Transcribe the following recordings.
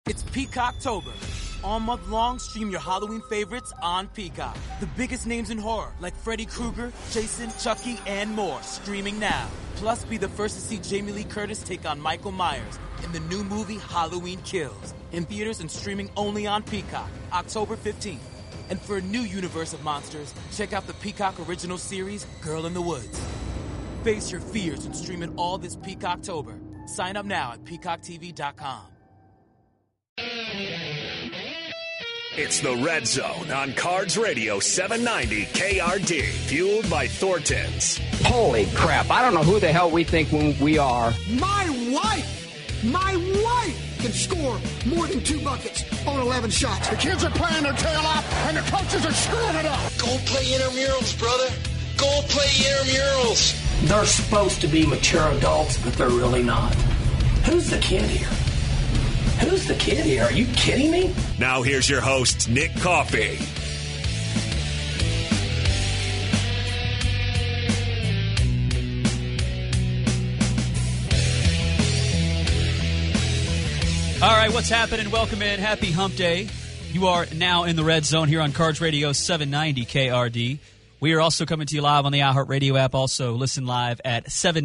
It's Peacocktober. All month long, stream your Halloween favorites on Peacock. The biggest names in horror, like Freddy Krueger, Jason, Chucky, and more, streaming now. Plus, be the first to see Jamie Lee Curtis take on Michael Myers in the new movie Halloween Kills. In theaters and streaming only on Peacock, October 15th. And for a new universe of monsters, check out the Peacock original series, Girl in the Woods. Face your fears and stream it all this Peacocktober. Sign up now at peacocktv.com. It's the Red Zone on Cards Radio 790 KRD, fueled by Thornton's. Holy crap, I don't know who the hell we think we are. My wife can score more than 2 buckets on 11 shots. The kids are playing their tail off, and the coaches are screwing it up. Go play intramurals, brother. Go play intramurals. They're supposed to be mature adults, but they're really not. Who's the kid here? Who's the kid here? Are you kidding me? Now here's your host, Nick Coffey. All right, what's happening? Welcome in. Happy Hump Day. You are now in the Red Zone here on Cards Radio 790 KRD. We are also coming to you live on the iHeartRadio app. Also, listen live at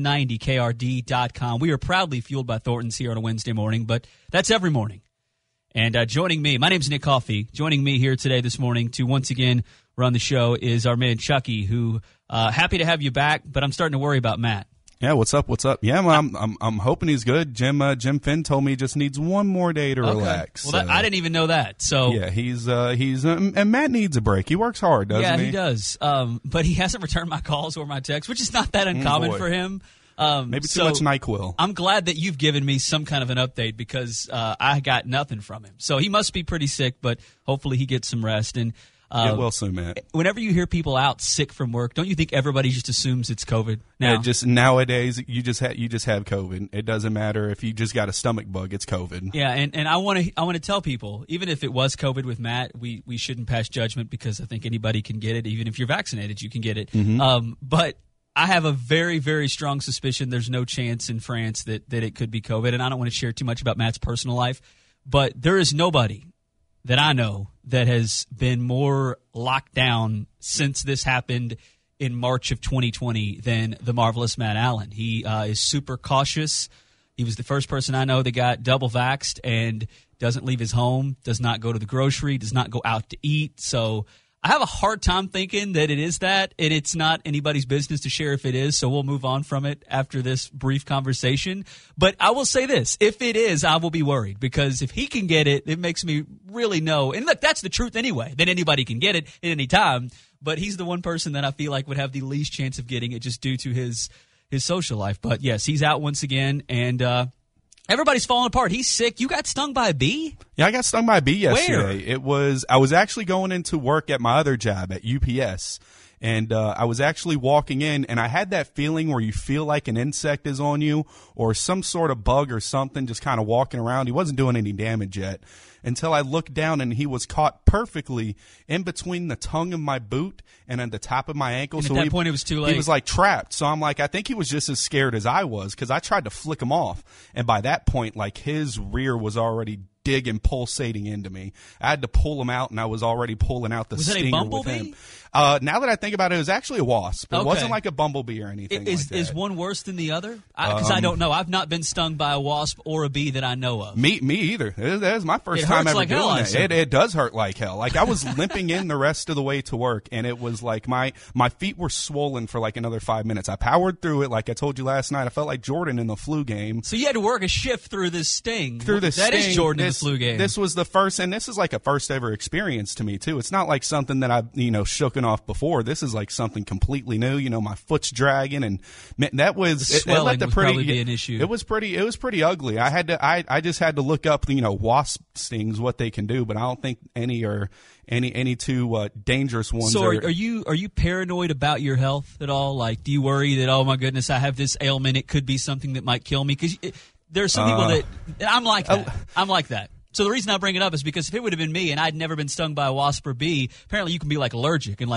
790krd.com. We are proudly fueled by Thornton's here on a Wednesday morning, but that's every morning. And joining me, my name's Nick Coffey. Joining me here today this morning to once again run the show is our man Chucky, who happy to have you back, but I'm starting to worry about Matt. Yeah, what's up? What's up? Yeah, well, I'm hoping he's good. Jim Finn told me he just needs one more day to relax. Well, I didn't even know that. So yeah, he's and Matt needs a break. He works hard, doesn't he? Yeah, he does. But he hasn't returned my calls or my texts, which is not that uncommon for him. Maybe too much NyQuil. I'm glad that you've given me some kind of an update because I got nothing from him. So he must be pretty sick, but hopefully he gets some rest. And get well soon, Matt. Whenever you hear people out sick from work, don't you think everybody just assumes it's COVID now? Yeah, just nowadays, you just have COVID. It doesn't matter if you just got a stomach bug; it's COVID. Yeah, and I want to tell people, even if it was COVID with Matt, we shouldn't pass judgment because I think anybody can get it. Even if you're vaccinated, you can get it. Mm-hmm. But I have a very, very strong suspicion there's no chance in France that it could be COVID, and I don't want to share too much about Matt's personal life, but there is nobody that I know that has been more locked down since this happened in March of 2020 than the marvelous Matt Allen. He is super cautious. He was the first person I know that got double vaxxed and doesn't leave his home, does not go to the grocery, does not go out to eat. So I have a hard time thinking that it is that, and it's not anybody's business to share if it is, so we'll move on from it after this brief conversation. But I will say this, if it is, I will be worried, because if he can get it, it makes me really know, and look, that's the truth anyway, that anybody can get it at any time, but he's the one person that I feel like would have the least chance of getting it just due to his social life. But yes, he's out once again, and everybody's falling apart. He's sick. You got stung by a bee? Yeah, I got stung by a bee yesterday. Where? I was actually going into work at my other job at UPS, and I was actually walking in, and I had that feeling where you feel like an insect is on you or some sort of bug or something just kind of walking around. He wasn't doing any damage yet until I looked down, and he was caught perfectly in between the tongue of my boot and at the top of my ankle. And at that point, it was too late. He was like trapped. So I'm like, I think he was just as scared as I was, because I tried to flick him off. And by that point, like, his rear was already digging, pulsating into me. I had to pull him out, and I was already pulling out the stinger with him. Now that I think about it, it was actually a wasp. It wasn't like a bumblebee or anything like that. Is one worse than the other? Because I don't know. I've not been stung by a wasp or a bee that I know of. Me either. That was my first time ever doing it. It does hurt like hell. Like, I was limping in the rest of the way to work, and it was like my feet were swollen for like another 5 minutes. I powered through it. Like I told you last night, I felt like Jordan in the flu game. So you had to work a shift through this sting. That is Jordan in the flu game. This was the first, and this is like a first ever experience to me too. It's not like something that I've shooken off before. This is like something completely new. My foot's dragging, and that was swelling would probably be an issue. It was pretty ugly. I just had to look up wasp stings, what they can do, but I don't think any are any too dangerous ones. So are you paranoid about your health at all? Like, do you worry that, oh my goodness, I have this ailment, it could be something that might kill me? Because there are some people that I'm like that. I'm like that. So the reason I bring it up is because if it would have been me and I'd never been stung by a wasp or bee, apparently you can be like allergic and like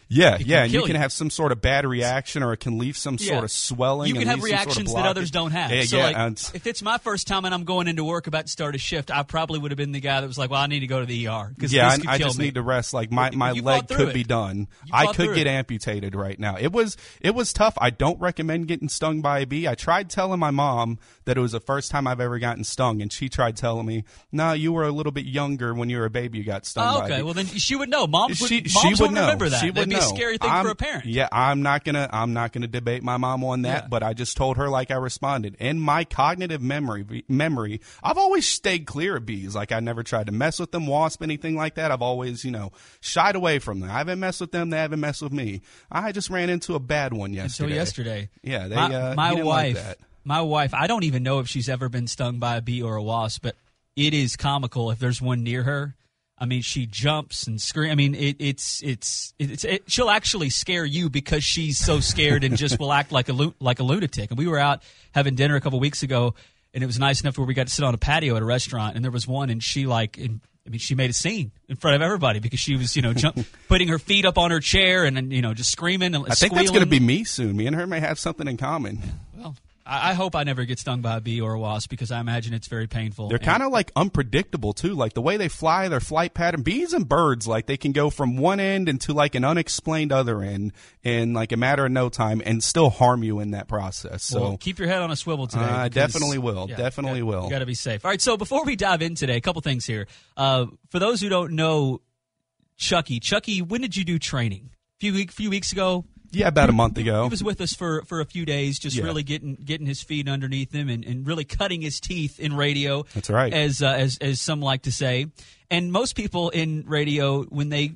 Yeah, it and you kill can have some sort of bad reaction, or it can leave some sort of swelling. You can and have leave some reactions sort of that others don't have. If it's my first time and I'm going into work about to start a shift, I probably would have been the guy that was like, well, I need to go to the ER. I just need to rest. Like, my leg could be done. I could get amputated right now. It was tough. I don't recommend getting stung by a bee. I tried telling my mom that it was the first time I've ever gotten stung, and she tried telling me, no, you were a little bit younger when you were a baby, you got stung by a bee. Okay, well then she would know. Moms would know. Remember that. She would That'd be know. a scary thing for a parent. Yeah, I'm not gonna debate my mom on that, but I just told her like I responded. In my cognitive memory, I've always stayed clear of bees. Like, I never tried to mess with them, wasp, anything like that. I've always, shied away from them. I haven't messed with them, they haven't messed with me. I just ran into a bad one yesterday. Until yesterday. Yeah, my didn't wife. like that. My wife, I don't even know if she's ever been stung by a bee or a wasp, but it is comical if there's one near her. I mean, she jumps and screams. I mean, she'll actually scare you because she's so scared and just will act like a lunatic. And we were out having dinner a couple weeks ago, and it was nice enough where we got to sit on a patio at a restaurant, and there was one, and she she made a scene in front of everybody because she was, putting her feet up on her chair and just screaming and I think squealing. that's going to be me soon. Me and her may have something in common. Well, I hope I never get stung by a bee or a wasp because I imagine it's very painful. They're kind of like unpredictable too, like the way they fly, their flight pattern. Bees and birds, like they can go from one end into like an unexplained other end in like a matter of no time and still harm you in that process. So keep your head on a swivel today. I definitely will. Definitely will. You got to be safe. All right. So before we dive in today, a couple things here. For those who don't know, Chucky, when did you do training? A few weeks ago. Yeah, about a month ago. He was with us for a few days, just really getting his feet underneath him and really cutting his teeth in radio. That's right. As some like to say. And most people in radio, when they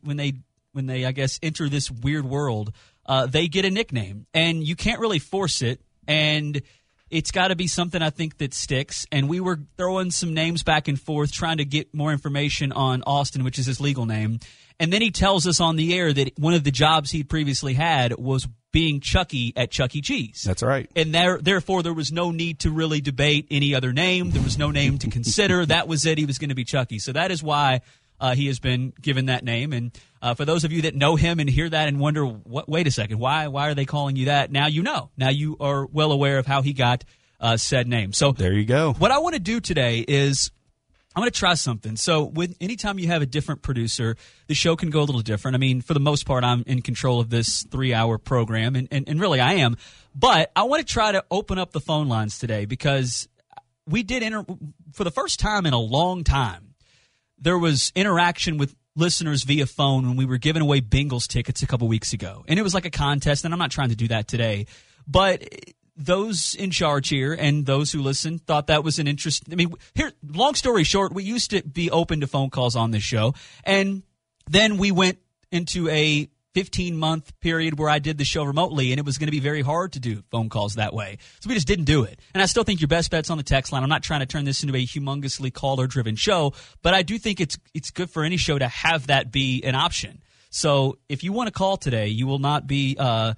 I guess enter this weird world, they get a nickname, and you can't really force it. And it's got to be something I think that sticks. And we were throwing some names back and forth, trying to get more information on Austin, which is his legal name. And then he tells us on the air that one of the jobs he'd previously had was being Chucky at Chuck E. Cheese. That's right. And therefore, there was no need to really debate any other name. There was no name to consider. That was it. He was going to be Chucky. So that is why he has been given that name. And for those of you that know him and hear that and wonder, wait a second, why are they calling you that? Now you know. Now you are well aware of how he got said name. So there you go. What I want to do today is I'm going to try something. So anytime you have a different producer, the show can go a little different. I mean, for the most part, I'm in control of this 3-hour program, and really I am. But I want to try to open up the phone lines today because we did for the first time in a long time, there was interaction with listeners via phone when we were giving away Bengals tickets a couple weeks ago. And it was like a contest, and I'm not trying to do that today. But those in charge here and those who listen thought that was an interest. I mean, here, long story short, we used to be open to phone calls on this show. And then we went into a 15-month period where I did the show remotely, and it was going to be very hard to do phone calls that way. So we just didn't do it. And I still think your best bet's on the text line. I'm not trying to turn this into a humongously caller-driven show, but I do think it's good for any show to have that be an option. So if you want to call today, you will not be,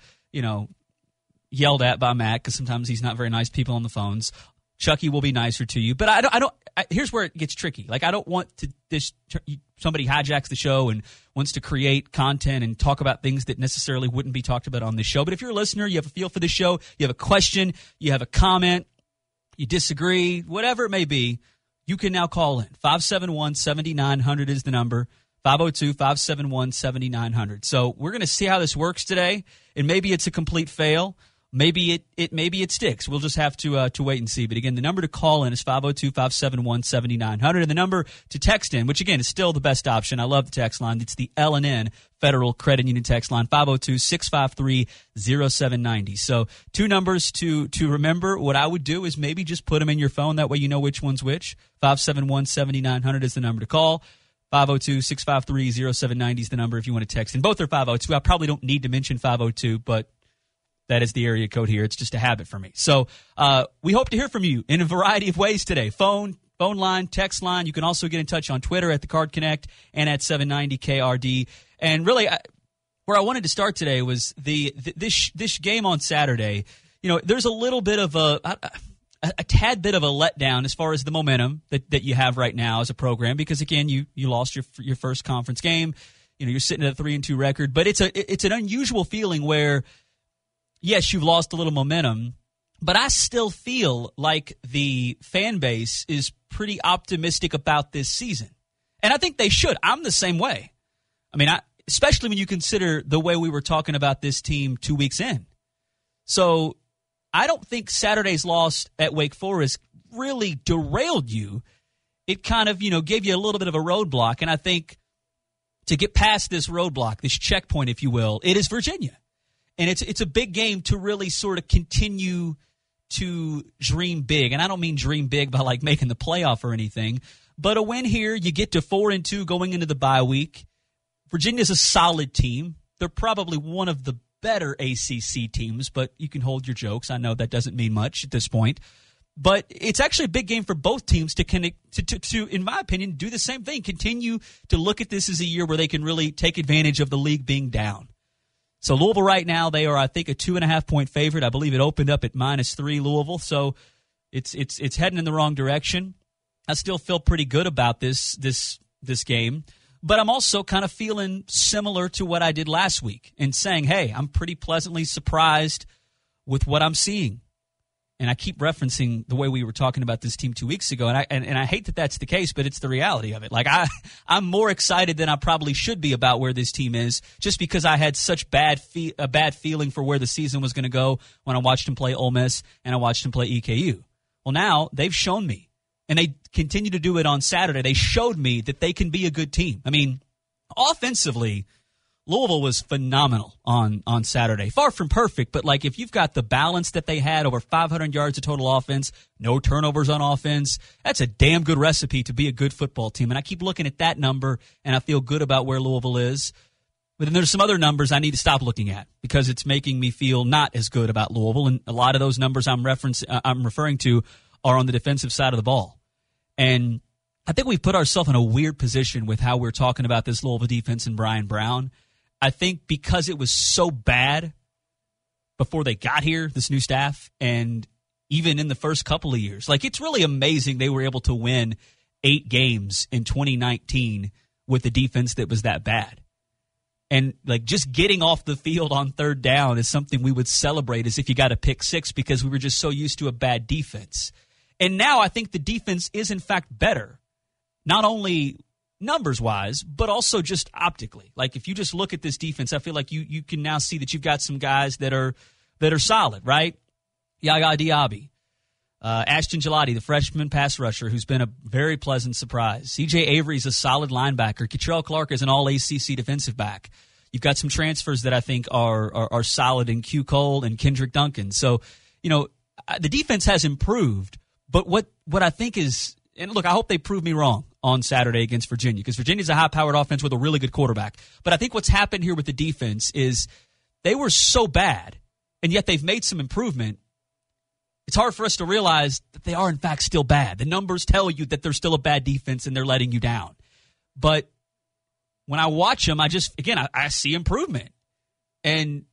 yelled at by Matt because sometimes he's not very nice to people on the phones. Chucky will be nicer to you, but I don't. Here's where it gets tricky. Like, I don't want somebody hijacks the show and wants to create content and talk about things that necessarily wouldn't be talked about on this show. But if you're a listener, you have a feel for the show, you have a question, you have a comment, you disagree, whatever it may be, you can now call in. 571-7900 is the number. 502-571-7900. So we're going to see how this works today, and maybe it's a complete fail. Maybe it sticks. We'll just have to wait and see. But again, the number to call in is 502-571-7900, and the number to text in, which again is still the best option. I love the text line. It's the L&N Federal Credit Union text line, 502-653-0790. So 2 numbers to remember. What I would do is maybe just put them in your phone. That way you know which one's which. 571-7900 is the number to call. 502-653-0790 is the number if you want to text. And both are 502. I probably don't need to mention 502, but that is the area code here. It's just a habit for me. So we hope to hear from you in a variety of ways today. Phone line, text line. You can also get in touch on Twitter at The Card Connect and at 790KRD. And really, where I wanted to start today was this game on Saturday. You know, there's a little bit of a tad bit of a letdown as far as the momentum that you have right now as a program because, again, you lost your first conference game. you're sitting at a 3-2 record. But it's an unusual feeling where, yes, you've lost a little momentum, but I still feel like the fan base is pretty optimistic about this season. And I think they should. I'm the same way. I mean, especially when you consider the way we were talking about this team 2 weeks in. So I don't think Saturday's loss at Wake Forest really derailed you. It kind of, gave you a little bit of a roadblock. And I think to get past this roadblock, this checkpoint, if you will, it is Virginia. And it's a big game to really sort of continue to dream big. And I don't mean dream big by like making the playoff or anything, but a win here, you get to 4-2 going into the bye week. Virginia's a solid team. They're probably one of the better ACC teams, but you can hold your jokes. I know that doesn't mean much at this point. But it's actually a big game for both teams to, in my opinion, do the same thing. Continue to look at this as a year where they can really take advantage of the league being down. So Louisville right now, they are, I think, a 2.5-point favorite. I believe it opened up at -3 Louisville. So it's heading in the wrong direction. I still feel pretty good about this game. But I'm also kind of feeling similar to what I did last week and saying, hey, I'm pretty pleasantly surprised with what I'm seeing. And I keep referencing the way we were talking about this team 2 weeks ago, and I hate that that's the case, but it's the reality of it. Like I'm more excited than I probably should be about where this team is, just because I had such a bad feeling for where the season was going to go when I watched him play Ole Miss and I watched him play EKU. Well, now they've shown me, and they continue to do it on Saturday. They showed me that they can be a good team. I mean, offensively, Louisville was phenomenal on Saturday. Far from perfect, but like if you've got the balance that they had, over 500 yards of total offense, no turnovers on offense, that's a damn good recipe to be a good football team. And I keep looking at that number, and I feel good about where Louisville is. But then there's some other numbers I need to stop looking at because it's making me feel not as good about Louisville. And a lot of those numbers I'm referring to are on the defensive side of the ball. And I think we've put ourselves in a weird position with how we're talking about this Louisville defense and Brian Brown. I think because it was so bad before they got here, this new staff, and even in the first couple of years, like it's really amazing they were able to win 8 games in 2019 with a defense that was that bad. And like just getting off the field on third down is something we would celebrate as if you got a pick 6 because we were just so used to a bad defense. And now I think the defense is in fact better, not only numbers-wise, but also just optically. Like, if you just look at this defense, I feel like you can now see that you've got some guys that are solid, right? Yaya Diaby, Ashton Gelati, the freshman pass rusher, who's been a very pleasant surprise. C.J. Avery's a solid linebacker. Ketrell Clark is an all-ACC defensive back. You've got some transfers that I think are solid in Q. Cole and Kendrick Duncan. So, the defense has improved, but what I think is, and look, I hope they prove me wrong on Saturday against Virginia, because Virginia's a high-powered offense with a really good quarterback. But I think what's happened here with the defense is they were so bad, and yet they've made some improvement. It's hard for us to realize that they are, in fact, still bad. The numbers tell you that they're still a bad defense, and they're letting you down. But when I watch them, I see improvement. And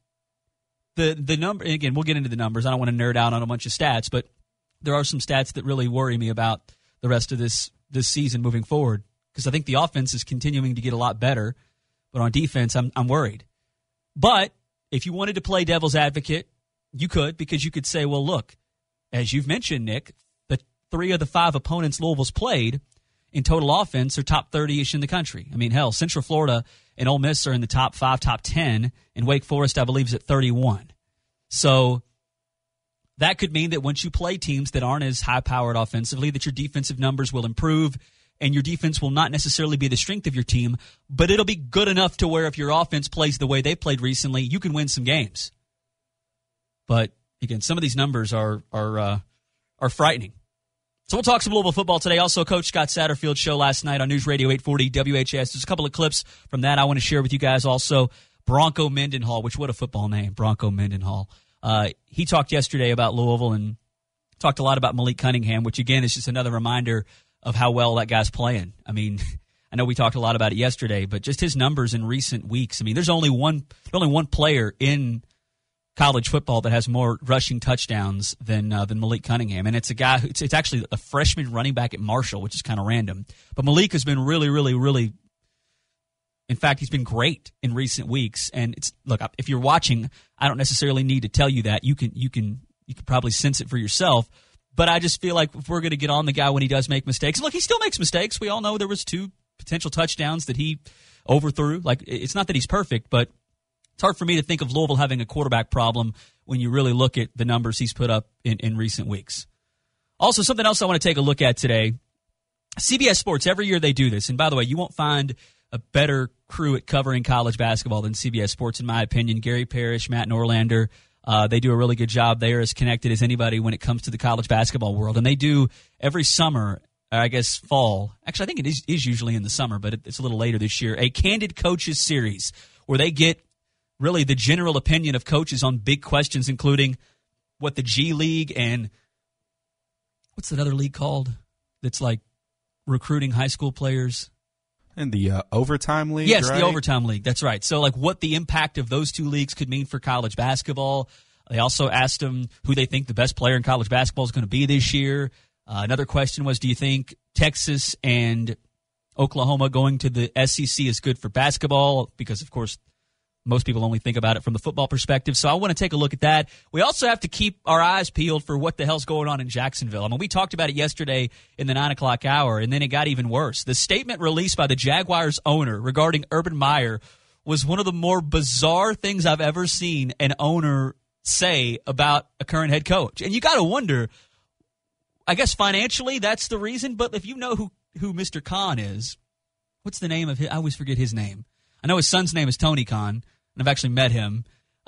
the number, and again, we'll get into the numbers. I don't want to nerd out on a bunch of stats, but there are some stats that really worry me about the rest of this season moving forward, because I think the offense is continuing to get a lot better, but on defense, I'm worried. But if you wanted to play devil's advocate, you could, because you could say, well, look, as you've mentioned, Nick, the 3 of the 5 opponents Louisville's played in total offense are top 30-ish in the country. I mean, hell, Central Florida and Ole Miss are in the top 5, top 10, and Wake Forest, I believe, is at 31. So that could mean that once you play teams that aren't as high-powered offensively, that your defensive numbers will improve, and your defense will not necessarily be the strength of your team, but it'll be good enough to where if your offense plays the way they played recently, you can win some games. But again, some of these numbers are frightening. So we'll talk some Louisville football today. Also, Coach Scott Satterfield's show last night on News Radio 840 WHS. There's a couple of clips from that I want to share with you guys. Also, Bronco Mendenhall, which what a football name, Bronco Mendenhall. He talked yesterday about Louisville and talked a lot about Malik Cunningham, which, again, is just another reminder of how well that guy's playing. I mean, I know we talked a lot about it yesterday, but just his numbers in recent weeks. I mean, there's only one player in college football that has more rushing touchdowns than Malik Cunningham, and it's a guy it's actually a freshman running back at Marshall, which is kind of random. But Malik has been really, really, really In fact, he's been great in recent weeks. And look, if you're watching, I don't necessarily need to tell you that. You can probably sense it for yourself. But I just feel like if we're going to get on the guy when he does make mistakes, look, he still makes mistakes. We all know there was 2 potential touchdowns that he overthrew. Like, it's not that he's perfect, but it's hard for me to think of Louisville having a quarterback problem when you really look at the numbers he's put up in recent weeks. Also, something else I want to take a look at today. CBS Sports, every year they do this. And by the way, you won't find a better crew at covering college basketball than CBS Sports, in my opinion. Gary Parrish, Matt Norlander, they do a really good job. They are as connected as anybody when it comes to the college basketball world. And they do every summer, I guess fall. Actually, I think it is usually in the summer, but it's a little later this year. A Candid Coaches series where they get really the general opinion of coaches on big questions, including what the G League and what's that other league called that's like recruiting high school players? And the Overtime League, yes, right? The Overtime League. That's right. So, like, what the impact of those 2 leagues could mean for college basketball. They also asked them who they think the best player in college basketball is going to be this year. Another question was, do you think Texas and Oklahoma going to the SEC is good for basketball? Because, of course, most people only think about it from the football perspective. So I want to take a look at that. We also have to keep our eyes peeled for what the hell's going on in Jacksonville. I mean, we talked about it yesterday in the 9 o'clock hour, and then it got even worse. The statement released by the Jaguars owner regarding Urban Meyer was one of the more bizarre things I've ever seen an owner say about a current head coach. And you got to wonder, I guess financially that's the reason, but if you know who Mr. Khan is, what's the name of his? I always forget his name. I know his son's name is Tony Khan, and I've actually met him.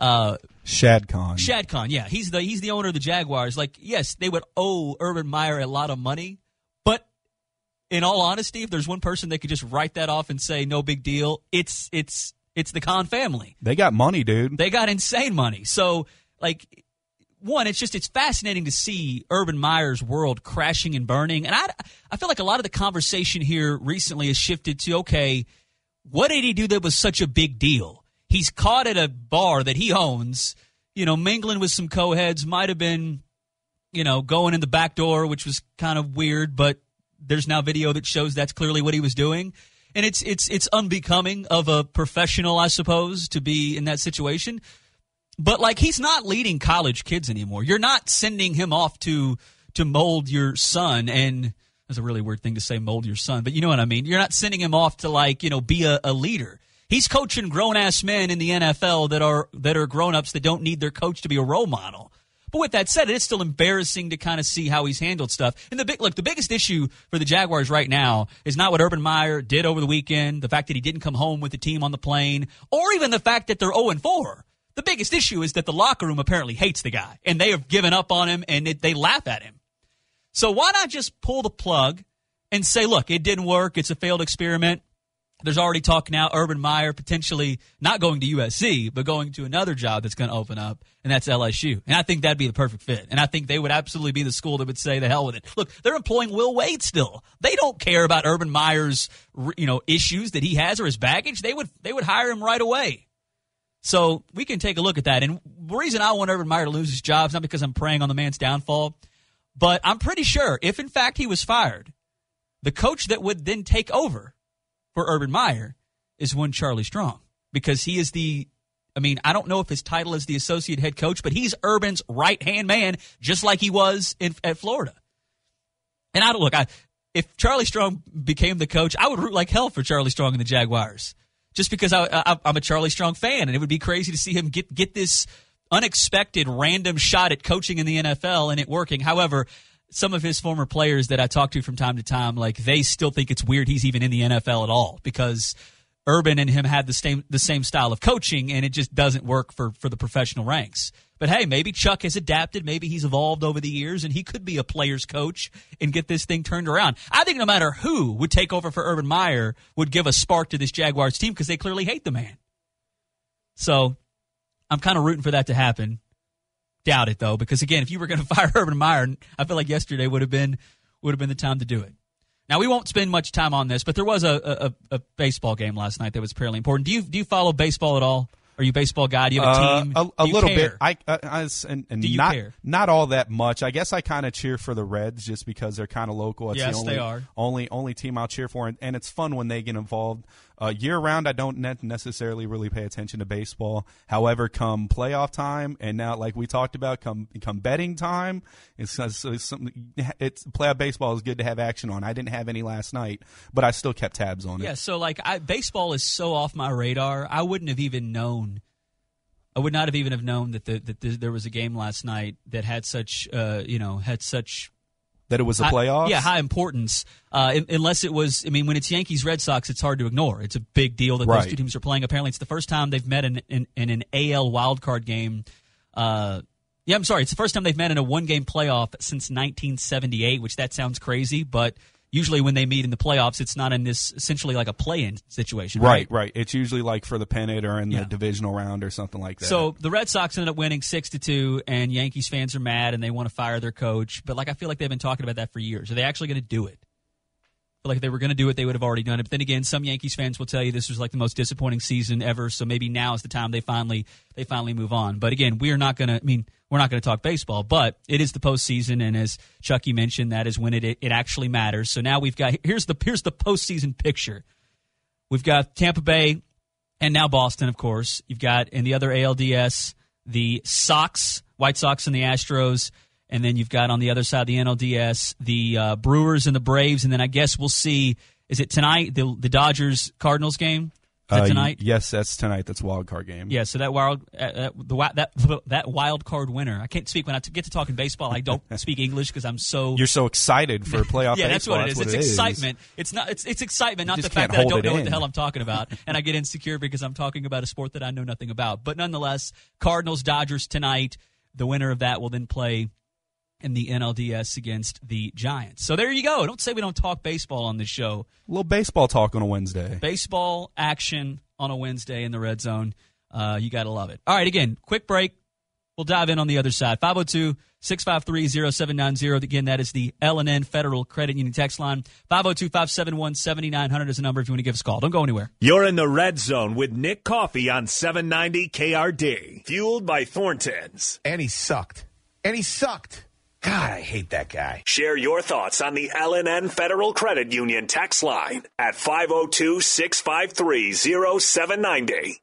Shad Khan. Shad Khan, yeah. He's the owner of the Jaguars. Like, yes, they would owe Urban Meyer a lot of money, but in all honesty, if there's one person that could just write that off and say no big deal, it's the Khan family. They got money, dude. They got insane money. So, like, one, it's fascinating to see Urban Meyer's world crashing and burning. And I feel like a lot of the conversation here recently has shifted to, okay, what did he do that was such a big deal? He's caught at a bar that he owns, mingling with some co-heads, might have been, going in the back door, which was kind of weird, but there's now video that shows that's clearly what he was doing. And it's unbecoming of a professional, I suppose, to be in that situation. But, like, he's not leading college kids anymore. You're not sending him off to mold your son, and that's a really weird thing to say, mold your son, but you know what I mean. You're not sending him off to, be a leader. He's coaching grown-ass men in the NFL that are grown-ups that don't need their coach to be a role model. But with that said, it's still embarrassing to kind of see how he's handled stuff. And the biggest issue for the Jaguars right now is not what Urban Meyer did over the weekend, the fact that he didn't come home with the team on the plane, or even the fact that they're 0-4. The biggest issue is that the locker room apparently hates the guy, and they have given up on him, and they laugh at him. So why not just pull the plug and say, look, it didn't work, it's a failed experiment. There's already talk now, Urban Meyer potentially not going to USC, but going to another job that's going to open up, and that's LSU. And I think that'd be the perfect fit. And I think they would absolutely be the school that would say, the hell with it. Look, they're employing Will Wade still. They don't care about Urban Meyer's issues that he has or his baggage. They would hire him right away. So we can take a look at that. And the reason I want Urban Meyer to lose his job is not because I'm preying on the man's downfall, but I'm pretty sure if, in fact, he was fired, the coach that would then take over for Urban Meyer is one Charlie Strong, because he is I don't know if his title is the associate head coach, but he's Urban's right-hand man, just like he was at Florida. And if Charlie Strong became the coach, I would root like hell for Charlie Strong and the Jaguars. Just because I'm a Charlie Strong fan, and it would be crazy to see him get this unexpected random shot at coaching in the NFL and it working. However, some of his former players that I talk to from time to time, like, they still think it's weird he's even in the NFL at all, because Urban and him had the same style of coaching, and it just doesn't work for the professional ranks. But hey, maybe Chuck has adapted, maybe he's evolved over the years, and he could be a player's coach and get this thing turned around. I think no matter who would take over for Urban Meyer would give a spark to this Jaguars team, because they clearly hate the man. So I'm kind of rooting for that to happen. Doubt it, though, because, again, if you were going to fire Urban Meyer, I feel like yesterday would have been the time to do it. Now, we won't spend much time on this, but there was a baseball game last night that was fairly important. Do you follow baseball at all? Are you a baseball guy? Do you have a team? A little care? bit. Do you care? Not all that much. I guess I kind of cheer for the Reds just because they're kind of local. It's yes, the only, they are. Only team I'll cheer for, and it's fun when they get involved. Year round, I don't necessarily really pay attention to baseball. However, come playoff time, and now like we talked about, come betting time, it's playoff baseball is good to have action on. I didn't have any last night, but I still kept tabs on it. Yeah, so baseball is so off my radar. I would not have even known that there was a game last night that had such that it was a playoff? High importance. Unless it was, when it's Yankees Red Sox, it's hard to ignore. It's a big deal that those two teams are playing. Apparently, it's the first time they've met in an AL wildcard game. It's the first time they've met in a one-game playoff since 1978, which that sounds crazy, but usually when they meet in the playoffs, it's not in this essentially like a play-in situation. Right. It's usually like for the pennant or in the divisional round or something like that. So the Red Sox ended up winning 6-2, and Yankees fans are mad and they want to fire their coach. But I feel like they've been talking about that for years. Are they actually going to do it? I feel like if they were going to do it, they would have already done it. But then again, some Yankees fans will tell you this was like the most disappointing season ever. So maybe now is the time they finally move on. But again, we're not going to talk baseball, but it is the postseason, and as Chucky mentioned, that is when it actually matters. So now we've got here's the postseason picture. We've got Tampa Bay, and now Boston, of course. You've got in the other ALDS the White Sox, and the Astros. And then you've got on the other side of the NLDS, the Brewers and the Braves. And then I guess we'll see, is it tonight, the Dodgers-Cardinals game? Is that tonight? Yes, that's tonight. That's a wild card game. Yeah, so that wild card winner. I can't speak when I get to talking baseball. I don't speak English because I'm so... You're so excited for playoff yeah, baseball. That's what it is. It's excitement. It's not. It's excitement, not the fact that I don't know what the hell I'm talking about. And I get insecure because I'm talking about a sport that I know nothing about. But nonetheless, Cardinals, Dodgers tonight. The winner of that will then play in the NLDS against the Giants. So there you go. Don't say we don't talk baseball on this show. A little baseball talk on a Wednesday. Baseball action on a Wednesday in the Red Zone. You got to love it. All right, again, quick break. We'll dive in on the other side. 502-653-0790. Again, that is the L&N Federal Credit Union text line. 502-571-7900 is the number if you want to give us a call. Don't go anywhere. You're in the Red Zone with Nick Coffey on 790 KRD. Fueled by Thornton's. And he sucked. God, I hate that guy. Share your thoughts on the L&N Federal Credit Union text line at 502-653-0790.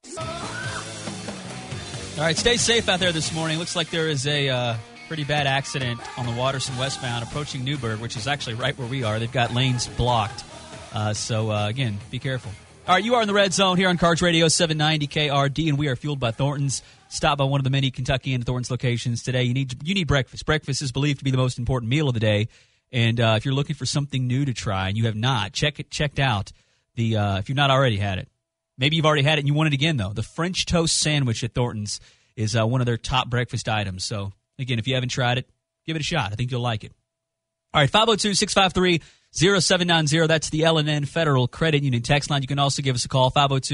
All right, stay safe out there this morning. Looks like there is a pretty bad accident on the Watterson westbound approaching Newburgh, which is actually right where we are. They've got lanes blocked. Again, be careful. All right, you are in the Red Zone here on Cards Radio 790 KRD, and we are fueled by Thornton's. Stop by one of the many Kentucky and Thornton's locations today. You need breakfast. Breakfast is believed to be the most important meal of the day. And if you're looking for something new to try and you have not, checked out if you've not already had it. Maybe you've already had it and you want it again, though. The French toast sandwich at Thornton's is one of their top breakfast items. So, again, if you haven't tried it, give it a shot. I think you'll like it. All right, 502-653-0790. That's the L&N Federal Credit Union text line. You can also give us a call,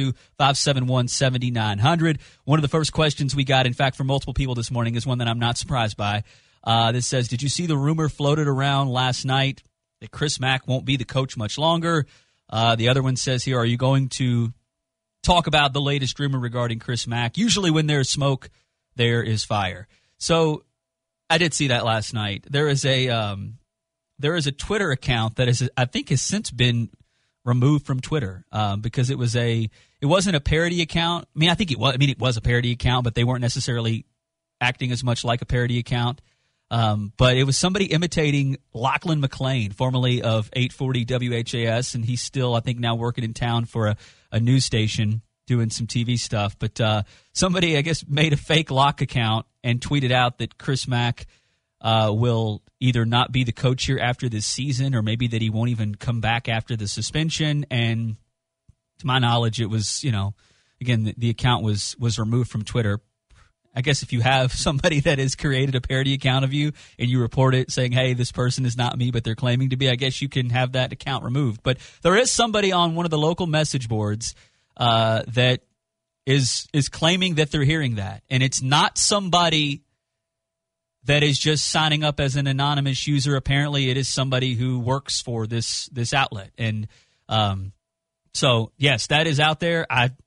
502-571-7900. One of the first questions we got, in fact, from multiple people this morning is one that I'm not surprised by. This says, did you see the rumor floated around last night that Chris Mack won't be the coach much longer? The other one says here, are you going to talk about the latest rumor regarding Chris Mack? Usually when there's smoke, there is fire. So I did see that last night. There is a Twitter account that I think has since been removed from Twitter because it wasn't a parody account. It was a parody account, but they weren't necessarily acting as much like a parody account. But it was somebody imitating Lachlan McLean, formerly of 840 WHAS, and he's still, I think, now working in town for a news station doing some TV stuff. But somebody, I guess, made a fake Lach account and tweeted out that Chris Mack will either not be the coach here after this season, or maybe that he won't even come back after the suspension. And to my knowledge, it was, again, the account was removed from Twitter. I guess if you have somebody that has created a parody account of you and you report it saying, hey, this person is not me, but they're claiming to be, I guess you can have that account removed. But there is somebody on one of the local message boards that is claiming that they're hearing that. And it's not somebody that is just signing up as an anonymous user. Apparently it is somebody who works for this outlet. And so, yes, that is out there.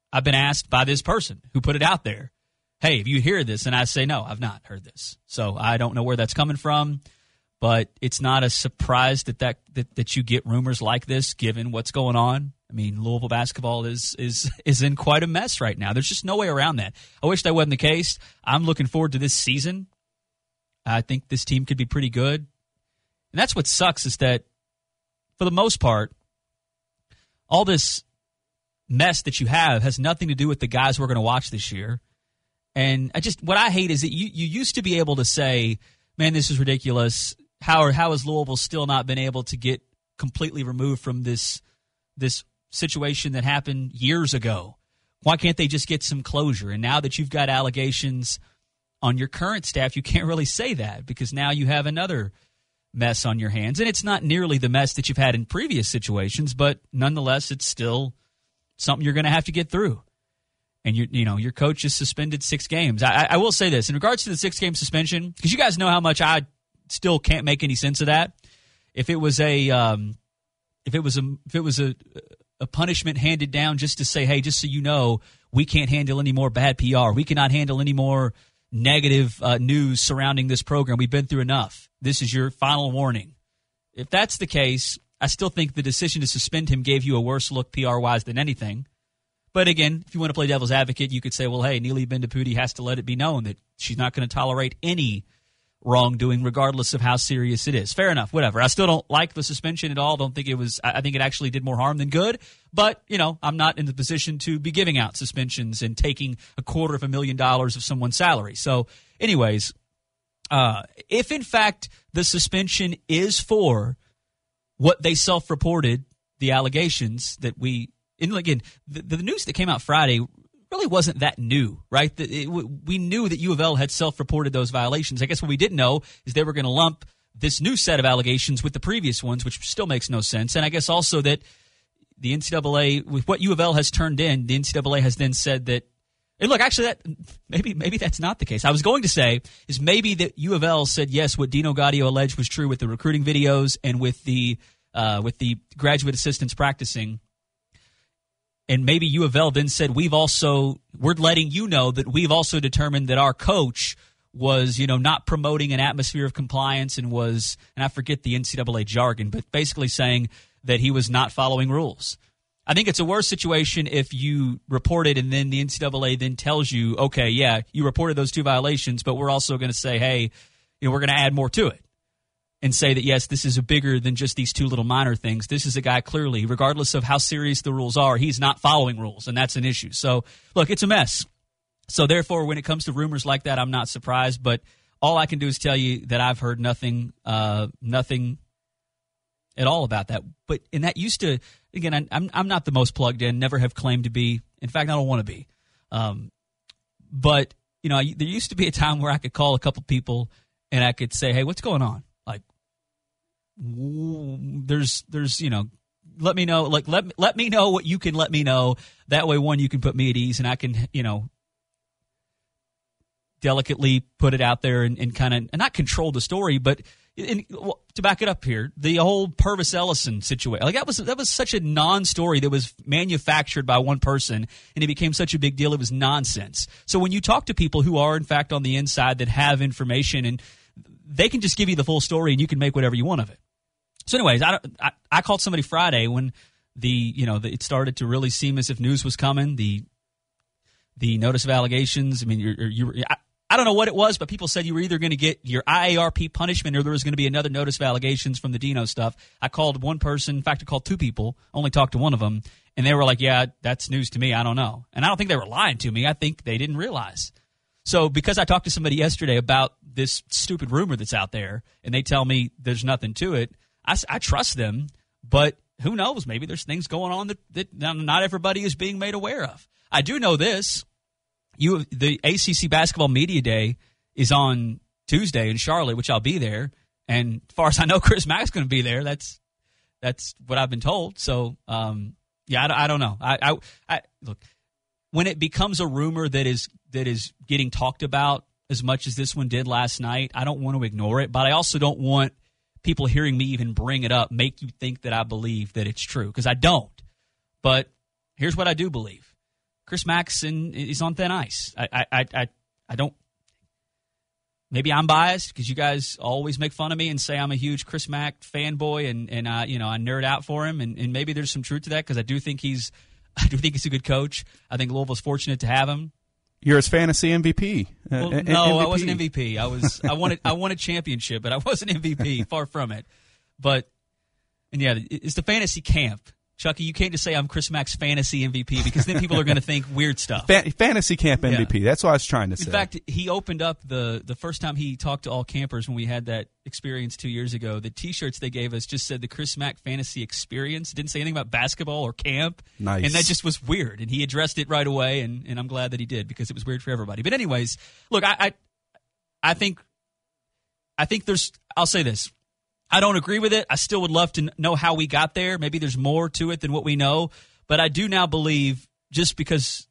I've been asked by this person who put it out there, hey, have you heard this? And I say, no, I've not heard this. So I don't know where that's coming from, but it's not a surprise that you get rumors like this given what's going on. I mean, Louisville basketball is in quite a mess right now. There's just no way around that. I wish that wasn't the case. I'm looking forward to this season. I think this team could be pretty good. And that's what sucks is that, for the most part, all this mess that you have has nothing to do with the guys we're going to watch this year. And what I hate is that you used to be able to say, man, this is ridiculous. How has Louisville still not been able to get completely removed from this situation that happened years ago? Why can't they just get some closure? And now that you've got allegations on your current staff, you can't really say that because now you have another mess on your hands. And it's not nearly the mess that you've had in previous situations, but nonetheless, it's still something you're going to have to get through. And your coach is suspended 6 games. I will say this in regards to the 6-game suspension, because you guys know how much I still can't make any sense of that. If it was a punishment handed down just to say, hey, just so you know, we can't handle any more bad PR. We cannot handle any more negative news surrounding this program. We've been through enough. This is your final warning. If that's the case, I still think the decision to suspend him gave you a worse look PR-wise than anything. But again, if you want to play devil's advocate, you could say, well, hey, Neely Bendapudi has to let it be known that she's not going to tolerate any wrongdoing regardless of how serious it is. Fair enough, whatever. I still don't like the suspension at all. I think it actually did more harm than good. But, I'm not in the position to be giving out suspensions and taking $250,000 of someone's salary. So anyways, if in fact the suspension is for what they self-reported, the allegations that and again, the news that came out Friday really wasn't that new, right? We knew that U of L had self-reported those violations. I guess what we didn't know is they were going to lump this new set of allegations with the previous ones, which still makes no sense. And I guess also that the NCAA, with what U of L has turned in, the NCAA has then said that, and look, actually, that maybe that's not the case. I was going to say is maybe that U of L said, yes, what Dino Gaudio alleged was true with the recruiting videos and with the graduate assistants practicing. And maybe U of L then said, we're letting you know that we've also determined that our coach was, not promoting an atmosphere of compliance and I forget the NCAA jargon, but basically saying that he was not following rules. I think it's a worse situation if you report it and then the NCAA then tells you, okay, yeah, you reported those 2 violations, but we're also going to say, hey, we're going to add more to it. And say that, yes, this is bigger than just these 2 little minor things. This is a guy clearly, regardless of how serious the rules are, he's not following rules, and that's an issue. So, look, it's a mess. So, therefore, when it comes to rumors like that, I'm not surprised. But all I can do is tell you that I've heard nothing at all about that. But and that used to, again, I'm not the most plugged in, never have claimed to be. In fact, I don't want to be. But, there used to be a time where I could call a couple people and I could say, hey, what's going on? There's let me know, let me know what you can let me know. That way, one, you can put me at ease and I can, delicately put it out there and kind of, and not control the story, but to back it up here, the whole Purvis Ellison situation, that was such a non-story that was manufactured by one person and it became such a big deal. It was nonsense. So when you talk to people who are in fact on the inside that have information and they can just give you the full story and you can make whatever you want of it. So anyways, I called somebody Friday when it started to really seem as if news was coming. The notice of allegations. I mean, I don't know what it was, but people said you were either going to get your IARP punishment or there was going to be another notice of allegations from the Dino stuff. I called one person. In fact, I called 2 people. Only talked to one of them, and they were like, "Yeah, that's news to me. I don't know." And I don't think they were lying to me. I think they didn't realize. So because I talked to somebody yesterday about this stupid rumor that's out there, and they tell me there's nothing to it, I trust them, but who knows? Maybe there's things going on that not everybody is being made aware of. I do know this. The ACC Basketball Media Day is on Tuesday in Charlotte, which I'll be there. And as far as I know, Chris Mack's going to be there. That's what I've been told. So, I don't know. I look, when it becomes a rumor that is getting talked about as much as this one did last night, I don't want to ignore it, but I also don't want people hearing me even bring it up make you think that I believe that it's true, because I don't. But here's what I do believe. Chris Mack is on thin ice. I don't. Maybe I'm biased because you guys always make fun of me and say I'm a huge Chris Mack fanboy and I nerd out for him, and maybe there's some truth to that because I do think he's a good coach. I think Louisville's fortunate to have him. You're his fantasy MVP. Well, no, MVP. I wasn't MVP. I won a championship, but I wasn't MVP. Far from it. But it's the fantasy camp. Chucky, you can't just say I'm Chris Mack's fantasy MVP because then people are going to think weird stuff. Fantasy camp MVP. Yeah. That's what I was trying to say. In fact, he opened up the first time he talked to all campers when we had that experience 2 years ago. The T-shirts they gave us just said the Chris Mack fantasy experience. It didn't say anything about basketball or camp. Nice. And that just was weird. And he addressed it right away, and I'm glad that he did because it was weird for everybody. But anyways, look, I think there's – I'll say this. I don't agree with it. I still would love to know how we got there. Maybe there's more to it than what we know. But I do now believe just because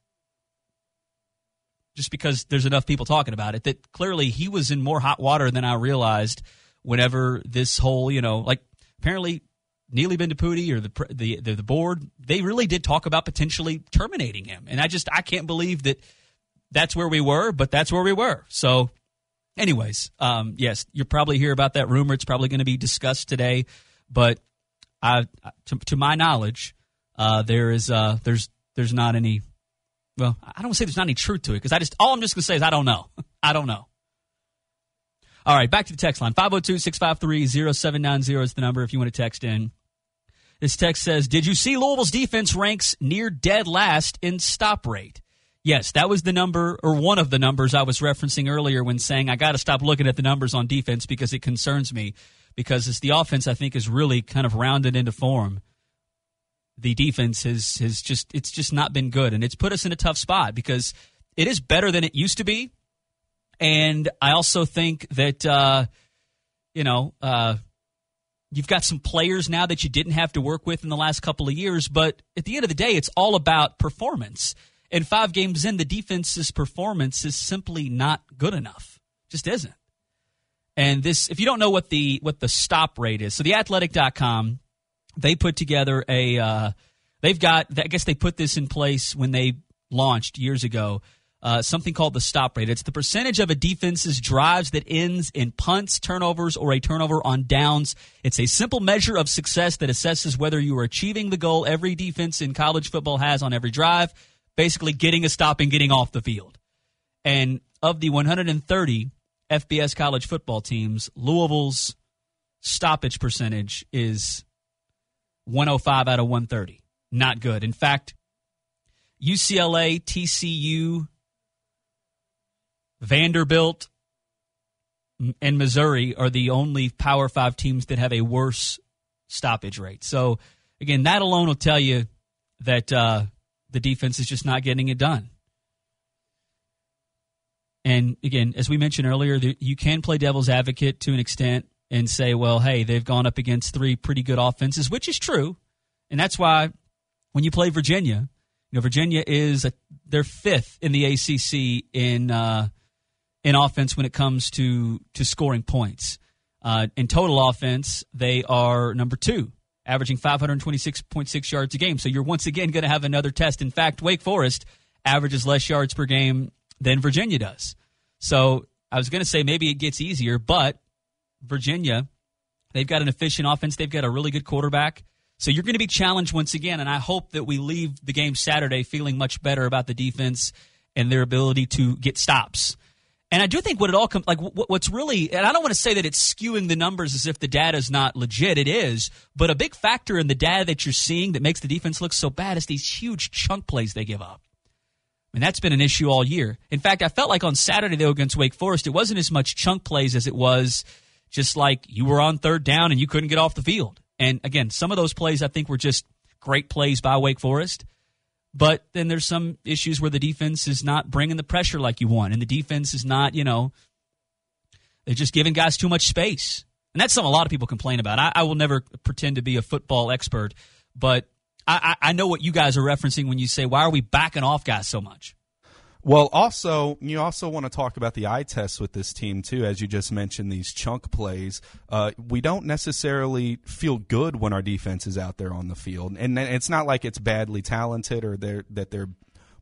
there's enough people talking about it, that clearly he was in more hot water than I realized whenever this whole, apparently Neely Bendapudi or the board, they really did talk about potentially terminating him. And I can't believe that that's where we were, but that's where we were. So anyways, yes, you'll probably hear about that rumor. It's probably going to be discussed today, but to my knowledge, there's not any. Well, I don't want to say there's not any truth to it because all I'm just going to say is I don't know. I don't know. All right, back to the text line. 502-653-0790 is the number if you want to text in. This text says, "Did you see Louisville's defense ranks near dead last in stop rate?" Yes, that was the number, or one of the numbers I was referencing earlier when saying I got to stop looking at the numbers on defense because it concerns me. Because it's the offense, I think, is really kind of rounded into form. The defense has just not been good, and it's put us in a tough spot because it is better than it used to be. And I also think that you've got some players now that you didn't have to work with in the last couple of years. But at the end of the day, it's all about performance. And 5 games in, the defense's performance is simply not good enough. Just isn't. And this, if you don't know what the stop rate is, so theathletic.com, they put together I guess they put this in place when they launched years ago, something called the stop rate. It's the percentage of a defense's drives that ends in punts, turnovers, or a turnover on downs. It's a simple measure of success that assesses whether you are achieving the goal every defense in college football has on every drive. Basically getting a stop and getting off the field. And of the 130 FBS college football teams, Louisville's stoppage percentage is 105 out of 130. Not good. In fact, UCLA, TCU, Vanderbilt, and Missouri are the only Power 5 teams that have a worse stoppage rate. So, again, that alone will tell you that the defense is just not getting it done. And again, as we mentioned earlier, you can play devil's advocate to an extent and say, well, hey, they've gone up against 3 pretty good offenses, which is true. And that's why when you play Virginia, Virginia they're 5th in the ACC in offense when it comes to scoring points. In total offense, they are number 2. Averaging 526.6 yards a game. So you're once again going to have another test. In fact, Wake Forest averages less yards per game than Virginia does. So I was going to say maybe it gets easier, but Virginia, they've got an efficient offense. They've got a really good quarterback. So you're going to be challenged once again, and I hope that we leave the game Saturday feeling much better about the defense and their ability to get stops. And I do think what it all comes, like what's really, and I don't want to say that it's skewing the numbers as if the data is not legit. It is, but a big factor in the data that you're seeing that makes the defense look so bad is these huge chunk plays they give up. I mean, that's been an issue all year. In fact, I felt like on Saturday, though, against Wake Forest, it wasn't as much chunk plays as it was just like you were on 3rd down and you couldn't get off the field. And again, some of those plays I think were just great plays by Wake Forest. But then there's some issues where the defense is not bringing the pressure like you want. And the defense is not, they're just giving guys too much space. And that's something a lot of people complain about. I will never pretend to be a football expert, but I know what you guys are referencing when you say, why are we backing off guys so much? Well, you also want to talk about the eye test with this team, too, as you just mentioned, these chunk plays. We don't necessarily feel good when our defense is out there on the field. And it's not like it's badly talented or that they're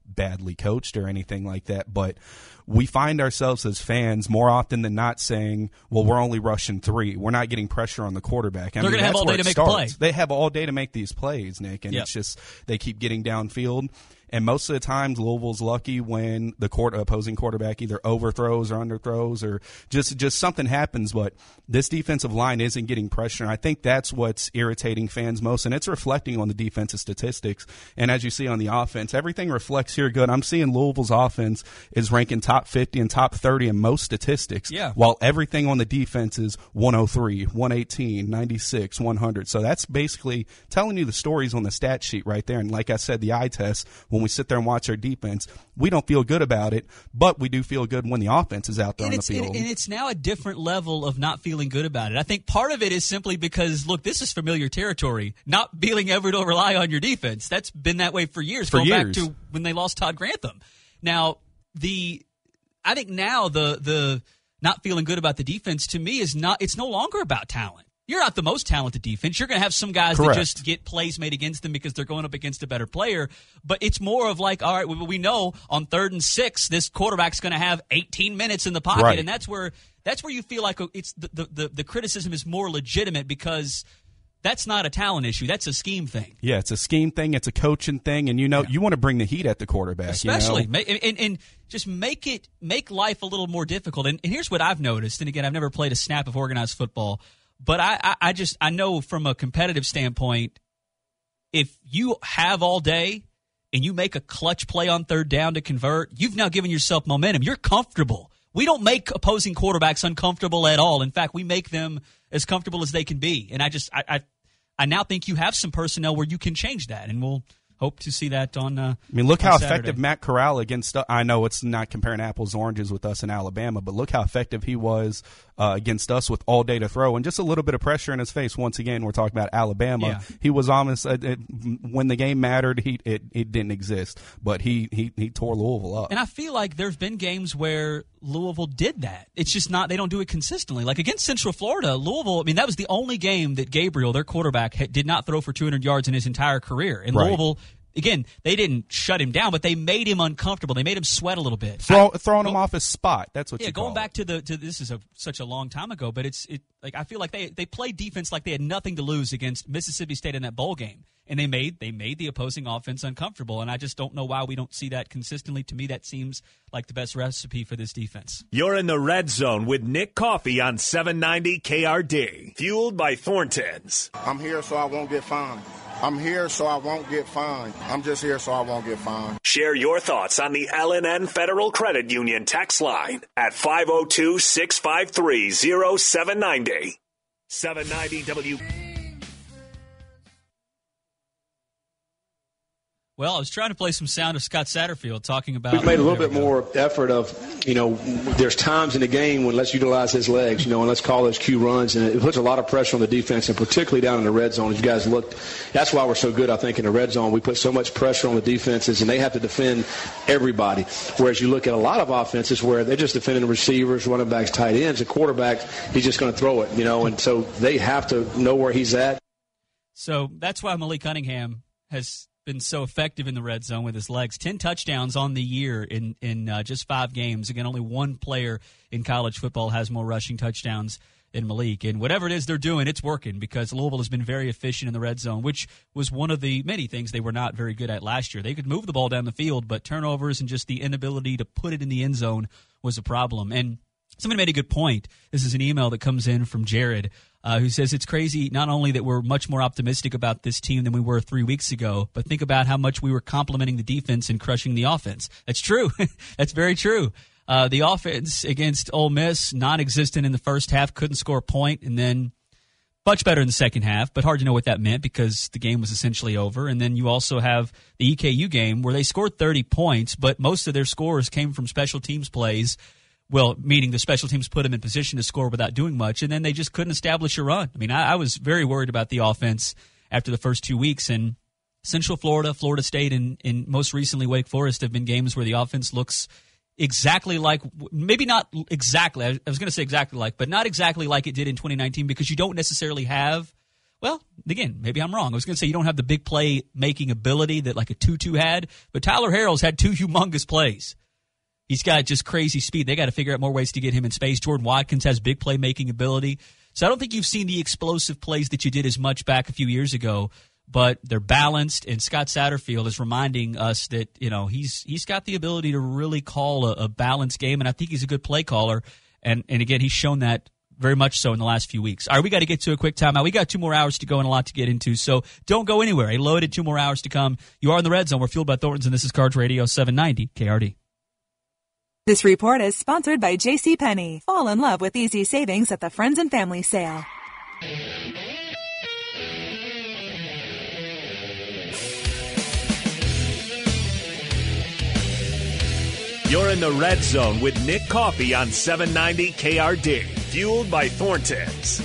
badly coached or anything like that, but we find ourselves as fans more often than not saying, well, we're only rushing 3. We're not getting pressure on the quarterback. They're going to have all day to make a play. They have all day to make these plays, Nick, and it's just they keep getting downfield. And most of the times, Louisville's lucky when the opposing quarterback either overthrows or underthrows or just something happens. But this defensive line isn't getting pressure. And I think that's what's irritating fans most, and it's reflecting on the defensive statistics. And as you see on the offense, everything reflects here good. I'm seeing Louisville's offense is ranking top 50 and top 30 in most statistics, while everything on the defense is 103, 118, 96, 100. So that's basically telling you the stories on the stat sheet right there. And like I said, the eye test, when we sit there and watch our defense, we don't feel good about it, but we do feel good when the offense is out there on the field. And it's now a different level of not feeling good about it. I think part of it is simply because, look, this is familiar territory, not being able to rely on your defense. That's been that way for years, going back to when they lost Todd Grantham. Now, I think now the not feeling good about the defense, to me, it's no longer about talent. You're not the most talented defense. You're going to have some guys that just get plays made against them because they're going up against a better player. But it's more of like, all right, we know on 3rd and 6, this quarterback's going to have 18 minutes in the pocket, and that's where you feel like it's the criticism is more legitimate because that's not a talent issue. That's a scheme thing. Yeah, it's a scheme thing. It's a coaching thing, and you want to bring the heat at the quarterback, especially and just make life a little more difficult. And here's what I've noticed. And again, I've never played a snap of organized football. But I know from a competitive standpoint, if you have all day and you make a clutch play on 3rd down to convert, you've now given yourself momentum. You're comfortable. We don't make opposing quarterbacks uncomfortable at all. In fact, we make them as comfortable as they can be. And I now think you have some personnel where you can change that, and we'll hope to see that on look how Saturday. Effective Matt Corral against – I know it's not comparing apples to oranges with us in Alabama, but look how effective he was against us with all day to throw and just a little bit of pressure in his face. Once again, we're talking about Alabama. Yeah. He was almost when the game mattered, it didn't exist, but he tore Louisville up. And I feel like there's been games where Louisville did that. It's just not – they don't do it consistently. Like against Central Florida, Louisville – that was the only game that Gabriel, their quarterback, did not throw for 200 yards in his entire career. And Louisville – again, they didn't shut him down, but they made him uncomfortable. They made him sweat a little bit. Throwing him off his spot. That's what you call it. Going back to this is such a long time ago, but I feel like they played defense like they had nothing to lose against Mississippi State in that bowl game, and they made the opposing offense uncomfortable. And I just don't know why we don't see that consistently. To me, that seems like the best recipe for this defense. You're in the Red Zone with Nick Coffey on 790 KRD, fueled by Thornton's. I'm here so I won't get fined. I'm here so I won't get fined. I'm just here so I won't get fined. Share your thoughts on the L&N Federal Credit Union text line at 502-653-0790. 790 W. Well, I was trying to play some sound of Scott Satterfield talking about... We've made a little bit more effort of, there's times in the game when let's utilize his legs, and let's call those Q runs, and it puts a lot of pressure on the defense, and particularly down in the red zone. As you guys looked, that's why we're so good, I think, in the red zone. We put so much pressure on the defenses, and they have to defend everybody. Whereas you look at a lot of offenses where they're just defending the receivers, running backs, tight ends. The quarterback, he's just going to throw it, and so they have to know where he's at. So that's why Malik Cunningham has been so effective in the red zone with his legs. 10 touchdowns on the year in just 5 games. Again, only one player in college football has more rushing touchdowns than Malik. And whatever it is they're doing, it's working because Louisville has been very efficient in the red zone, which was one of the many things they were not very good at last year. They could move the ball down the field, but turnovers and just the inability to put it in the end zone was a problem. And somebody made a good point. This is an email that comes in from Jared, who says it's crazy not only that we're much more optimistic about this team than we were 3 weeks ago, but think about how much we were complimenting the defense and crushing the offense. That's true. That's very true. The offense against Ole Miss, non-existent in the first half, couldn't score a point, and then much better in the second half, but hard to know what that meant because the game was essentially over. And then you also have the EKU game where they scored 30 points, but most of their scores came from special teams plays. Well, meaning the special teams put them in position to score without doing much, and then they just couldn't establish a run. I was very worried about the offense after the first 2 weeks, and Central Florida, Florida State, and most recently Wake Forest have been games where the offense looks exactly like, maybe not exactly, I was going to say exactly like, but not exactly like it did in 2019 because you don't necessarily have Well, again, maybe I'm wrong. I was going to say you don't have the big play making ability that like a Tutu had, but Tyler Harrell's had 2 humongous plays. He's got just crazy speed. They got to figure out more ways to get him in space. Jordan Watkins has big play making ability. So I don't think you've seen the explosive plays that you did as much back a few years ago, but they're balanced, and Scott Satterfield is reminding us that, he's got the ability to really call a balanced game, and I think he's a good play caller. And again, he's shown that very much so in the last few weeks. All right, we got to get to a quick timeout. We got 2 more hours to go and a lot to get into, so don't go anywhere. A loaded 2 more hours to come. You are in the Red Zone. We're fueled by Thornton's, and this is Cards Radio 790 KRD. This report is sponsored by JCPenney. Fall in love with easy savings at the Friends and Family Sale. You're in the Red Zone with Nick Coffey on 790 KRD. Fueled by Thornton's.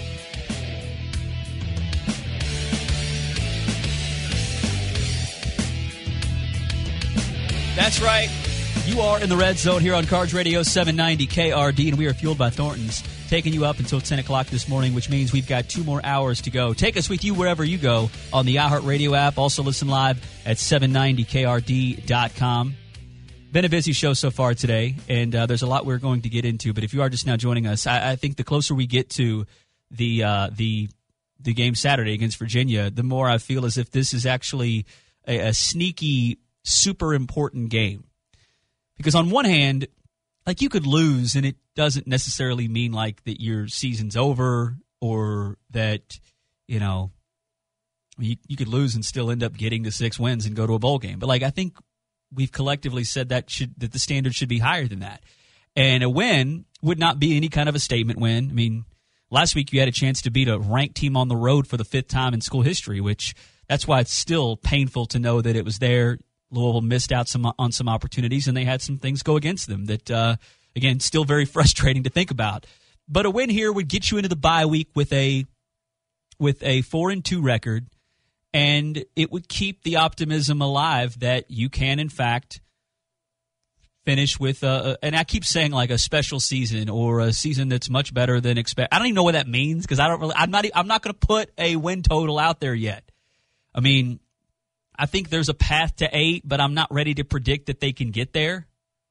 That's right. You are in the Red Zone here on Cards Radio 790 KRD, and we are fueled by Thornton's, taking you up until 10 o'clock this morning, which means we've got 2 more hours to go. Take us with you wherever you go on the iHeartRadio app. Also listen live at 790krd.com. Been a busy show so far today, and there's a lot we're going to get into. But if you are just now joining us, I think the closer we get to the game Saturday against Virginia, the more I feel as if this is actually a sneaky, super important game. Because on one hand, like, you could lose, and it doesn't necessarily mean like that your season's over, or that you could lose and still end up getting the 6 wins and go to a bowl game. But like, I think we've collectively said that the standard should be higher than that. And a win would not be any kind of a statement win. I mean, last week you had a chance to beat a ranked team on the road for the 5th time in school history, which that's why it's still painful to know that it was there. Louisville missed out on some opportunities, and they had some things go against them that, again, still very frustrating to think about. But a win here would get you into the bye week with a 4-2 record, and it would keep the optimism alive that you can, in fact, finish with and I keep saying like a special season, or a season that's much better than expected. I don't even know what that means, because I'm not going to put a win total out there yet. I mean, I think there's a path to 8, but I'm not ready to predict that they can get there.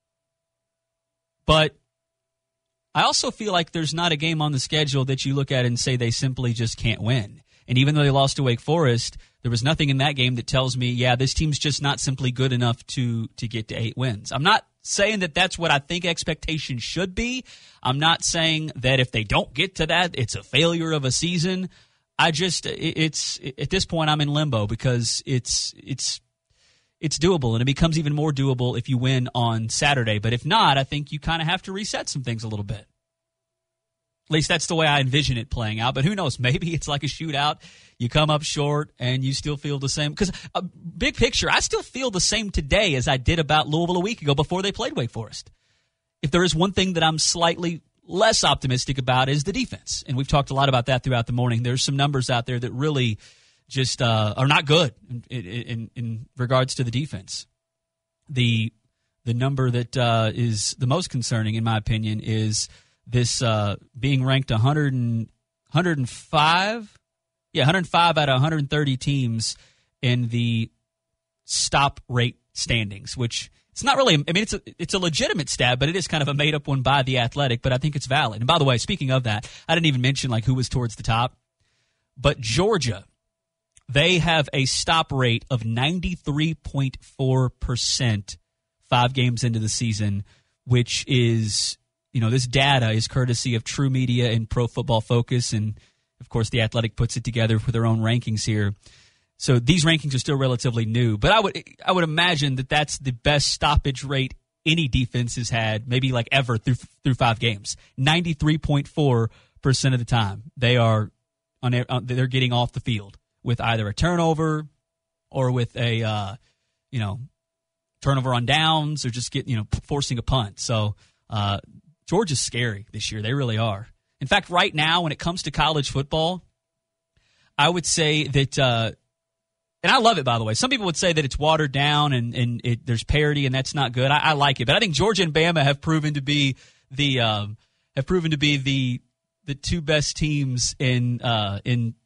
But I also feel like there's not a game on the schedule that you look at and say they simply just can't win. And even though they lost to Wake Forest, there was nothing in that game that tells me, yeah, this team's just not simply good enough to get to 8 wins. I'm not saying that that's what I think expectations should be. I'm not saying that if they don't get to that, it's a failure of a season. It's at this point I'm in limbo, because it's doable, and it becomes even more doable if you win on Saturday. But if not, I think you kind of have to reset some things a little bit. At least that's the way I envision it playing out. But who knows? Maybe it's like a shootout. You come up short and you still feel the same. Because big picture, I still feel the same today as I did about Louisville a week ago before they played Wake Forest. If there is one thing that I'm slightly less optimistic about, is the defense. And we've talked a lot about that throughout the morning. There's some numbers out there that really just are not good in regards to the defense. The number that is the most concerning, in my opinion, is this being ranked 105 out of 130 teams in the stop rate standings, which it's not really, I mean, it's a legitimate stat, but it is kind of a made-up one by The Athletic, but I think it's valid. And by the way, speaking of that, I didn't even mention like who was towards the top, but Georgia, they have a stop rate of 93.4% 5 games into the season, which is, this data is courtesy of True Media and Pro Football Focus, and of course The Athletic puts it together for their own rankings here. So these rankings are still relatively new, but I would imagine that that's the best stoppage rate any defense has had, maybe like ever through 5 games. 93.4% of the time they're getting off the field with either a turnover or with a turnover on downs, or just forcing a punt. So Georgia's scary this year. They really are. In fact, right now when it comes to college football, I would say that. And I love it, by the way. Some people would say that it's watered down and there's parity, and that's not good. I like it, but I think Georgia and Bama have proven to be the 2 best teams in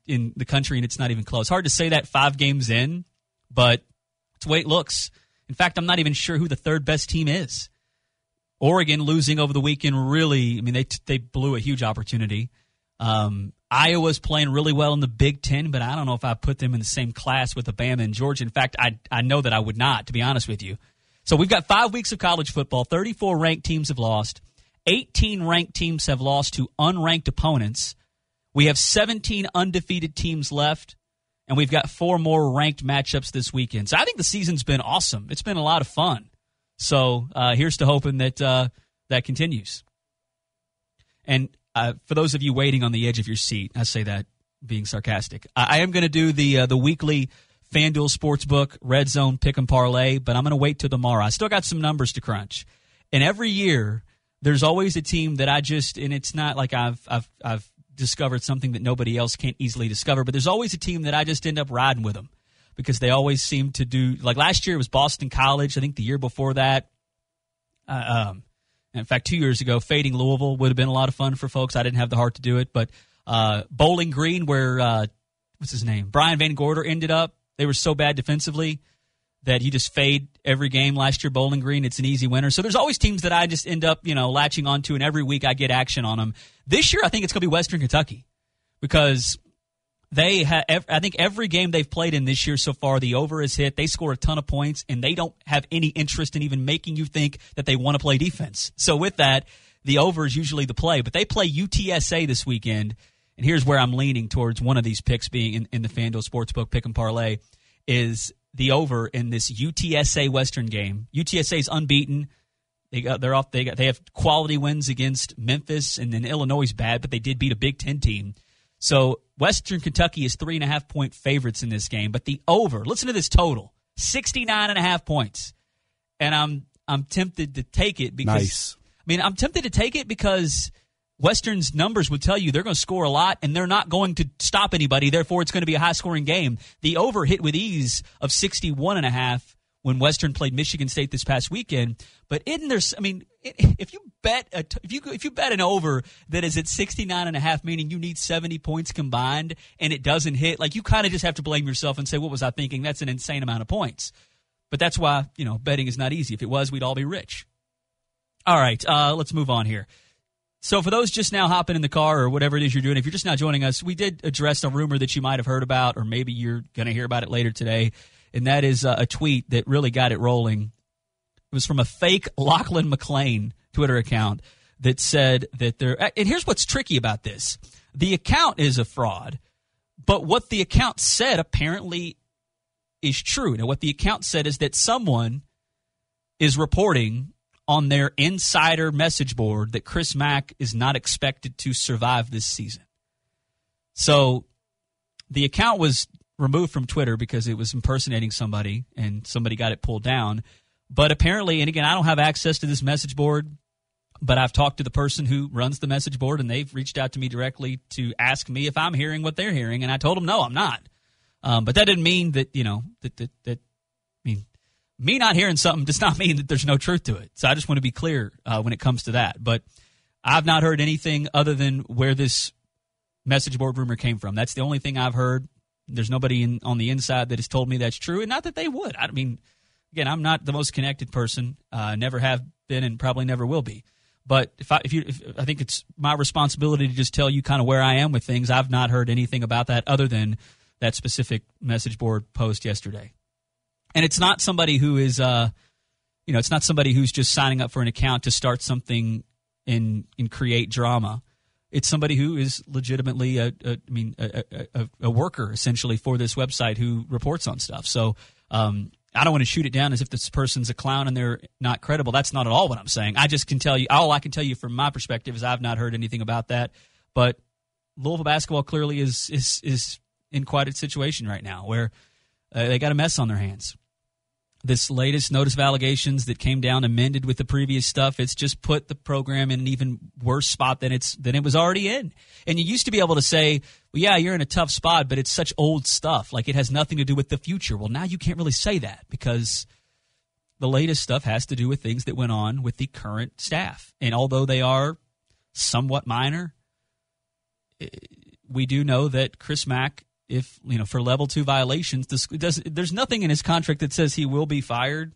in the country, and it's not even close. Hard to say that 5 games in, but it's the way it looks. In fact, I'm not even sure who the third best team is. Oregon losing over the weekend really, I mean, they blew a huge opportunity. Iowa's playing really well in the Big Ten, but I don't know if I put them in the same class with Alabama and Georgia. In fact, I know that I would not, to be honest with you. So we've got 5 weeks of college football. 34 ranked teams have lost. 18 ranked teams have lost to unranked opponents. We have 17 undefeated teams left, and we've got 4 more ranked matchups this weekend. So I think the season's been awesome. It's been a lot of fun. So here's to hoping that that continues. And for those of you waiting on the edge of your seat, I say that being sarcastic, I am going to do the weekly FanDuel Sportsbook Red Zone Pick 'em Parlay, but I'm going to wait till tomorrow. I still got some numbers to crunch. And every year, there's always a team that and it's not like I've discovered something that nobody else can't easily discover, but there's always a team that I just end up riding with them because they always seem to do, like last year it was Boston College. I think the year before that, in fact, 2 years ago, fading Louisville would have been a lot of fun for folks. I didn't have the heart to do it, but Bowling Green, where what's his name, Brian Van Gorder ended up, they were so bad defensively that he just fade every game last year. Bowling Green, it's an easy winner. So there's always teams that I just end up, latching onto, and every week I get action on them. This year, I think it's going to be Western Kentucky because I think every game they've played in this year so far, the over is hit. They score a ton of points, and they don't have any interest in even making you think that they want to play defense. So with that, the over is usually the play. But they play UTSA this weekend, and here's where I'm leaning towards one of these picks being in the FanDuel Sportsbook Pick 'em Parlay is the over in this UTSA Western game. UTSA's unbeaten. They have quality wins against Memphis, and then Illinois is bad, but they did beat a Big Ten team. So Western Kentucky is 3.5-point favorites in this game, but the over, listen to this total, 69.5 points. And I'm tempted to take it because nice. I'm tempted to take it because Western's numbers would tell you they're going to score a lot, and they're not going to stop anybody. Therefore, it's going to be a high-scoring game. The over hit with ease of 61.5 when Western played Michigan State this past weekend. But if you bet an over that is at 69.5, meaning you need 70 points combined, and it doesn't hit, like you kind of just have to blame yourself and say, "What was I thinking?" That's an insane amount of points. But that's why betting is not easy. If it was, we'd all be rich. All right, let's move on here. So for those just now hopping in the car or whatever it is you're doing, if you're just now joining us, we did address a rumor that you might have heard about, or maybe you're going to hear about it later today, and that is a tweet that really got it rolling. It was from a fake Lachlan McLean Twitter account that said that and here's what's tricky about this. The account is a fraud, but what the account said apparently is true. Now, what the account said is that someone is reporting on their insider message board that Chris Mack is not expected to survive this season. So the account was removed from Twitter because it was impersonating somebody, and somebody got it pulled down. But apparently, and again, I don't have access to this message board, but I've talked to the person who runs the message board, and they've reached out to me directly to ask me if I'm hearing what they're hearing, and I told them, no, I'm not. But that didn't mean that, me not hearing something does not mean that there's no truth to it. So I just want to be clear when it comes to that. But I've not heard anything other than where this message board rumor came from. That's the only thing I've heard. There's nobody on the inside that has told me that's true, and not that they would. I mean, again, I'm not the most connected person. Never have been, and probably never will be. But I think it's my responsibility to just tell you kind of where I am with things. I've not heard anything about that other than that specific message board post yesterday. And it's not somebody who is, it's not somebody who's just signing up for an account to start something and create drama. It's somebody who is legitimately a worker essentially for this website who reports on stuff. So I don't want to shoot it down as if this person's a clown and they're not credible. That's not at all what I'm saying. I just can tell you, all I can tell you from my perspective is I've not heard anything about that. But Louisville basketball clearly is in quite a situation right now where they got a mess on their hands. This latest notice of allegations that came down amended with the previous stuff, it's just put the program in an even worse spot than it was already in. And you used to be able to say, well, yeah, you're in a tough spot, but it's such old stuff. Like it has nothing to do with the future. Well, now you can't really say that because the latest stuff has to do with things that went on with the current staff. And although they are somewhat minor, we do know that Chris Mack, if for level 2 violations, there's nothing in his contract that says he will be fired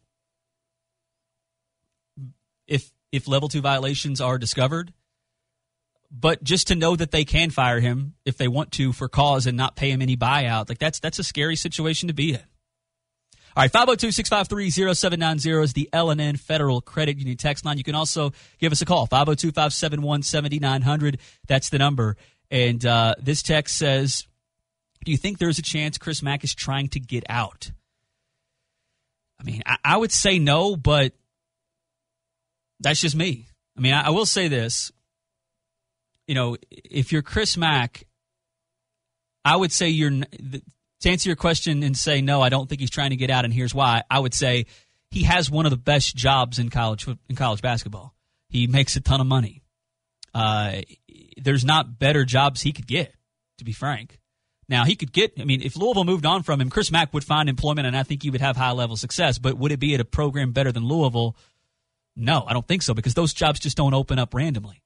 if level 2 violations are discovered. But just to know that they can fire him if they want to for cause and not pay him any buyout, like that's a scary situation to be in. All right, 502-653-0790 is the L&N Federal Credit Union text line. You can also give us a call, 502-571-7900. That's the number. And this text says, do you think there's a chance Chris Mack is trying to get out? I mean, I would say no, but that's just me. I mean, I will say this. If you're Chris Mack, I would say to answer your question and say, no, I don't think he's trying to get out, and here's why. I would say he has one of the best jobs in college basketball. He makes a ton of money. There's not better jobs he could get, to be frank. Now, if Louisville moved on from him, Chris Mack would find employment, and I think he would have high-level success. But would it be at a program better than Louisville? No, I don't think so, because those jobs just don't open up randomly.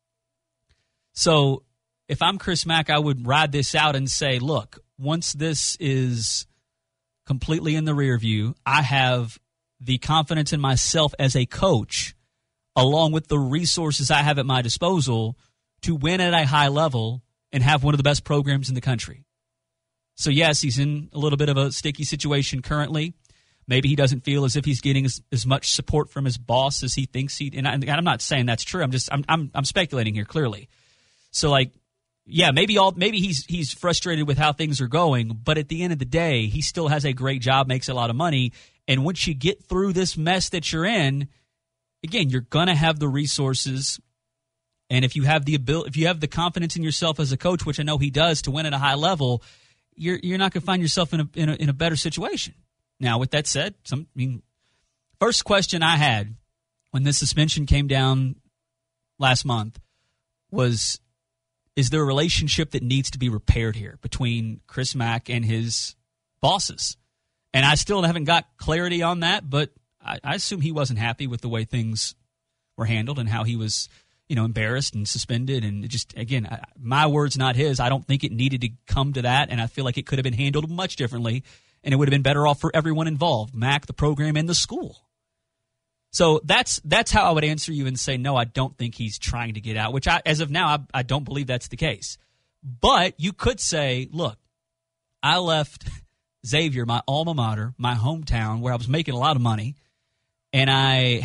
So if I'm Chris Mack, I would ride this out and say, look, once this is completely in the rear view, I have the confidence in myself as a coach, along with the resources I have at my disposal to win at a high level and have one of the best programs in the country. So, yes, he's in a little bit of a sticky situation currently. Maybe he doesn't feel as if he's getting as much support from his boss as he thinks he. And I'm not saying that's true. I'm speculating here clearly. So, maybe he's frustrated with how things are going, but at the end of the day, he still has a great job, makes a lot of money, and once you get through this mess that you're in, again, you're going to have the resources, and if you have the confidence in yourself as a coach, which I know he does, to win at a high level, you're not going to find yourself in a better situation. Now, with that said, first question I had when this suspension came down last month was, is there a relationship that needs to be repaired here between Chris Mack and his bosses? And I still haven't got clarity on that, but I assume he wasn't happy with the way things were handled and how he was, embarrassed and suspended. And just, again, my words, not his. I don't think it needed to come to that, and I feel like it could have been handled much differently, and it would have been better off for everyone involved, Mack, the program, and the school. So that's how I would answer you and say, no, I don't think he's trying to get out, which as of now, I don't believe that's the case. But you could say, look, I left Xavier, my alma mater, my hometown, where I was making a lot of money, and I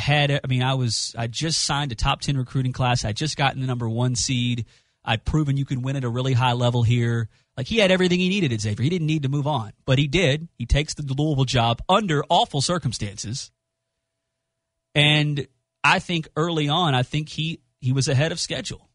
just signed a top 10 recruiting class. I just gotten the number 1 seed. I'd proven you could win at a really high level here. Like, he had everything he needed at Xavier. He didn't need to move on, but he did. He takes the Louisville job under awful circumstances. And I think early on, he was ahead of schedule.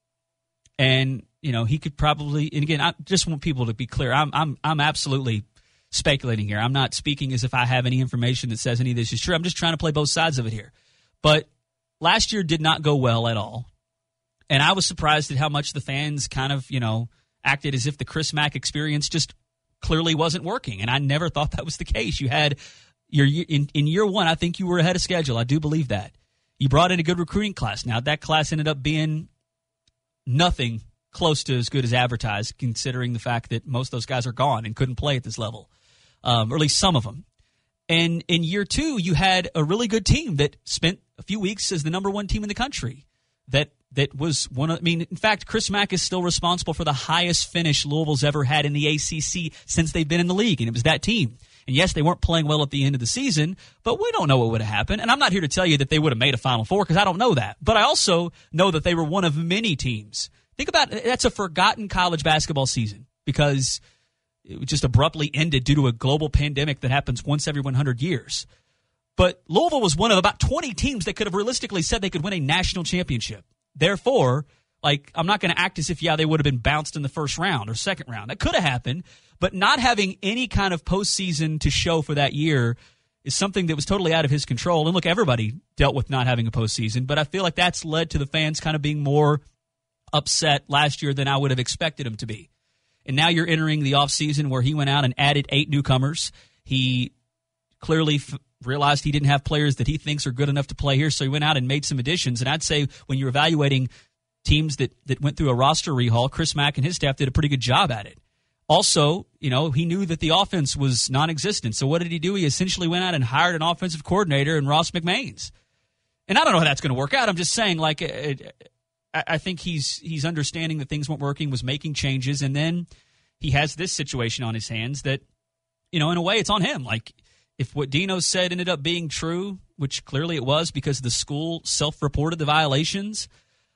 And, he could probably, and again, I just want people to be clear. I'm absolutely speculating here. I'm not speaking as if I have any information that says any of this is true. I'm just trying to play both sides of it here. But last year did not go well at all. And I was surprised at how much the fans kind of, acted as if the Chris Mack experience just clearly wasn't working. And I never thought that was the case. You had in year one, I think you were ahead of schedule. I do believe that. You brought in a good recruiting class. Now, that class ended up being nothing close to as good as advertised, considering the fact that most of those guys are gone and couldn't play at this level, or at least some of them. And in year two, you had a really good team that spent a few weeks as the number 1 team in the country. That was one of, in fact, Chris Mack is still responsible for the highest finish Louisville's ever had in the ACC since they've been in the league, and it was that team. And yes, they weren't playing well at the end of the season, but we don't know what would have happened. And I'm not here to tell you that they would have made a Final Four, because I don't know that. But I also know that they were one of many teams. Think about it, that's a forgotten college basketball season, because it just abruptly ended due to a global pandemic that happens once every 100 years. But Louisville was one of about 20 teams that could have realistically said they could win a national championship. Therefore, I'm not going to act as if, they would have been bounced in the first round or second round. That could have happened, but not having any kind of postseason to show for that year is something that was totally out of his control. And look, everybody dealt with not having a postseason, but I feel like that's led to the fans kind of being more upset last year than I would have expected them to be. And now you're entering the offseason where he went out and added 8 newcomers. He clearly realized he didn't have players that he thinks are good enough to play here, so he went out and made some additions. And I'd say when you're evaluating teams that went through a roster rehaul, Chris Mack and his staff did a pretty good job at it. Also, he knew that the offense was non-existent. So what did he do? He essentially went out and hired an offensive coordinator in Ross McMains. And I don't know how that's going to work out. I'm just saying, I think he's understanding that things weren't working, was making changes, and then he has this situation on his hands that, in a way, it's on him. Like, if what Dino said ended up being true, which clearly it was because the school self-reported the violations,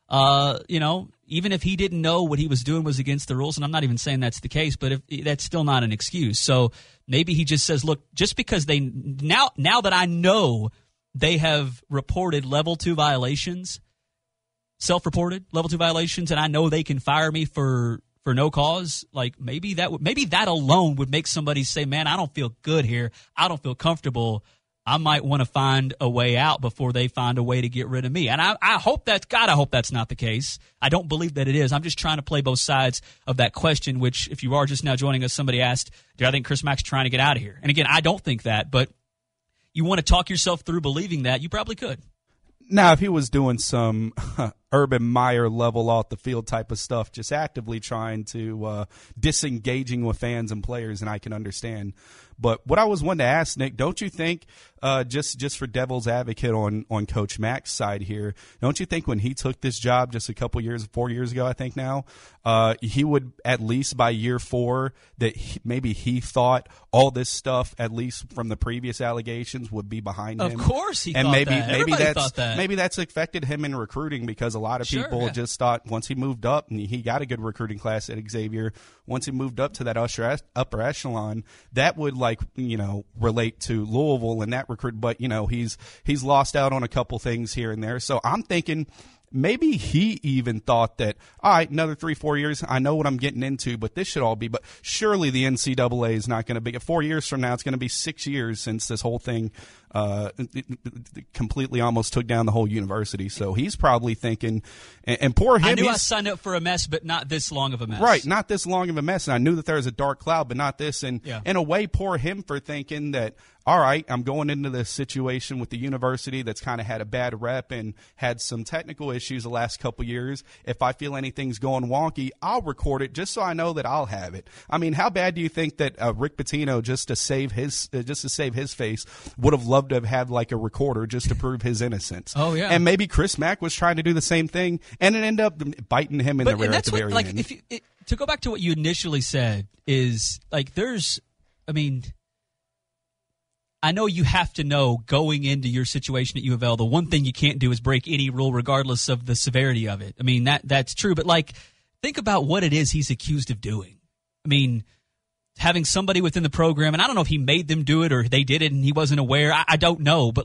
even if he didn't know what he was doing was against the rules, and I'm not even saying that's the case, but that's still not an excuse. So maybe he just says, look, just because now that I know they have reported level 2 violations, self-reported level 2 violations, and I know they can fire me for no cause, like maybe that alone would make somebody say, man, I don't feel good here. I don't feel comfortable. I might want to find a way out before they find a way to get rid of me. And I hope that's not the case. I don't believe that it is. I'm just trying to play both sides of that question, which, if you are just now joining us, somebody asked, do I think Chris Mack's trying to get out of here? And again, I don't think that, but you want to talk yourself through believing that, you probably could. Now, if he was doing some Urban Meyer level off the field type of stuff, just actively trying to disengaging with fans and players, and I can understand. But what I was wanting to ask, Nick, don't you think, just for devil's advocate on Coach Mack's side here, don't you think when he took this job just a couple years, 4 years ago, I think now, he would, at least by year 4, that maybe he thought all this stuff, at least from the previous allegations, would be behind him? Of course he and thought maybe, that. Maybe Everybody thought that. Maybe that's affected him in recruiting, because a lot of people just thought once he moved up, and he got a good recruiting class at Xavier, once he moved up to that upper echelon, that would relate to Louisville and that recruit. But he's lost out on a couple things here and there. So I'm thinking maybe he even thought that, all right, another 3-4 years, I know what I'm getting into, but this should all be. But surely the NCAA is not going to be. 4 years from now, it's going to be 6 years since this whole thing completely almost took down the whole university. So he's probably thinking, and poor him. I knew I signed up for a mess, but not this long of a mess. Right, not this long of a mess. And I knew that there was a dark cloud, but not this. And in a way, poor him for thinking that, all right, I'm going into this situation with the university that's kind of had a bad rep and had some technical issues the last couple years. If I feel anything's going wonky, I'll record it just so I know that I'll have it. I mean, how bad do you think that Rick Pitino, just to save his face, would have loved to have had like a recorder just to prove his innocence? Oh yeah. And maybe Chris Mack was trying to do the same thing, and it ended up biting him in the rear at the very end. To go back to what you initially said is I know you have to know going into your situation at U of L, the one thing you can't do is break any rule regardless of the severity of it. I mean, that's true. But, think about what it is he's accused of doing. I mean, having somebody within the program, and I don't know if he made them do it or they did it and he wasn't aware. I don't know. But,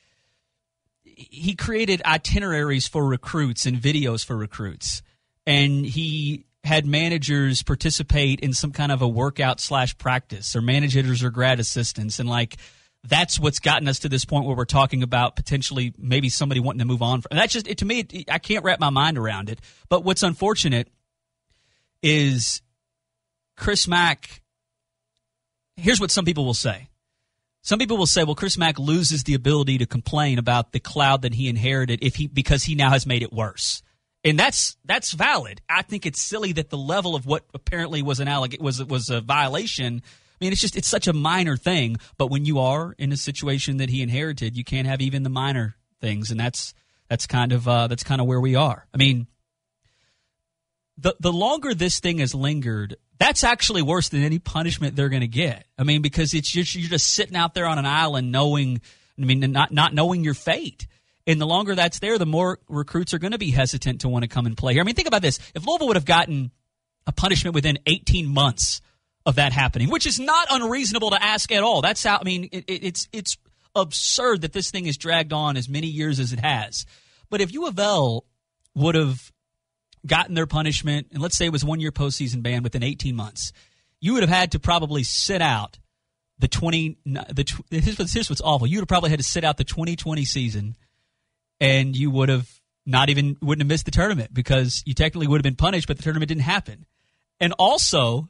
he created itineraries for recruits and videos for recruits. And he had managers participate in some kind of a workout / practice, or managers or grad assistants. And, that's what's gotten us to this point where we're talking about potentially maybe somebody wanting to move on. And that's just, to me, I can't wrap my mind around it. But what's unfortunate is Chris Mack. Here's what some people will say. Some people will say, well, Chris Mack loses the ability to complain about the cloud that he inherited because he now has made it worse. And that's valid. I think it's silly that the level of what apparently was was a violation. I mean, it's such a minor thing. But when you are in a situation that he inherited, you can't have even the minor things, and that's kind of where we are. I mean, the longer this thing has lingered, that's actually worse than any punishment they're going to get. I mean, because you're just sitting out there on an island not knowing your fate. And the longer that's there, the more recruits are going to be hesitant to want to come and play here. I mean, think about this. If Louisville would have gotten a punishment within 18 months of that happening, which is not unreasonable to ask at all. That's how, I mean, it's absurd that this thing is dragged on as many years as it has. But if U of L would have gotten their punishment, and let's say it was 1 year postseason ban within 18 months, you would have had to probably sit out here's what's awful. You would have probably had to sit out the 2020 season, and you wouldn't have missed the tournament because you technically would have been punished, but the tournament didn't happen. And also,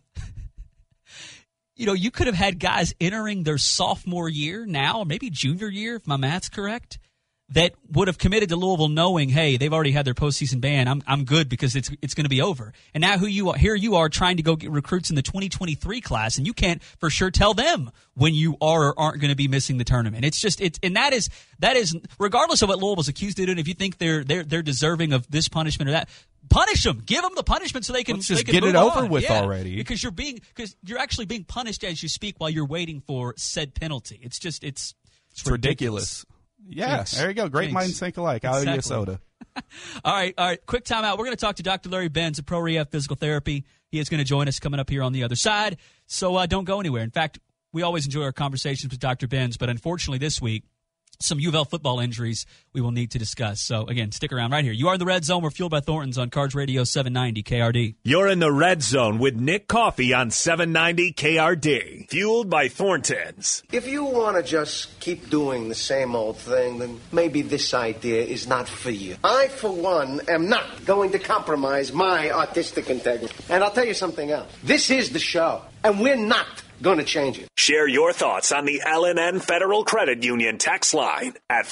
you could have had guys entering their sophomore year now, or maybe junior year, if my math's correct, that would have committed to Louisville knowing, hey, they've already had their postseason ban. I'm good because it's going to be over. And now here you are trying to go get recruits in the 2023 class, and you can't for sure tell them when you are or aren't going to be missing the tournament. And that is regardless of what Louisville's accused of doing. If you think they're deserving of this punishment or that, punish them. Give them the punishment so they can just get it over with already. Because you're actually being punished as you speak while you're waiting for said penalty. It's ridiculous. Yeah, yes. There you go. Great minds think alike. Exactly. Out of soda. All right. Quick timeout. We're going to talk to Dr. Larry Benz of Pro Rehab Physical Therapy. He is going to join us coming up here on the other side. So don't go anywhere. In fact, we always enjoy our conversations with Dr. Benz, but unfortunately this week, some UofL football injuries we will need to discuss. So, again, stick around right here. You are in the Red Zone. We're fueled by Thornton's on Cards Radio 790 KRD. You're in the Red Zone with Nick Coffey on 790 KRD. Fueled by Thornton's. If you want to just keep doing the same old thing, then maybe this idea is not for you. I, for one, am not going to compromise my artistic integrity. And I'll tell you something else. This is the show, and we're not going to change it. Share your thoughts on the L&N Federal Credit Union text line at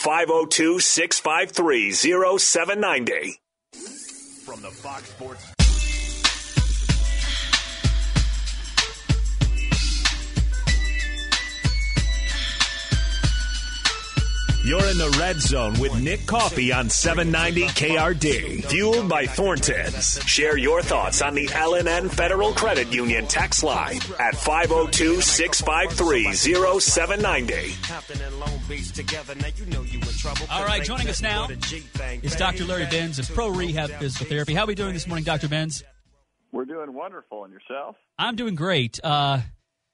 502-653-0790. From the Fox Sports. You're in the Red Zone with Nick Coffey on 790 KRD. Fueled by Thornton's. Share your thoughts on the L&N Federal Credit Union text line at 502-653-0790. All right, joining us now is Dr. Larry Benz of Pro Rehab Physical Therapy. How are we doing this morning, Dr. Benz? We're doing wonderful. And yourself? I'm doing great. And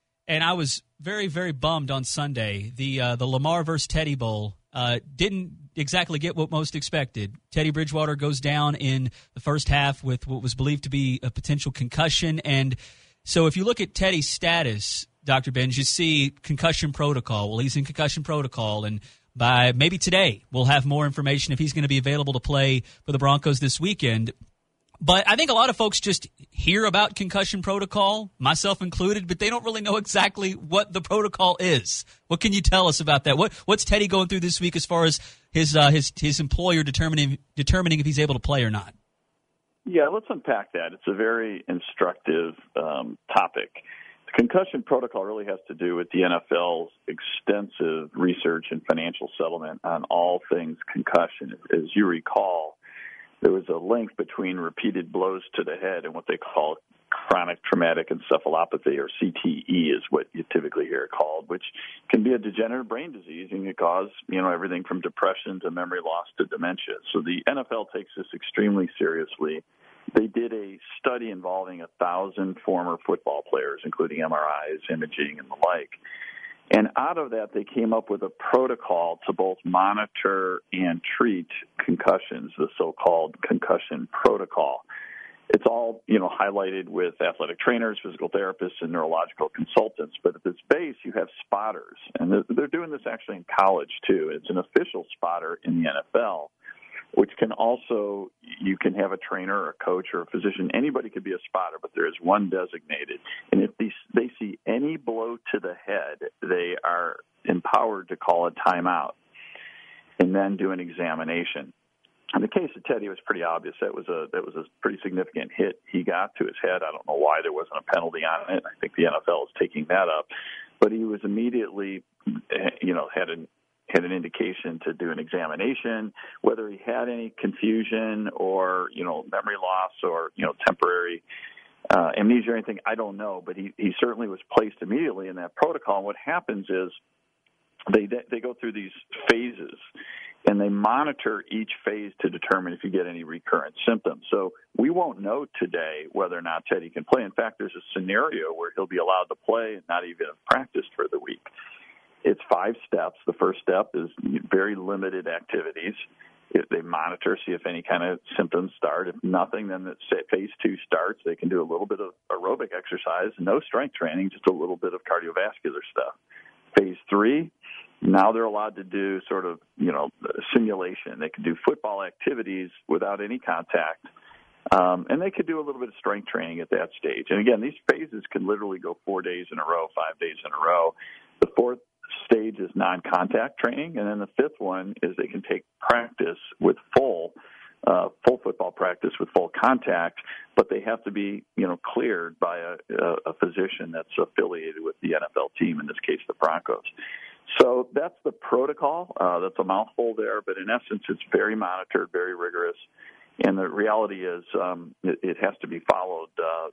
I was very, very bummed on Sunday. The Lamar versus Teddy Bowl didn't exactly get what most expected. Teddy Bridgewater goes down in the first half with what was believed to be a potential concussion. And so if you look at Teddy's status, Dr. Benz, you see concussion protocol. Well, he's in concussion protocol, and by maybe today we'll have more information if he's going to be available to play for the Broncos this weekend. But I think a lot of folks just hear about concussion protocol, myself included, but they don't really know exactly what the protocol is. What can you tell us about that? What's Teddy going through this week as far as his employer determining if he's able to play or not? Yeah, let's unpack that. It's a very instructive topic. The concussion protocol really has to do with the NFL's extensive research and financial settlement on all things concussion. As you recall, there was a link between repeated blows to the head and what they call chronic traumatic encephalopathy, or CTE is what you typically hear it called, which can be a degenerative brain disease and can cause, everything from depression to memory loss to dementia. So the NFL takes this extremely seriously. They did a study involving 1,000 former football players, including MRIs, imaging, and the like. And out of that, they came up with a protocol to both monitor and treat concussions, the so-called concussion protocol. It's all, highlighted with athletic trainers, physical therapists, and neurological consultants. But at its base, you have spotters. And they're doing this actually in college, too. It's an official spotter in the NFL, which can also, you can have a trainer or a coach or a physician. Anybody could be a spotter, but there is one designated. And if they see any blow to the head, they are empowered to call a timeout and then do an examination. In the case of Teddy, it was pretty obvious. That was a pretty significant hit he got to his head. I don't know why there wasn't a penalty on it. I think the NFL is taking that up. But he was immediately, had an indication to do an examination. Whether he had any confusion or, memory loss or, temporary amnesia or anything, I don't know. But he certainly was placed immediately in that protocol. And what happens is they go through these phases, and they monitor each phase to determine if you get any recurrent symptoms. So we won't know today whether or not Teddy can play. In fact, there's a scenario where he'll be allowed to play and not even have practiced for the week. It's 5 steps. The first step is very limited activities. If they monitor, see if any kind of symptoms start. If nothing, then phase 2 starts. They can do a little bit of aerobic exercise, no strength training, just a little bit of cardiovascular stuff. Phase 3, now they're allowed to do sort of, simulation. They can do football activities without any contact. And they could do a little bit of strength training at that stage. And again, these phases can literally go 4 days in a row, 5 days in a row. The fourth stage is non-contact training, and then the fifth one is they can take practice with full football practice with full contact, but they have to be, cleared by a physician that's affiliated with the NFL team, in this case, the Broncos. So that's the protocol. That's a mouthful there, but in essence, it's very monitored, very rigorous. And the reality is it has to be followed,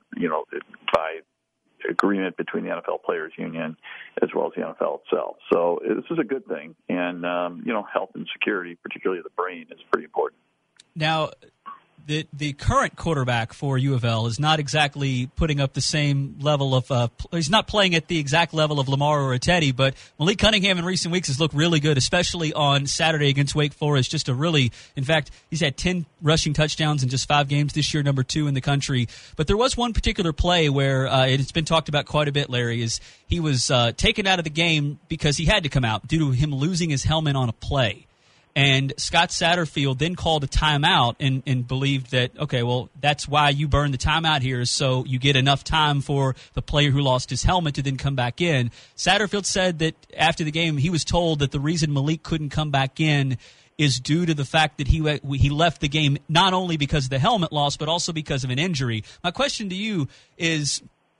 by agreement between the NFL Players Union as well as the NFL itself. So this is a good thing. And, health and security, particularly the brain, is pretty important. Now, the current quarterback for U of L is not exactly putting up the same level of he's not playing at the exact level of Lamar or Teddy, but Malik Cunningham in recent weeks has looked really good, especially on Saturday against Wake Forest. In fact, he's had 10 rushing touchdowns in just 5 games this year, number 2 in the country. But there was one particular play where it's been talked about quite a bit, Larry, is he was taken out of the game because he had to come out due to him losing his helmet on a play. And Scott Satterfield then called a timeout and believed that, okay, well, that's why you burned the timeout here, so you get enough time for the player who lost his helmet to then come back in. Satterfield said that after the game, he was told that the reason Malik couldn't come back in is due to the fact that he left the game not only because of the helmet loss, but also because of an injury. My question to you is,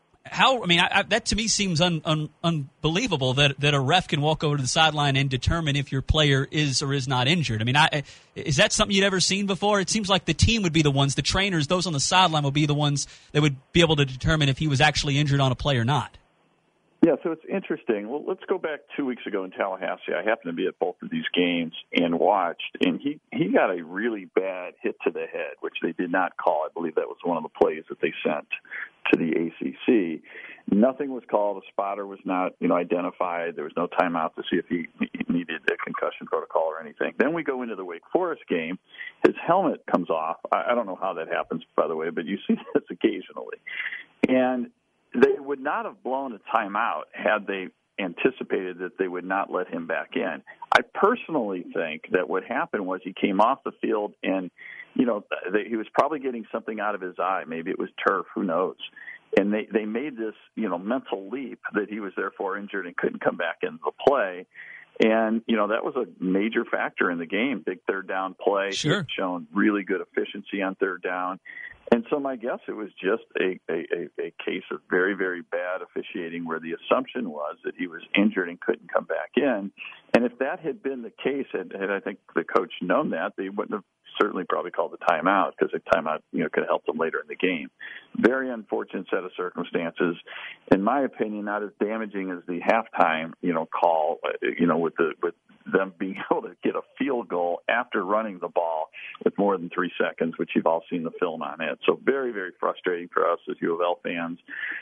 that to me seems unbelievable that a ref can walk over to the sideline and determine if your player is or is not injured. Is that something you'd ever seen before? It seems like the team would be the ones, the trainers, those on the sideline would be the ones that would be able to determine if he was actually injured on a play or not. Yeah, so it's interesting. Well, let's go back 2 weeks ago in Tallahassee. I happened to be at both of these games and watched, and he got a really bad hit to the head, which they did not call. I believe that was one of the plays that they sent to the ACC. Nothing was called. The spotter was not, identified. There was no timeout to see if he needed a concussion protocol or anything. Then we go into the Wake Forest game. His helmet comes off. I don't know how that happens, by the way, but you see this occasionally. And they would not have blown a timeout had they anticipated that they would not let him back in. I personally think that what happened was he came off the field and, he was probably getting something out of his eye. Maybe it was turf, who knows. And they made this, mental leap that he was therefore injured and couldn't come back into the play. And, that was a major factor in the game. Big third down play. Sure. He's shown really good efficiency on third down. And so my guess, it was just a case of very, very bad officiating where the assumption was that he was injured and couldn't come back in. And if that had been the case, had I think the coach known that, they wouldn't have certainly probably called the timeout, because the timeout, could have helped them later in the game. Very unfortunate set of circumstances. In my opinion, not as damaging as the halftime, call, with them being able to get a field goal after running the ball with more than 3 seconds, which you've all seen the film on it. So very, very frustrating for us as U of L fans.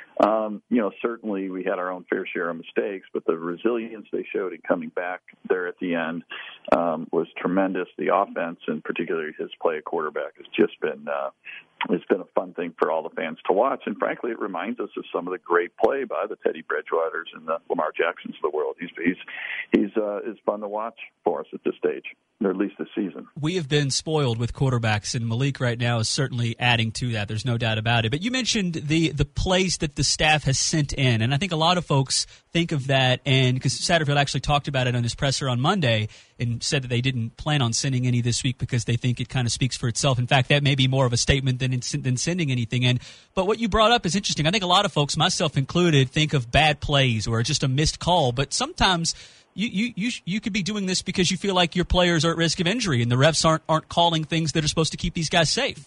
Certainly we had our own fair share of mistakes, but the resilience they showed in coming back there at the end was tremendous. The offense, and particularly his play at quarterback, has just been it's been a fun thing for all the fans to watch. And frankly, it reminds us of some of the great play by the Teddy Bridgewaters and the Lamar Jacksons of the world. He's fun to watch for us at this stage, or at least this season. We have been spoiled with quarterbacks, and Malik right now is certainly adding to that. There's no doubt about it. But you mentioned the plays that the staff has sent in, and I think a lot of folks think of that, and because Satterfield actually talked about it on his presser on Monday and said that they didn't plan on sending any this week because they think it kind of speaks for itself. In fact, that may be more of a statement than sending anything in. But what you brought up is interesting. I think a lot of folks, myself included, think of bad plays or just a missed call, but sometimes you could be doing this because you feel like your players are at risk of injury and the refs aren't calling things that are supposed to keep these guys safe.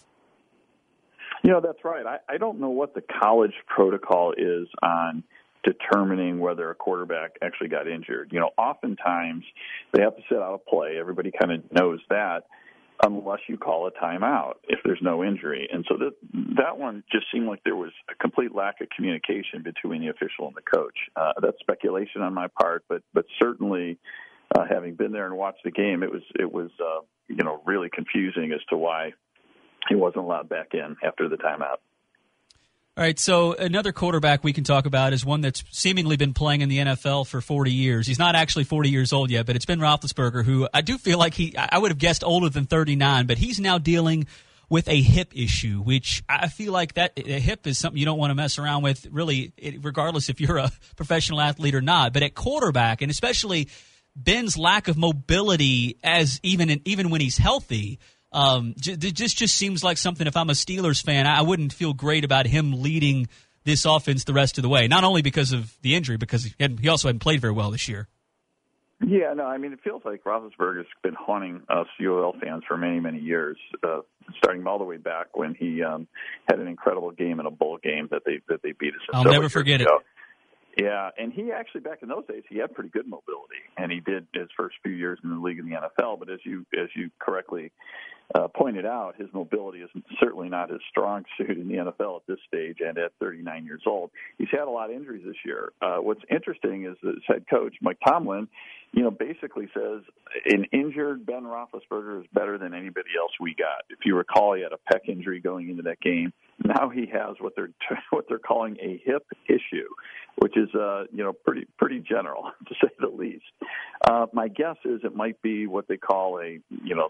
That's right. I don't know what the college protocol is on determining whether a quarterback actually got injured. Oftentimes they have to set out a play. Everybody kind of knows that, unless you call a timeout if there's no injury. And so that one just seemed like there was a complete lack of communication between the official and the coach. That's speculation on my part, but certainly having been there and watched the game, it was really confusing as to why he wasn't allowed back in after the timeout. All right, so another quarterback we can talk about is one that's seemingly been playing in the NFL for 40 years. He's not actually 40 years old yet, but it's Ben Roethlisberger, who I do feel like I would have guessed older than 39, but he's now dealing with a hip issue, which I feel like that a hip is something you don't want to mess around with, really, regardless if you're a professional athlete or not. But at quarterback, and especially Ben's lack of mobility, as even when he's healthy, it just seems like something. If I'm a Steelers fan, I wouldn't feel great about him leading this offense the rest of the way. Not only because of the injury, because he also hadn't played very well this year. Yeah, no, I mean, it feels like Roethlisberger's been haunting us UL fans for many, many years, starting all the way back when he had an incredible game in a bowl game that they beat us. I'll never forget it. Yeah, and he actually, back in those days, he had pretty good mobility, and he did his first few years in the league in the NFL. But as you correctly pointed out, his mobility is certainly not his strong suit in the NFL at this stage and at 39 years old. He's had a lot of injuries this year. What's interesting is that his head coach, Mike Tomlin, basically says an injured Ben Roethlisberger is better than anybody else we got. If you recall, he had a pec injury going into that game. Now he has what they're calling a hip issue, which is pretty general, to say the least. My guess is it might be what they call it's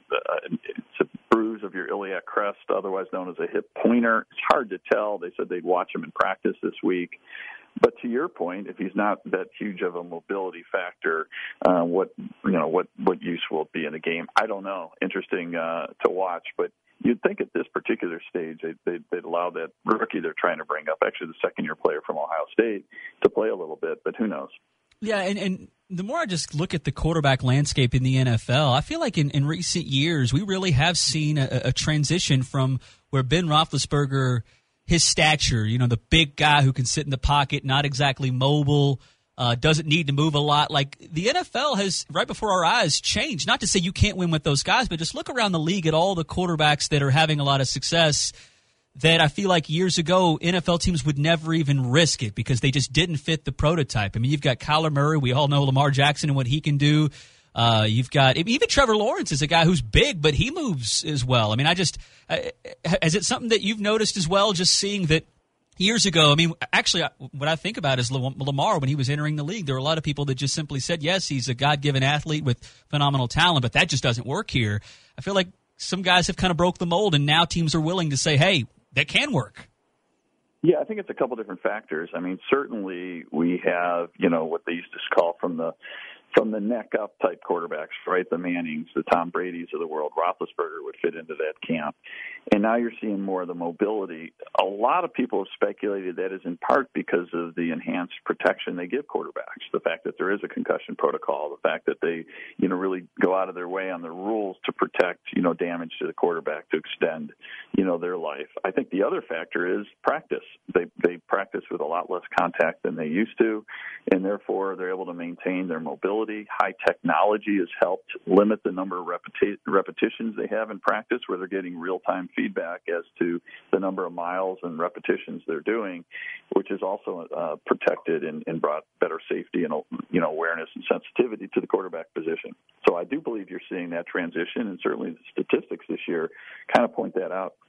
a bruise of your iliac crest, otherwise known as a hip pointer. It's hard to tell. They said they'd watch him in practice this week. But to your point, if he's not that huge of a mobility factor, what use will it be in a game? I don't know. Interesting to watch, but you'd think at this particular stage they'd allow that rookie they're trying to bring up, actually the second-year player from Ohio State, to play a little bit, but who knows? Yeah, and the more I just look at the quarterback landscape in the NFL, I feel like in recent years we really have seen a transition from where Ben Roethlisberger, his stature, the big guy who can sit in the pocket, not exactly mobile, doesn't need to move a lot. Like the NFL has, right before our eyes, changed. Not to say you can't win with those guys, but just look around the league at all the quarterbacks that are having a lot of success that I feel like years ago NFL teams would never even risk it because they just didn't fit the prototype. I mean, you've got Kyler Murray. We all know Lamar Jackson and what he can do. You've got even Trevor Lawrence is a guy who's big, but he moves as well. I mean, is it something that you've noticed as well, just seeing that years ago? I mean, actually, what I think about is Lamar when he was entering the league. There were a lot of people that just simply said, yes, he's a God-given athlete with phenomenal talent, but that just doesn't work here. I feel like some guys have kind of broke the mold, and now teams are willing to say, hey, that can work. Yeah, I think it's a couple different factors. I mean, certainly we have, what they used to call from the neck up type quarterbacks, right? The Mannings, the Tom Bradys of the world. Roethlisberger would fit into that camp. And now you're seeing more of the mobility. A lot of people have speculated that is in part because of the enhanced protection they give quarterbacks. The fact that there is a concussion protocol, the fact that they, really go out of their way on the rules to protect, damage to the quarterback to extend, their life. I think the other factor is practice. They practice with a lot less contact than they used to, and therefore they're able to maintain their mobility. High technology has helped limit the number of repetitions they have in practice, where they're getting real-time feedback as to the number of miles and repetitions they're doing, which is also protected and brought better safety and awareness and sensitivity to the quarterback position. So I do believe you're seeing that transition, and certainly the statistics this year kind of point that out.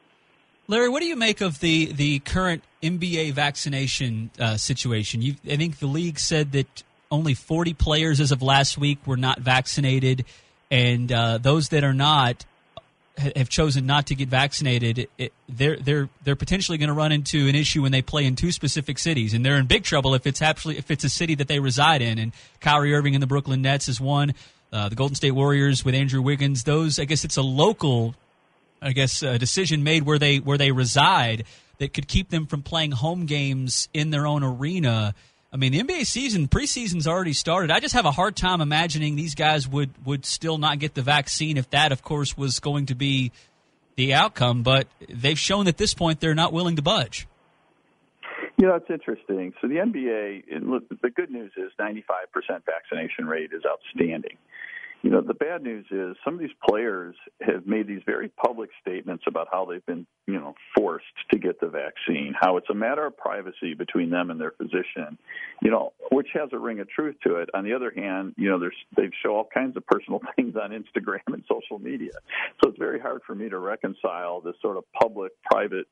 Larry, what do you make of the current NBA vaccination situation? I think the league said that only 40 players as of last week were not vaccinated, and those that are not have chosen not to get vaccinated. They're potentially going to run into an issue when they play in two specific cities, and they're in big trouble if it's a city that they reside in. And Kyrie Irving and the Brooklyn Nets is one. The Golden State Warriors with Andrew Wiggins. Those, I guess, it's a local, decision made where they reside that could keep them from playing home games in their own arena. I mean, the NBA preseason's already started. I just have a hard time imagining these guys would still not get the vaccine if that, of course, was going to be the outcome. But they've shown at this point they're not willing to budge. It's interesting. So the NBA, the good news is 95% vaccination rate is outstanding. The bad news is some of these players have made these very public statements about how they've been, forced to get the vaccine, how it's a matter of privacy between them and their physician, which has a ring of truth to it. On the other hand, they show all kinds of personal things on Instagram and social media. So it's very hard for me to reconcile this sort of public-private,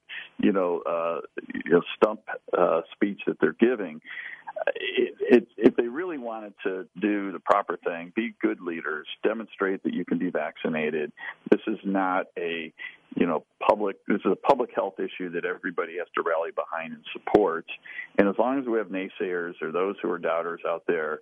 stump speech that they're giving. If they really wanted to do the proper thing, be good leaders, demonstrate that you can be vaccinated. This is not a this is a public health issue that everybody has to rally behind and support. And as long as we have naysayers or those who are doubters out there,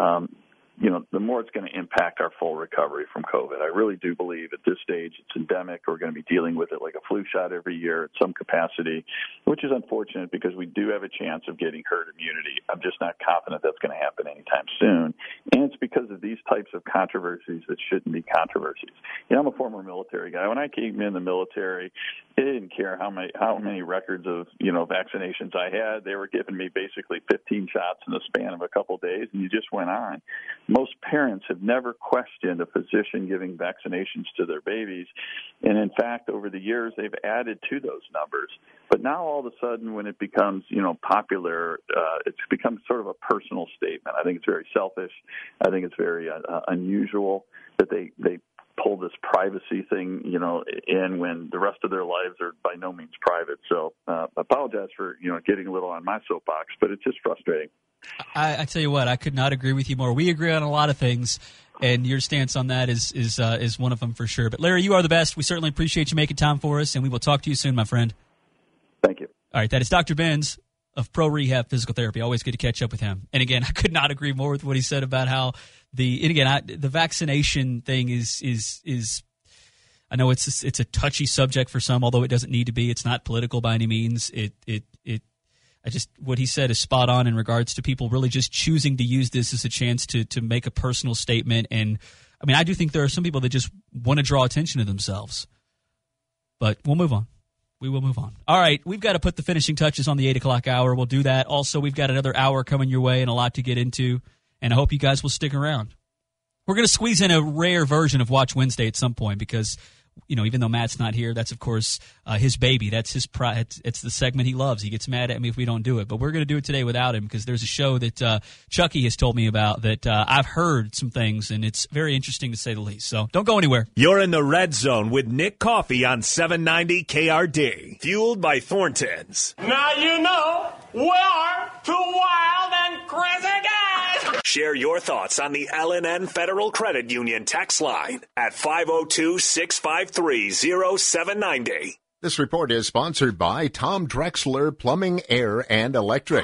the more it's going to impact our full recovery from COVID. I really do believe at this stage it's endemic. We're going to be dealing with it like a flu shot every year at some capacity, which is unfortunate because we do have a chance of getting herd immunity. I'm just not confident that's going to happen anytime soon. And it's because of these types of controversies that shouldn't be controversies. I'm a former military guy. When I came in the military, they didn't care how many records of, vaccinations I had. They were giving me basically 15 shots in the span of a couple of days, and you just went on. Most parents have never questioned a physician giving vaccinations to their babies. And in fact, over the years, they've added to those numbers. But now all of a sudden, when it becomes, popular, it's become sort of a personal statement. I think it's very selfish. I think it's very unusual that they pull this privacy thing, in when the rest of their lives are by no means private. So I apologize for, getting a little on my soapbox, but it's just frustrating. I tell you what, I could not agree with you more. We agree on a lot of things, and your stance on that is one of them for sure. But Larry, you are the best. We certainly appreciate you making time for us, and we will talk to you soon, my friend. Thank you. All right, that is Dr. Benz of Pro Rehab Physical Therapy. Always good to catch up with him. And again, I could not agree more with what he said about how the vaccination thing is. I know it's a touchy subject for some, although it doesn't need to be. It's not political by any means. What he said is spot on in regards to people really just choosing to use this as a chance to make a personal statement. And I mean, I do think there are some people that just want to draw attention to themselves. But we'll move on. We will move on. All right, we've got to put the finishing touches on the 8 o'clock hour. We'll do that. Also, we've got another hour coming your way and a lot to get into, and I hope you guys will stick around. We're going to squeeze in a rare version of Watch Wednesday at some point because, even though Matt's not here, that's, of course, his baby. That's his pride. It's the segment he loves. He gets mad at me if we don't do it. But we're going to do it today without him because there's a show that Chucky has told me about that I've heard some things, and it's very interesting to say the least. So don't go anywhere. You're in the Red Zone with Nick Coffey on 790 KRD. Fueled by Thornton's. Now you know we are two wild and crazy guys. Share your thoughts on the L&N Federal Credit Union text line at 502-653-0790. This report is sponsored by Tom Drexler Plumbing, Air, and Electric.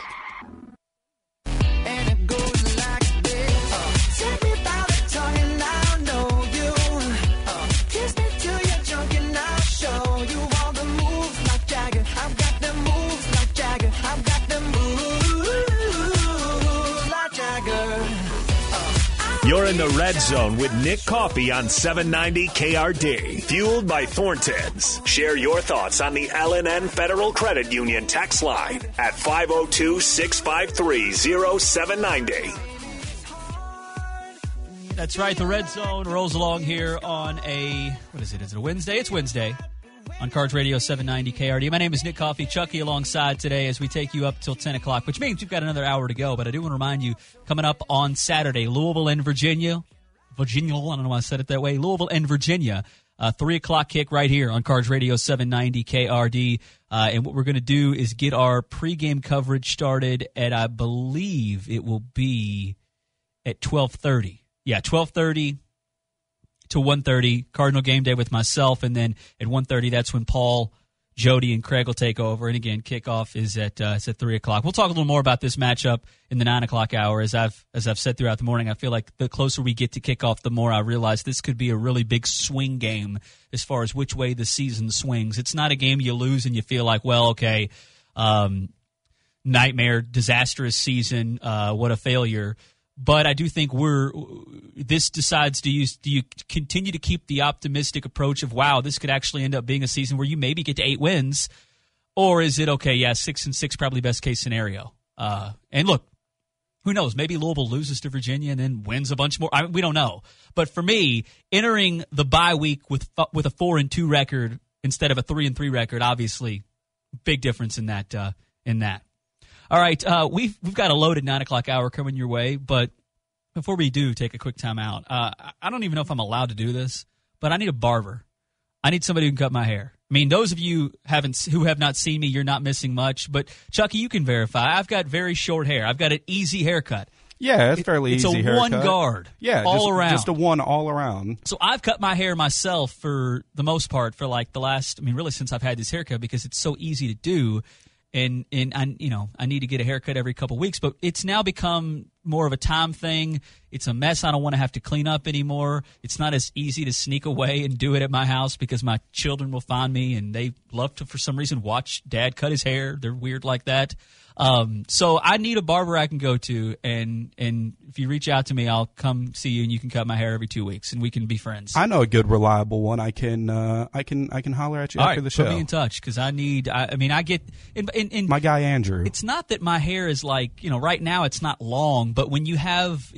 You're in the Red Zone with Nick Coffey on 790 KRD. Fueled by Thornton's. Share your thoughts on the L&N Federal Credit Union text line at 502-653-0790. That's right. The Red Zone rolls along here on what is it? Is it a Wednesday? It's Wednesday on Cards Radio 790 KRD. My name is Nick Coffey. Chucky alongside today as we take you up till 10 o'clock, which means we've got another hour to go. But I do want to remind you, coming up on Saturday, Louisville and Virginia. I don't know why I said it that way. Louisville and Virginia. 3 o'clock kick right here on Cards Radio 790 KRD. And what we're going to do is get our pregame coverage started at, I believe it will be at 12:30. Yeah, 12:30 to 1:30, Cardinal Game Day with myself, and then at 1:30, that's when Paul, Jody, and Craig will take over. And again, kickoff is at 3 o'clock. We'll talk a little more about this matchup in the 9 o'clock hour. As I've said throughout the morning, I feel like the closer we get to kickoff, the more I realize this could be a really big swing game as far as which way the season swings. It's not a game you lose and you feel like, well, okay, nightmare, disastrous season, what a failure. But I do think this decides, do you continue to keep the optimistic approach of, wow, this could actually end up being a season where you maybe get to 8 wins, or is it, okay, yeah, 6-6 probably best case scenario. And look, who knows? Maybe Louisville loses to Virginia and then wins a bunch more. We don't know. But for me, entering the bye week with a 4-2 record instead of a 3-3 record, obviously, big difference in that. All right, we've got a loaded 9 o'clock hour coming your way, but before we do take a quick time out, I don't even know if I'm allowed to do this, but I need a barber. I need somebody who can cut my hair. I mean, those of you who have not seen me, you're not missing much, but Chucky, you can verify. I've got very short hair. I've got an easy haircut. Yeah, it's fairly it's easy a haircut. one guard. Yeah, all around. Just a one all around. So I've cut my hair myself for the most part for like the last, really since I've had this haircut because it's so easy to do. And I need to get a haircut every couple weeks, but it's now become more of a time thing. It's a mess I don't want to have to clean up anymore. It's not as easy to sneak away and do it at my house because my children will find me, and they love to, for some reason, watch Dad cut his hair. They're weird like that. So I need a barber I can go to, and if you reach out to me, I'll come see you, and you can cut my hair every 2 weeks, and we can be friends. I know a good, reliable one. I can holler at you after the show. Put me in touch because I get my guy Andrew. It's not that my hair is like right now it's not long, but when you have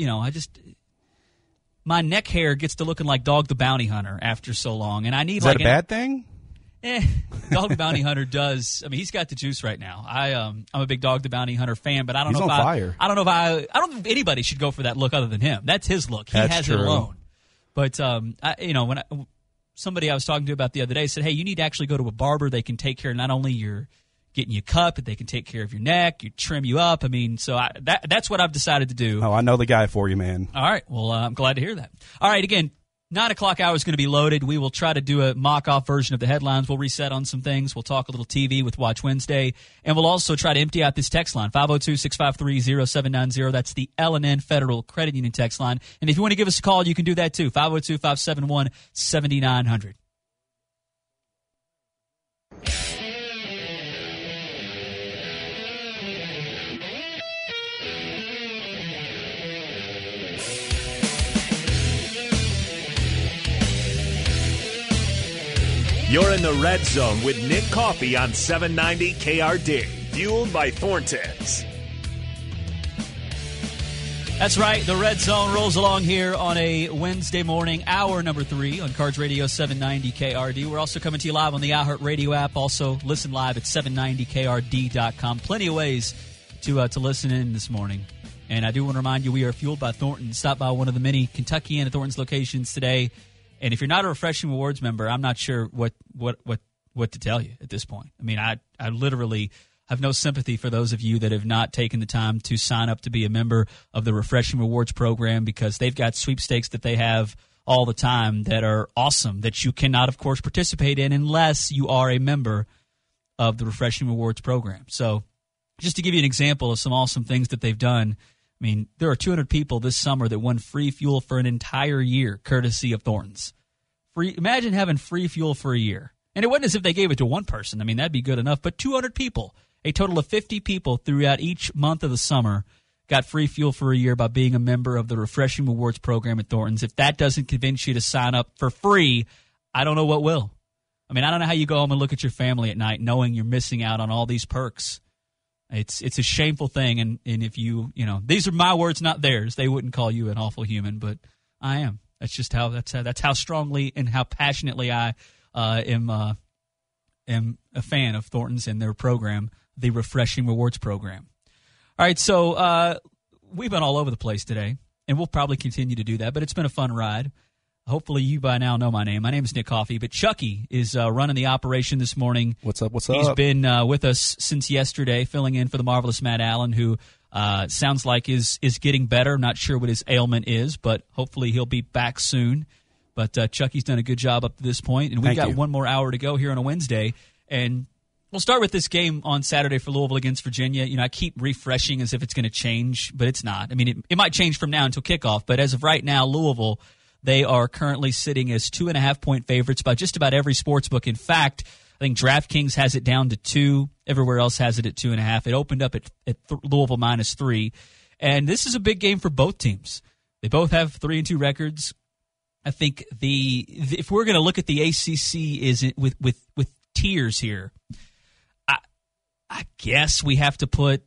my neck hair gets to looking like Dog the Bounty Hunter after so long, and I need is that a bad thing? Dog the Bounty Hunter does. He's got the juice right now. I'm a big Dog the Bounty Hunter fan, but I don't know if fire. I don't know if anybody should go for that look other than him. That's his look. He has it alone. But somebody I was talking to about the other day said, "Hey, you need to actually go to a barber. They can take care of not only your getting you cut, but they can take care of your neck, you trim you up." That's what I've decided to do. Oh, I know the guy for you, man. All right. Well, I'm glad to hear that. All right. Again, 9 o'clock hour is going to be loaded. We will try to do a mock-off version of the headlines. We'll reset on some things. We'll talk a little TV with Watch Wednesday. And we'll also try to empty out this text line, 502-653-0790. That's the L&N Federal Credit Union text line. And if you want to give us a call, you can do that too, 502-571-7900. You're in the Red Zone with Nick Coffey on 790 KRD, fueled by Thornton's. That's right. The Red Zone rolls along here on a Wednesday morning, hour number 3 on Cards Radio 790 KRD. We're also coming to you live on the iHeart Radio app. Also, listen live at 790KRD.com. Plenty of ways to listen in this morning. And I do want to remind you, we are fueled by Thornton's. Stop by one of the many Kentucky and Thornton's locations today. And if you're not a Refreshing Rewards member, I'm not sure what to tell you at this point. I literally have no sympathy for those of you that have not taken the time to sign up to be a member of the Refreshing Rewards program, because they've got sweepstakes that they have all the time that are awesome that you cannot, of course, participate in unless you are a member of the Refreshing Rewards program. So just to give you an example of some awesome things that they've done, there are 200 people this summer that won free fuel for an entire year, courtesy of Thornton's. Imagine having free fuel for a year. And it wasn't as if they gave it to one person. That'd be good enough. But 200 people, a total of 50 people throughout each month of the summer, got free fuel for a year by being a member of the Refreshing Rewards program at Thornton's. If that doesn't convince you to sign up for free, I don't know what will. I don't know how you go home and look at your family at night knowing you're missing out on all these perks. It's a shameful thing, and if these are my words, not theirs. They wouldn't call you an awful human, but I am. That's just that's how strongly and how passionately I am a fan of Thornton's and their program, the Refreshing Rewards program. All right, so we've been all over the place today, and we'll probably continue to do that, but it's been a fun ride. Hopefully you by now know my name. My name is Nick Coffey, but Chucky is running the operation this morning. What's up? He's been with us since yesterday, filling in for the marvelous Matt Allen, who sounds like is getting better. I'm not sure what his ailment is, but hopefully he'll be back soon. But Chucky's done a good job up to this point, and we've got one more hour to go here on a Wednesday. And we'll start with this game on Saturday for Louisville against Virginia. I keep refreshing as if it's going to change, but it's not. It might change from now until kickoff, but as of right now, Louisville, they are currently sitting as 2.5-point favorites by just about every sports book. In fact, I think DraftKings has it down to 2. Everywhere else has it at 2.5. It opened up at Louisville -3. And this is a big game for both teams. They both have 3-2 records. I think if we're going to look at the ACC with tiers here, I guess we have to put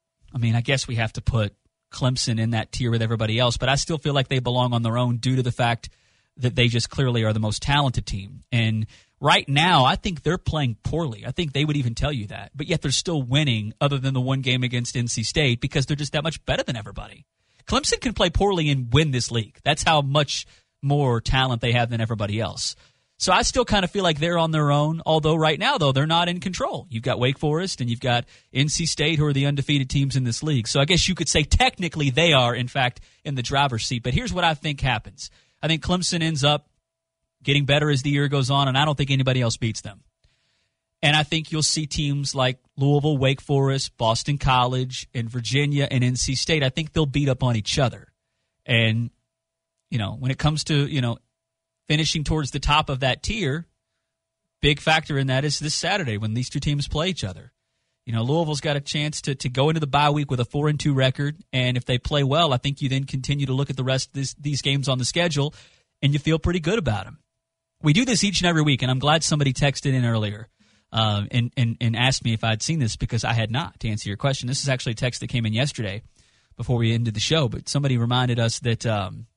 Clemson in that tier with everybody else, but I still feel like they belong on their own due to the fact that they just clearly are the most talented team. And right now, I think they're playing poorly. I think they would even tell you that. But yet they're still winning other than the one game against NC State because they're just that much better than everybody. Clemson can play poorly and win this league. That's how much more talent they have than everybody else. So I still kind of feel like they're on their own, although right now, though, they're not in control. You've got Wake Forest and you've got NC State, who are the undefeated teams in this league. So I guess you could say technically they are, in fact, in the driver's seat. But here's what I think happens. I think Clemson ends up getting better as the year goes on, and I don't think anybody else beats them. And I think you'll see teams like Louisville, Wake Forest, Boston College, and Virginia and NC State. I think they'll beat up on each other. And, when it comes to, finishing towards the top of that tier, big factor in that is this Saturday when these two teams play each other. Louisville's got a chance to go into the bye week with a 4-2 record, and if they play well, I think you then continue to look at the rest of these games on the schedule, and you feel pretty good about them. We do this each and every week, and I'm glad somebody texted in earlier and asked me if I'd seen this, because I had not, to answer your question. This is actually a text that came in yesterday before we ended the show, but somebody reminded us that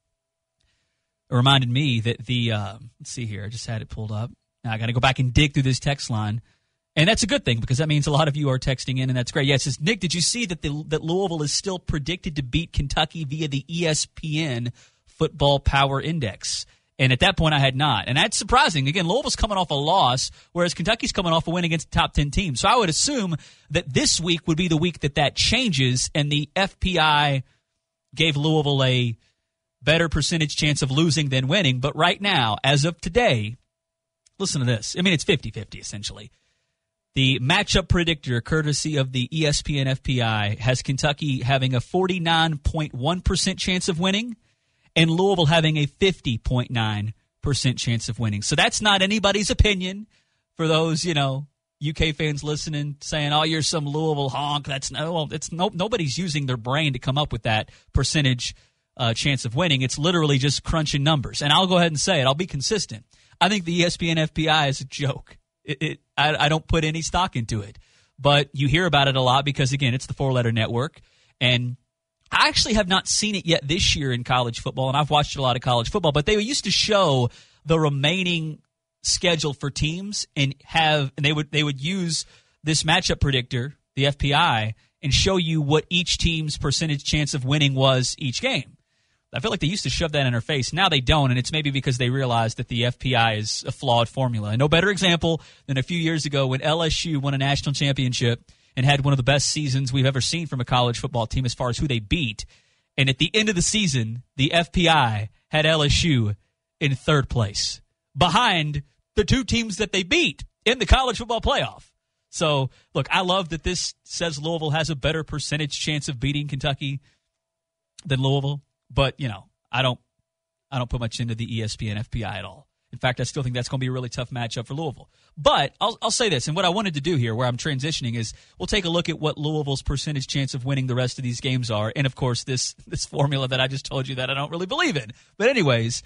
reminded me that the let's see here, I just had it pulled up. Now I got to go back and dig through this text line, and that's a good thing because that means a lot of you are texting in, and that's great. Yeah, it says, Nick, did you see that that Louisville is still predicted to beat Kentucky via the ESPN Football Power Index? And at that point, I had not. And that's surprising. Again, Louisville's coming off a loss, whereas Kentucky's coming off a win against the top 10 teams. So I would assume that this week would be the week that changes, and the FPI gave Louisville a better percentage chance of losing than winning. But right now, as of today, listen to this. I mean, it's 50-50, essentially. The matchup predictor, courtesy of the ESPN FPI, has Kentucky having a 49.1% chance of winning, and Louisville having a 50.9% chance of winning. So that's not anybody's opinion. For those, UK fans listening, saying, "Oh, you're some Louisville honk." Nobody's using their brain to come up with that percentage chance of winning. It's literally just crunching numbers. And I'll go ahead and say it. I'll be consistent. I think the ESPN FPI is a joke. I don't put any stock into it. But you hear about it a lot because, again, it's the four-letter network. And I actually have not seen it yet this year in college football, and I've watched a lot of college football, but they used to show the remaining schedule for teams and they would use this matchup predictor, the FPI, and show you what each team's percentage chance of winning was each game. I feel like they used to shove that in our face. Now they don't, and it's maybe because they realize that the FPI is a flawed formula. And no better example than a few years ago when LSU won a national championship and had one of the best seasons we've ever seen from a college football team as far as who they beat. And at the end of the season, the FPI had LSU in third place, behind the two teams that they beat in the college football playoff. So, look, I love that this says Louisville has a better percentage chance of beating Kentucky than Louisville. But, I don't put much into the ESPN FPI at all. In fact, I still think that's going to be a really tough matchup for Louisville. But I'll say this, and what I wanted to do here, where I'm transitioning, is we'll take a look at what Louisville's percentage chance of winning the rest of these games are, and of course this formula that I just told you that I don't really believe in. But anyways,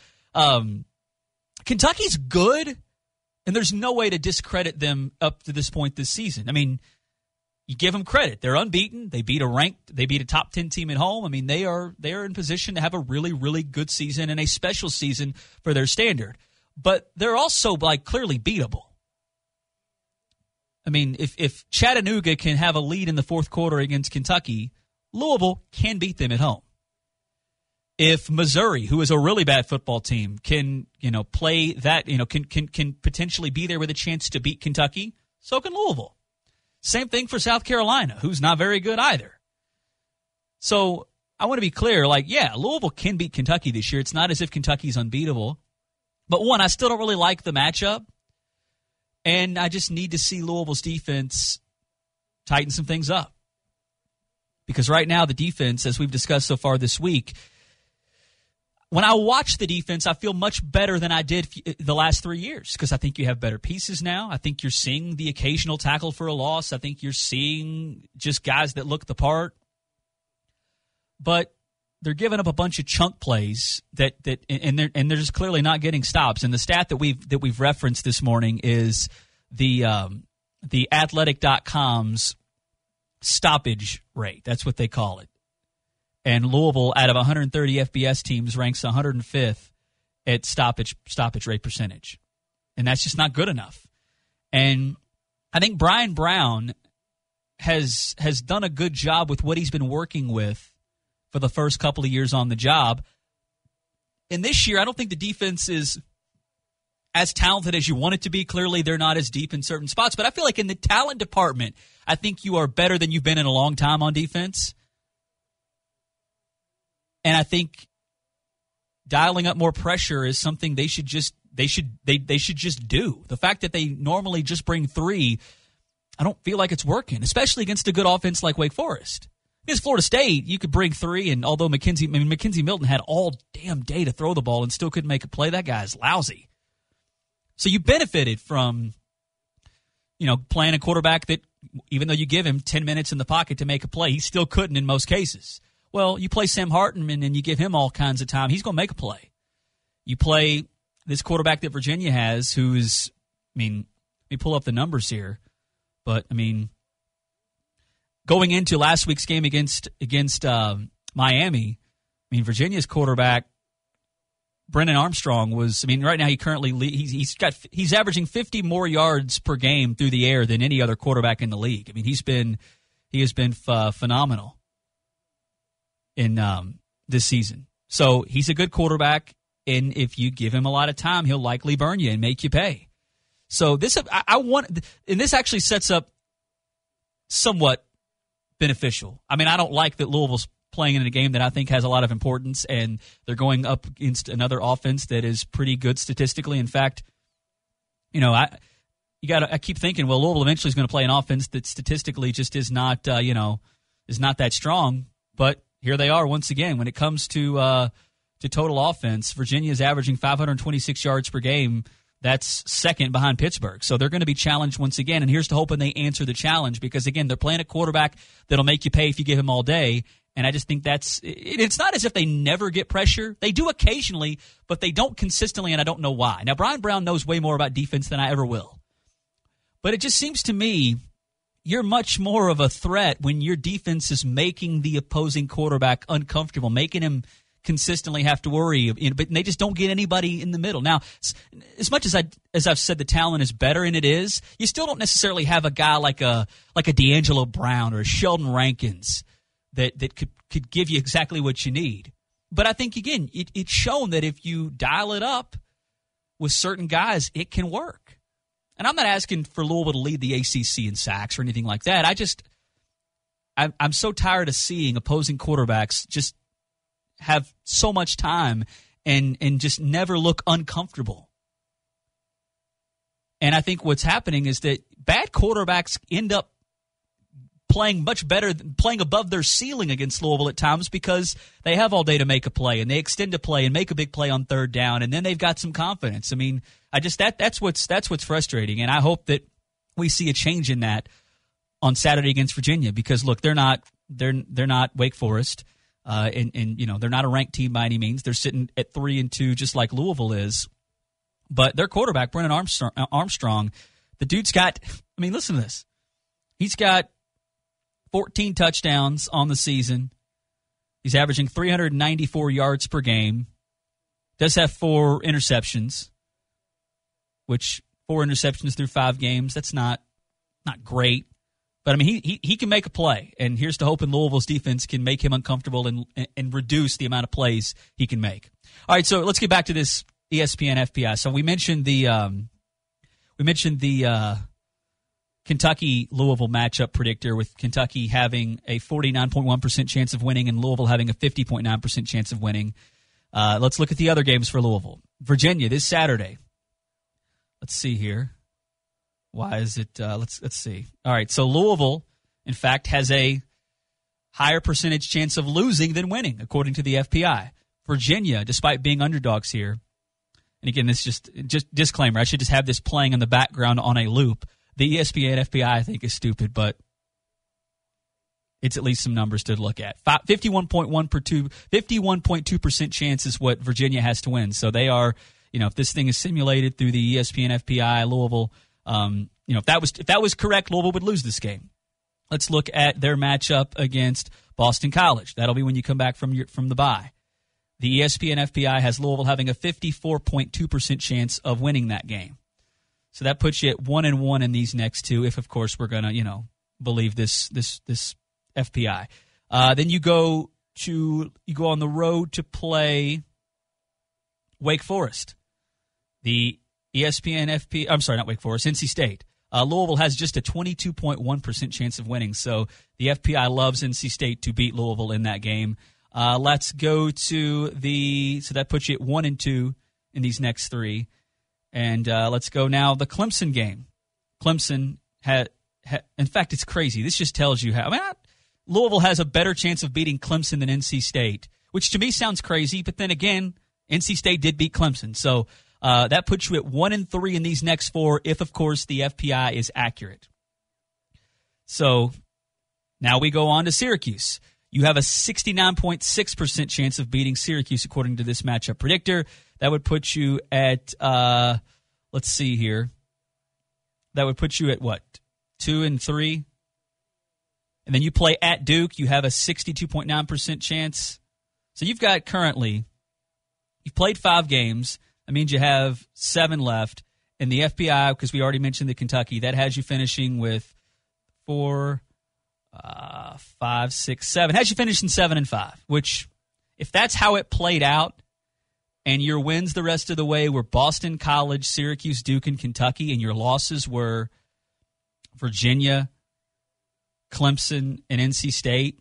Kentucky's good, and there's no way to discredit them up to this point this season. I mean, you give them credit. They're unbeaten. They beat a top 10 team at home. I mean, they are in position to have a really, really good season and a special season for their standard. But they're also clearly beatable. I mean, if Chattanooga can have a lead in the fourth quarter against Kentucky, Louisville can beat them at home. If Missouri, who is a really bad football team, can play that, can potentially be there with a chance to beat Kentucky, so can Louisville. Same thing for South Carolina, who's not very good either. So I want to be clear, Louisville can beat Kentucky this year. It's not as if Kentucky's unbeatable. But one, I still don't really like the matchup, and I just need to see Louisville's defense tighten some things up. Because right now the defense, as we've discussed so far this week, when I watch the defense, I feel much better than I did the last 3 years because I think you have better pieces now. I think you're seeing the occasional tackle for a loss. I think you're seeing just guys that look the part. But they're giving up a bunch of chunk plays and they're just clearly not getting stops. And the stat that we've referenced this morning is the Athletic.com's stoppage rate. That's what they call it. And Louisville, out of 130 FBS teams, ranks 105th at stoppage rate percentage. And that's just not good enough. And I think Brian Brown has done a good job with what he's been working with for the first couple of years on the job. And this year, I don't think the defense is as talented as you want it to be. Clearly, they're not as deep in certain spots. But I feel like in the talent department, I think you are better than you've been in a long time on defense. And I think dialing up more pressure is something they should just do. The fact that they normally just bring 3, I don't feel like it's working, especially against a good offense like Wake Forest. Against Florida State, you could bring 3, and although McKenzie Milton had all damn day to throw the ball and still couldn't make a play, that guy's lousy. So you benefited from, playing a quarterback that, even though you give him 10 minutes in the pocket to make a play, he still couldn't in most cases. Well, you play Sam Hartman and you give him all kinds of time, he's going to make a play. You play this quarterback that Virginia has, who's, let me pull up the numbers here, but, going into last week's game against Miami, Virginia's quarterback, Brennan Armstrong, was, right now he's averaging 50 more yards per game through the air than any other quarterback in the league. He has been phenomenal in this season. So he's a good quarterback, and if you give him a lot of time, he'll likely burn you and make you pay. So this actually sets up somewhat beneficial. I don't like that Louisville's playing in a game that I think has a lot of importance, and they're going up against another offense that is pretty good statistically. In fact, I keep thinking, well, Louisville eventually is going to play an offense that statistically just is not that strong, but here they are once again. When it comes to total offense, Virginia is averaging 526 yards per game. That's second behind Pittsburgh. So they're going to be challenged once again, and here's to hoping they answer the challenge because, again, they're playing a quarterback that'll make you pay if you give him all day, and I just think it's not as if they never get pressure. They do occasionally, but they don't consistently, and I don't know why. Now, Brian Brown knows way more about defense than I ever will, but it just seems to me you're much more of a threat when your defense is making the opposing quarterback uncomfortable, making him consistently have to worry, but they just don't get anybody in the middle. Now, as much as I've said the talent is better, and it is, you still don't necessarily have a guy like a D'Angelo Brown or a Sheldon Rankins that could give you exactly what you need. But I think, again, it's shown that if you dial it up with certain guys, it can work. And I'm not asking for Louisville to lead the ACC in sacks or anything like that. I'm so tired of seeing opposing quarterbacks just have so much time and just never look uncomfortable. And I think what's happening is that bad quarterbacks end up playing much better, playing above their ceiling against Louisville at times because they have all day to make a play and they extend a play and make a big play on third down, and then they've got some confidence. That's what's frustrating, and I hope that we see a change in that on Saturday against Virginia because look, they're not Wake Forest. And they're not a ranked team by any means. They're sitting at 3-2, just like Louisville is. But their quarterback, Brennan Armstrong, the dude's got. Listen to this. He's got 14 touchdowns on the season. He's averaging 394 yards per game. Does have 4 interceptions, which 4 interceptions through 5 games. That's not great. But, he can make a play, and here's to hoping Louisville's defense can make him uncomfortable and reduce the amount of plays he can make. All right, so let's get back to this ESPN FPI. So we mentioned the Kentucky-Louisville matchup predictor, with Kentucky having a 49.1% chance of winning and Louisville having a 50.9% chance of winning. Let's look at the other games for Louisville. Virginia this Saturday. Let's see here. Why is it? Let's see. All right, so Louisville, in fact, has a higher percentage chance of losing than winning, according to the FPI. Virginia, despite being underdogs here, and again, this just disclaimer, I should just have this playing in the background on a loop. The ESPN FPI, I think, is stupid, but it's at least some numbers to look at. 51.2% chance is what Virginia has to win. So they are, if this thing is simulated through the ESPN FPI, Louisville. If that was correct, Louisville would lose this game. Let's look at their matchup against Boston College. That'll be when you come back from the bye. The ESPN FPI has Louisville having a 54.2% chance of winning that game. So that puts you at 1-1 in these next two, if of course we're gonna believe this FPI. Then you go on the road to play Wake Forest. The ESPN, not Wake Forest, NC State. Louisville has just a 22.1% chance of winning, so the FPI loves NC State to beat Louisville in that game. Let's go to so that puts you at 1-2 in these next three. And let's go now the Clemson game. Clemson in fact, it's crazy. This just tells you how. Louisville has a better chance of beating Clemson than NC State, which to me sounds crazy. But then again, NC State did beat Clemson, so that puts you at 1-3 in these next four. If of course the FPI is accurate. So now we go on to Syracuse. You have a 69.6% chance of beating Syracuse according to this matchup predictor. That would put you at let's see here. That would put you at what? 2-3. And then you play at Duke. You have a 62.9% chance. So you've got you've played 5 games. That means you have 7 left. And the FPI, because we already mentioned the Kentucky, that has you finishing with 4, 5, 6, 7. Has you finishing 7-5, which if that's how it played out, and your wins the rest of the way were Boston College, Syracuse, Duke, and Kentucky, and your losses were Virginia, Clemson, and NC State,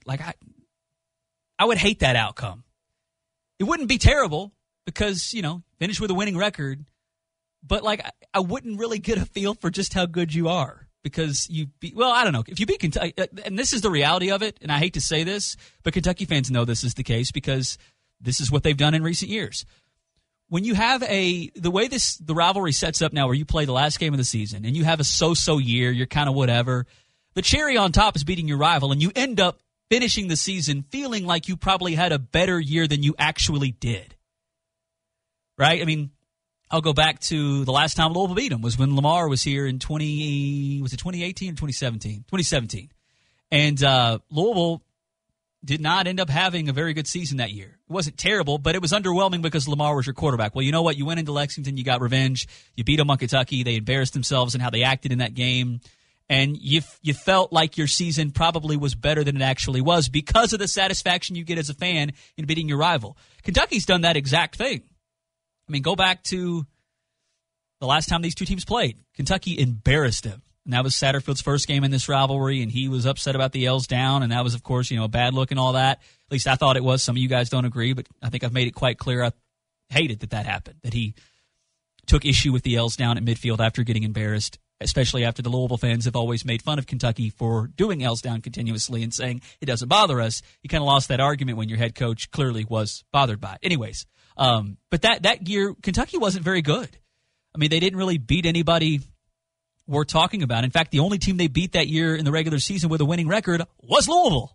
I would hate that outcome. It wouldn't be terrible because, finish with a winning record, but I wouldn't really get a feel for just how good you are because I don't know. If you beat Kentucky, and this is the reality of it, and I hate to say this, but Kentucky fans know this is the case because this is what they've done in recent years. When you have the way the rivalry sets up now where you play the last game of the season and you have a so-so year, you're kind of whatever, the cherry on top is beating your rival and you end up finishing the season feeling like you probably had a better year than you actually did. Right? I mean, I'll go back to the last time Louisville beat them was when Lamar was here in 2018 or 2017? 2017. And Louisville did not end up having a very good season that year. It wasn't terrible, but it was underwhelming because Lamar was your quarterback. Well, you know what? You went into Lexington, you got revenge. You beat them on Kentucky. They embarrassed themselves in how they acted in that game. And you felt like your season probably was better than it actually was because of the satisfaction you get as a fan in beating your rival. Kentucky's done that exact thing. I mean, go back to the last time these two teams played. Kentucky embarrassed them. And that was Satterfield's first game in this rivalry, and he was upset about the L's down, and that was, of course, a bad look and all that. At least I thought it was. Some of you guys don't agree, but I think I've made it quite clear I hated that happened, that he took issue with the L's down at midfield after getting embarrassed, especially after the Louisville fans have always made fun of Kentucky for doing L's down continuously and saying it doesn't bother us. You kind of lost that argument when your head coach clearly was bothered by it. Anyways, but that year, Kentucky wasn't very good. I mean, they didn't really beat anybody we're talking about. In fact, the only team they beat that year in the regular season with a winning record was Louisville.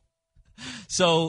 So,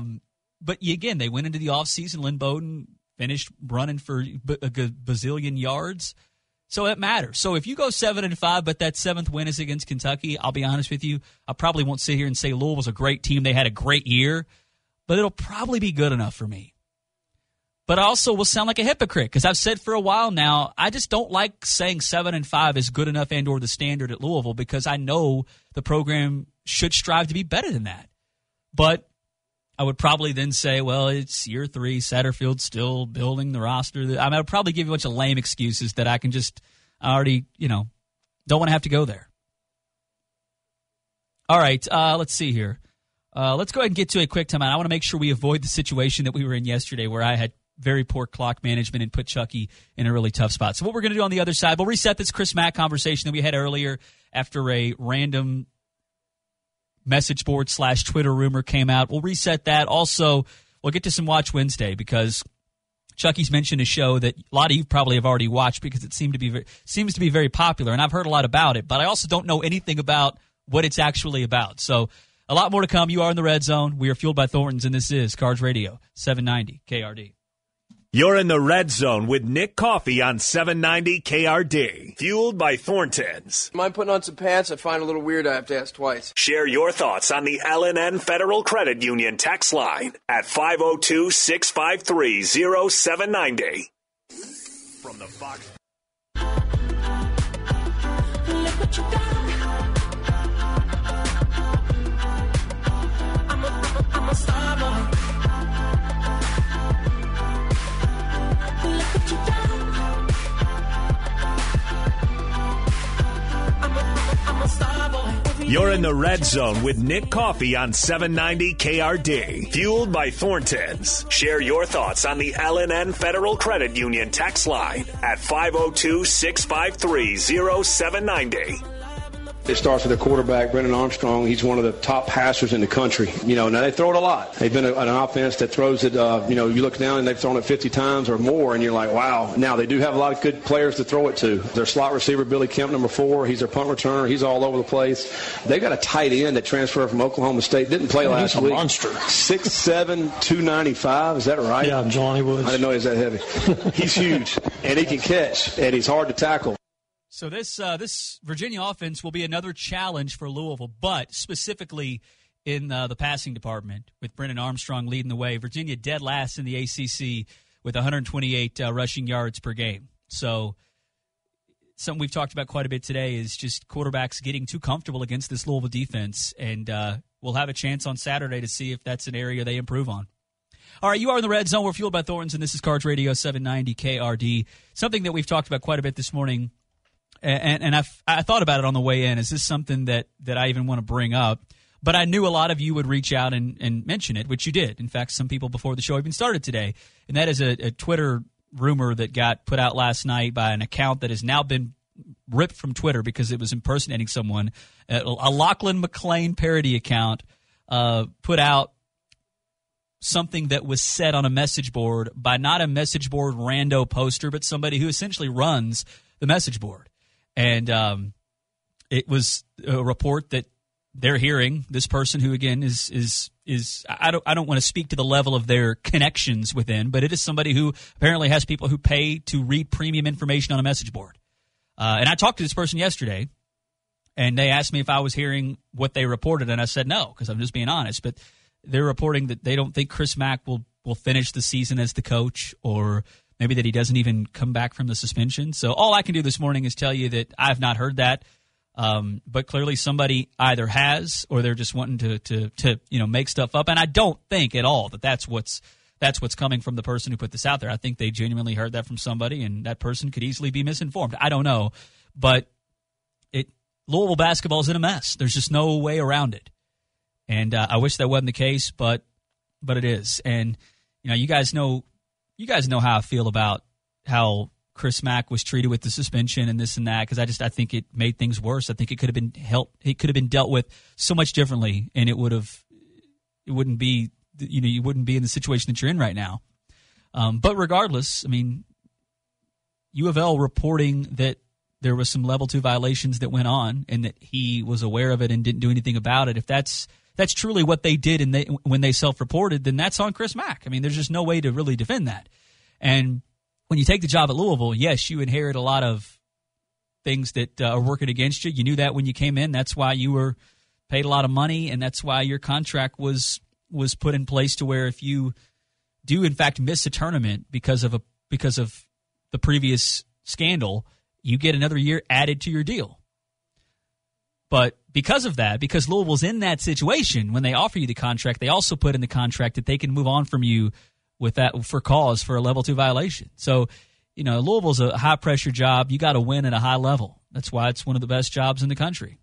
but again, they went into the offseason. Lynn Bowden finished running for a bazillion yards. So it matters. So if you go 7-5, but that 7th win is against Kentucky, I'll be honest with you, I probably won't sit here and say Louisville's a great team. They had a great year, but it'll probably be good enough for me. But I also will sound like a hypocrite because I've said for a while now, I just don't like saying 7-5 is good enough and or the standard at Louisville because I know the program should strive to be better than that. But I would probably then say, well, it's year 3, Satterfield's still building the roster. I would probably give you a bunch of lame excuses that I can just already, don't want to have to go there. All right, let's see here. Let's go ahead and get to a quick timeout. I want to make sure we avoid the situation that we were in yesterday where I had very poor clock management and put Chucky in a really tough spot. So what we're going to do on the other side, we'll reset this Chris Mack conversation that we had earlier after a random message board / Twitter rumor came out. We'll reset that. Also, we'll get to some Watch Wednesday because Chucky's mentioned a show that a lot of you probably have already watched because it seems to be very popular, and I've heard a lot about it, but I also don't know anything about what it's actually about. So a lot more to come. You are in the Red Zone. We are fueled by Thornton's, and this is Cards Radio, 790 KRD. You're in the Red Zone with Nick Coffey on 790 KRD. Fueled by Thornton's. Mind putting on some pants? I find it a little weird I have to ask twice. Share your thoughts on the L&N Federal Credit Union text line at 502-653-0790. From the Fox. Look what you done. I'm a star boy. Look what you done. You're in the Red Zone with Nick Coffey on 790 KRD. Fueled by Thornton's. Share your thoughts on the L&N Federal Credit Union text line at 502-653-0790. It starts with the quarterback, Brennan Armstrong. He's one of the top passers in the country. Now they throw it a lot. They've been an offense that throws it, you look down and they've thrown it 50 times or more, and you're like, wow. Now, they do have a lot of good players to throw it to. Their slot receiver, Billy Kemp, number 4, he's their punt returner. He's all over the place. They've got a tight end that transferred from Oklahoma State. Didn't play last week. He's a monster. 6'7", 295. Is that right? Yeah, Johnny Woods. I didn't know he was that heavy. He's huge, and he can catch, and he's hard to tackle. So this Virginia offense will be another challenge for Louisville, but specifically in the passing department with Brennan Armstrong leading the way. Virginia dead last in the ACC with 128 rushing yards per game. So something we've talked about quite a bit today is just quarterbacks getting too comfortable against this Louisville defense, and we'll have a chance on Saturday to see if that's an area they improve on. All right, you are in the Red Zone. We're fueled by Thornton's, and this is Cards Radio 790 KRD. Something that we've talked about quite a bit this morning. And I thought about it on the way in. Is this something that I even want to bring up? But I knew a lot of you would reach out and mention it, which you did. In fact, some people before the show even started today. And that is a Twitter rumor that got put out last night by an account that has now been ripped from Twitter because it was impersonating someone. A Lachlan McLean parody account put out something that was said on a message board by not a message board rando poster, but somebody who essentially runs the message board. And it was a report that they're hearing this person who, again, is I don't want to speak to the level of their connections within, but it is somebody who apparently has people who pay to read premium information on a message board. And I talked to this person yesterday, and they asked me if I was hearing what they reported, and I said no, because I'm just being honest. But they're reporting that they don't think Chris Mack will finish the season as the coach, or maybe that he doesn't even come back from the suspension. So all I can do this morning is tell you that I've not heard that. But clearly somebody either has, or they're just wanting to make stuff up. And I don't think at all that that's what's coming from the person who put this out there. I think they genuinely heard that from somebody, and that person could easily be misinformed. I don't know, but Louisville basketball is in a mess. There's just no way around it. And I wish that wasn't the case, but it is. And you guys know how I feel about how Chris Mack was treated with the suspension and this and that, because I think it made things worse. I think it could have been it could have been dealt with so much differently, and you wouldn't be in the situation that you're in right now. But regardless, I mean, U of L reporting that there was some level 2 violations that went on, and that he was aware of it and didn't do anything about it. If that's truly what they did and when they self-reported, then that's on Chris Mack. I mean, there's just no way to really defend that. And when you take the job at Louisville, yes, you inherit a lot of things that are working against you. You knew that when you came in. That's why you were paid a lot of money, and that's why your contract was put in place to where if you do, in fact, miss a tournament because of the previous scandal, you get another year added to your deal. But because of that, because Louisville's in that situation, when they offer you the contract, they also put in the contract that they can move on from you with that for cause for a level 2 violation. So, Louisville's a high-pressure job. You got to win at a high level. That's why it's one of the best jobs in the country.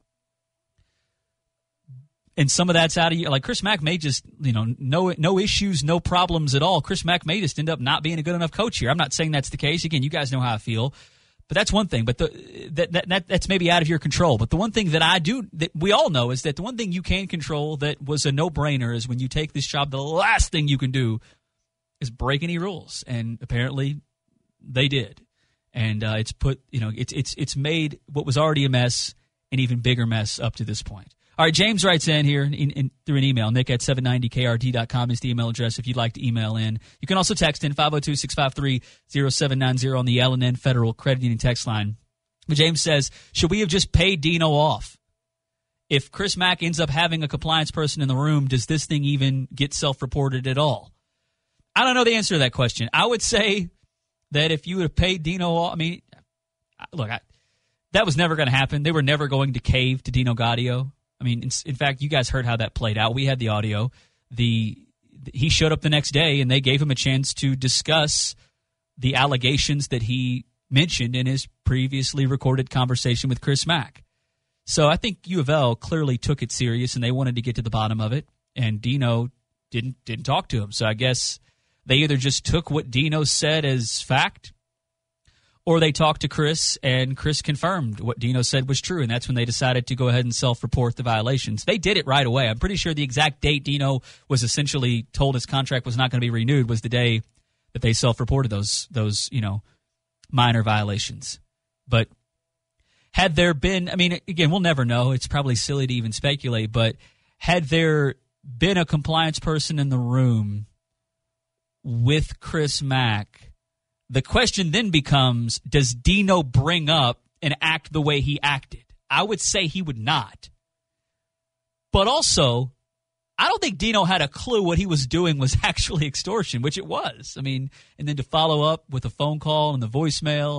And some of that's out of you. Like Chris Mack may just, no issues, no problems at all. Chris Mack may just end up not being a good enough coach here. I'm not saying that's the case. Again, you guys know how I feel. But that's one thing. But that's maybe out of your control. But the one thing that we all know is that the one thing you can control that was a no-brainer is when you take this job, the last thing you can do is break any rules. And apparently they did. And it's made what was already a mess an even bigger mess up to this point. All right, James writes in here through an email. Nick at 790krd.com is the email address if you'd like to email in. You can also text in 502-653-0790 on the L&N Federal Credit Union text line. But James says, should we have just paid Dino off? If Chris Mack ends up having a compliance person in the room, does this thing even get self-reported at all? I don't know the answer to that question. I would say that if you would have paid Dino off, that was never going to happen. They were never going to cave to Dino Gaudio. I mean, in fact, you guys heard how that played out. We had the audio. He showed up the next day, and they gave him a chance to discuss the allegations that he mentioned in his previously recorded conversation with Chris Mack. So I think U of L clearly took it serious, and they wanted to get to the bottom of it, and Dino didn't talk to him. So I guess they either just took what Dino said as fact, or they talked to Chris, and Chris confirmed what Dino said was true, and that's when they decided to go ahead and self-report the violations. They did it right away. I'm pretty sure the exact date Dino was essentially told his contract was not going to be renewed was the day that they self-reported those minor violations. But had there been, I mean, again, we'll never know. It's probably silly to even speculate, but had there been a compliance person in the room with Chris Mack, the question then becomes, does Dino bring up and act the way he acted? I would say he would not. But also, I don't think Dino had a clue what he was doing was actually extortion, which it was. I mean, and then to follow up with a phone call and the voicemail.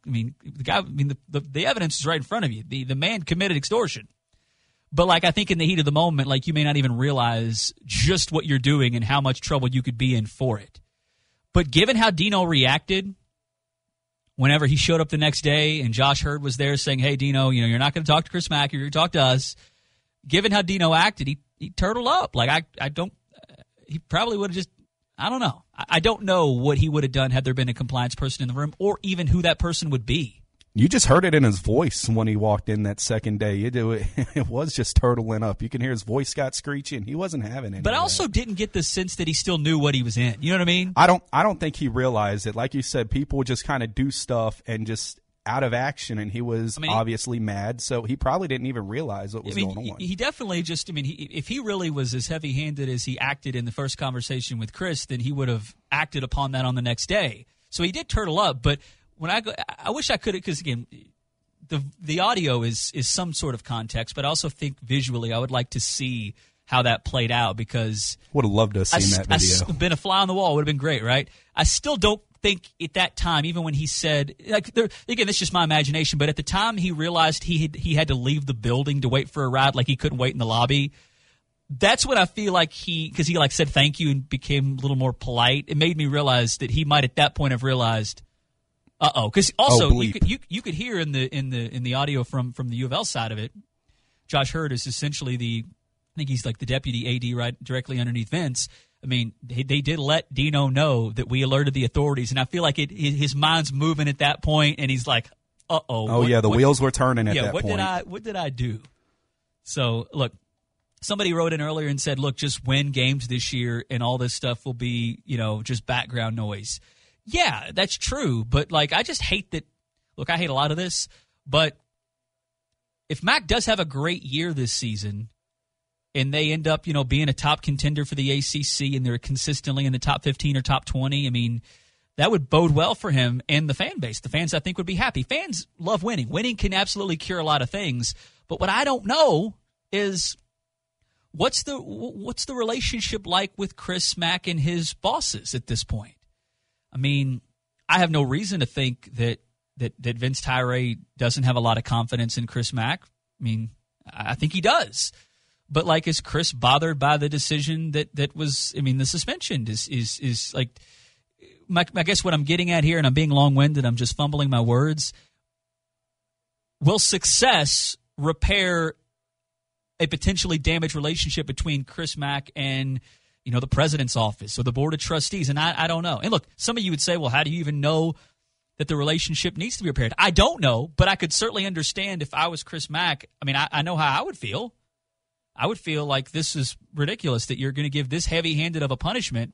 The evidence is right in front of you. The man committed extortion. But I think in the heat of the moment, you may not even realize just what you're doing and how much trouble you could be in for it. But given how Dino reacted whenever he showed up the next day and Josh Hurd was there saying, hey, Dino, you're not going to talk to Chris Mack, you're going to talk to us. Given how Dino acted, he turtled up. He probably would have just, I don't know. I don't know what he would have done had there been a compliance person in the room, or even who that person would be. You just heard it in his voice when he walked in that second day. It was just turtling up. You can hear his voice got screechy, and he wasn't having any. But I also didn't get the sense that he still knew what he was in. You know what I mean? I don't think he realized it. Like you said, people just kind of do stuff and just out of action, and he was obviously mad, so he probably didn't even realize what was going on. He definitely just, if he really was as heavy-handed as he acted in the first conversation with Chris, then he would have acted upon that on the next day. So he did turtle up, but when I wish I could have, because again, the audio is some sort of context, but I also think visually I would like to see how that played out, because would have loved to have seen that video. Been a fly on the wall, would have been great, right? I still don't think at that time, even when he said, again, it's just my imagination, but at the time he realized he had to leave the building to wait for a ride, he couldn't wait in the lobby. That's when I feel like because he said thank you and became a little more polite. It made me realize that he might at that point have realized, because also you could hear in the audio from the U of L side of it, Josh Hurd is essentially I think he's the deputy AD right directly underneath Vince. I mean, they did let Dino know that we alerted the authorities, and I feel like his mind's moving at that point, and he's like, uh-oh. Oh, the wheels were turning at that point. What did I do? So, look, somebody wrote in earlier and said, look, just win games this year, and all this stuff will be, just background noise. Yeah, that's true, but, I just hate that. Look, I hate a lot of this, but if Mac does have a great year this season, and they end up, being a top contender for the ACC, and they're consistently in the top 15 or top 20, that would bode well for him and the fan base. The fans, I think, would be happy. Fans love winning. Winning can absolutely cure a lot of things. But what I don't know is what's the relationship like with Chris Mack and his bosses at this point? I have no reason to think that Vince Tyra doesn't have a lot of confidence in Chris Mack. I think he does. But is Chris bothered by the decision that was? The suspension is I guess what I'm getting at here, and I'm being long-winded. I'm just fumbling my words. Will success repair a potentially damaged relationship between Chris Mack and the president's office or the board of trustees? And I don't know. And look, some of you would say, well, how do you even know that the relationship needs to be repaired? I don't know, but I could certainly understand if I was Chris Mack. I know how I would feel. I would feel like this is ridiculous that you're going to give this heavy-handed of a punishment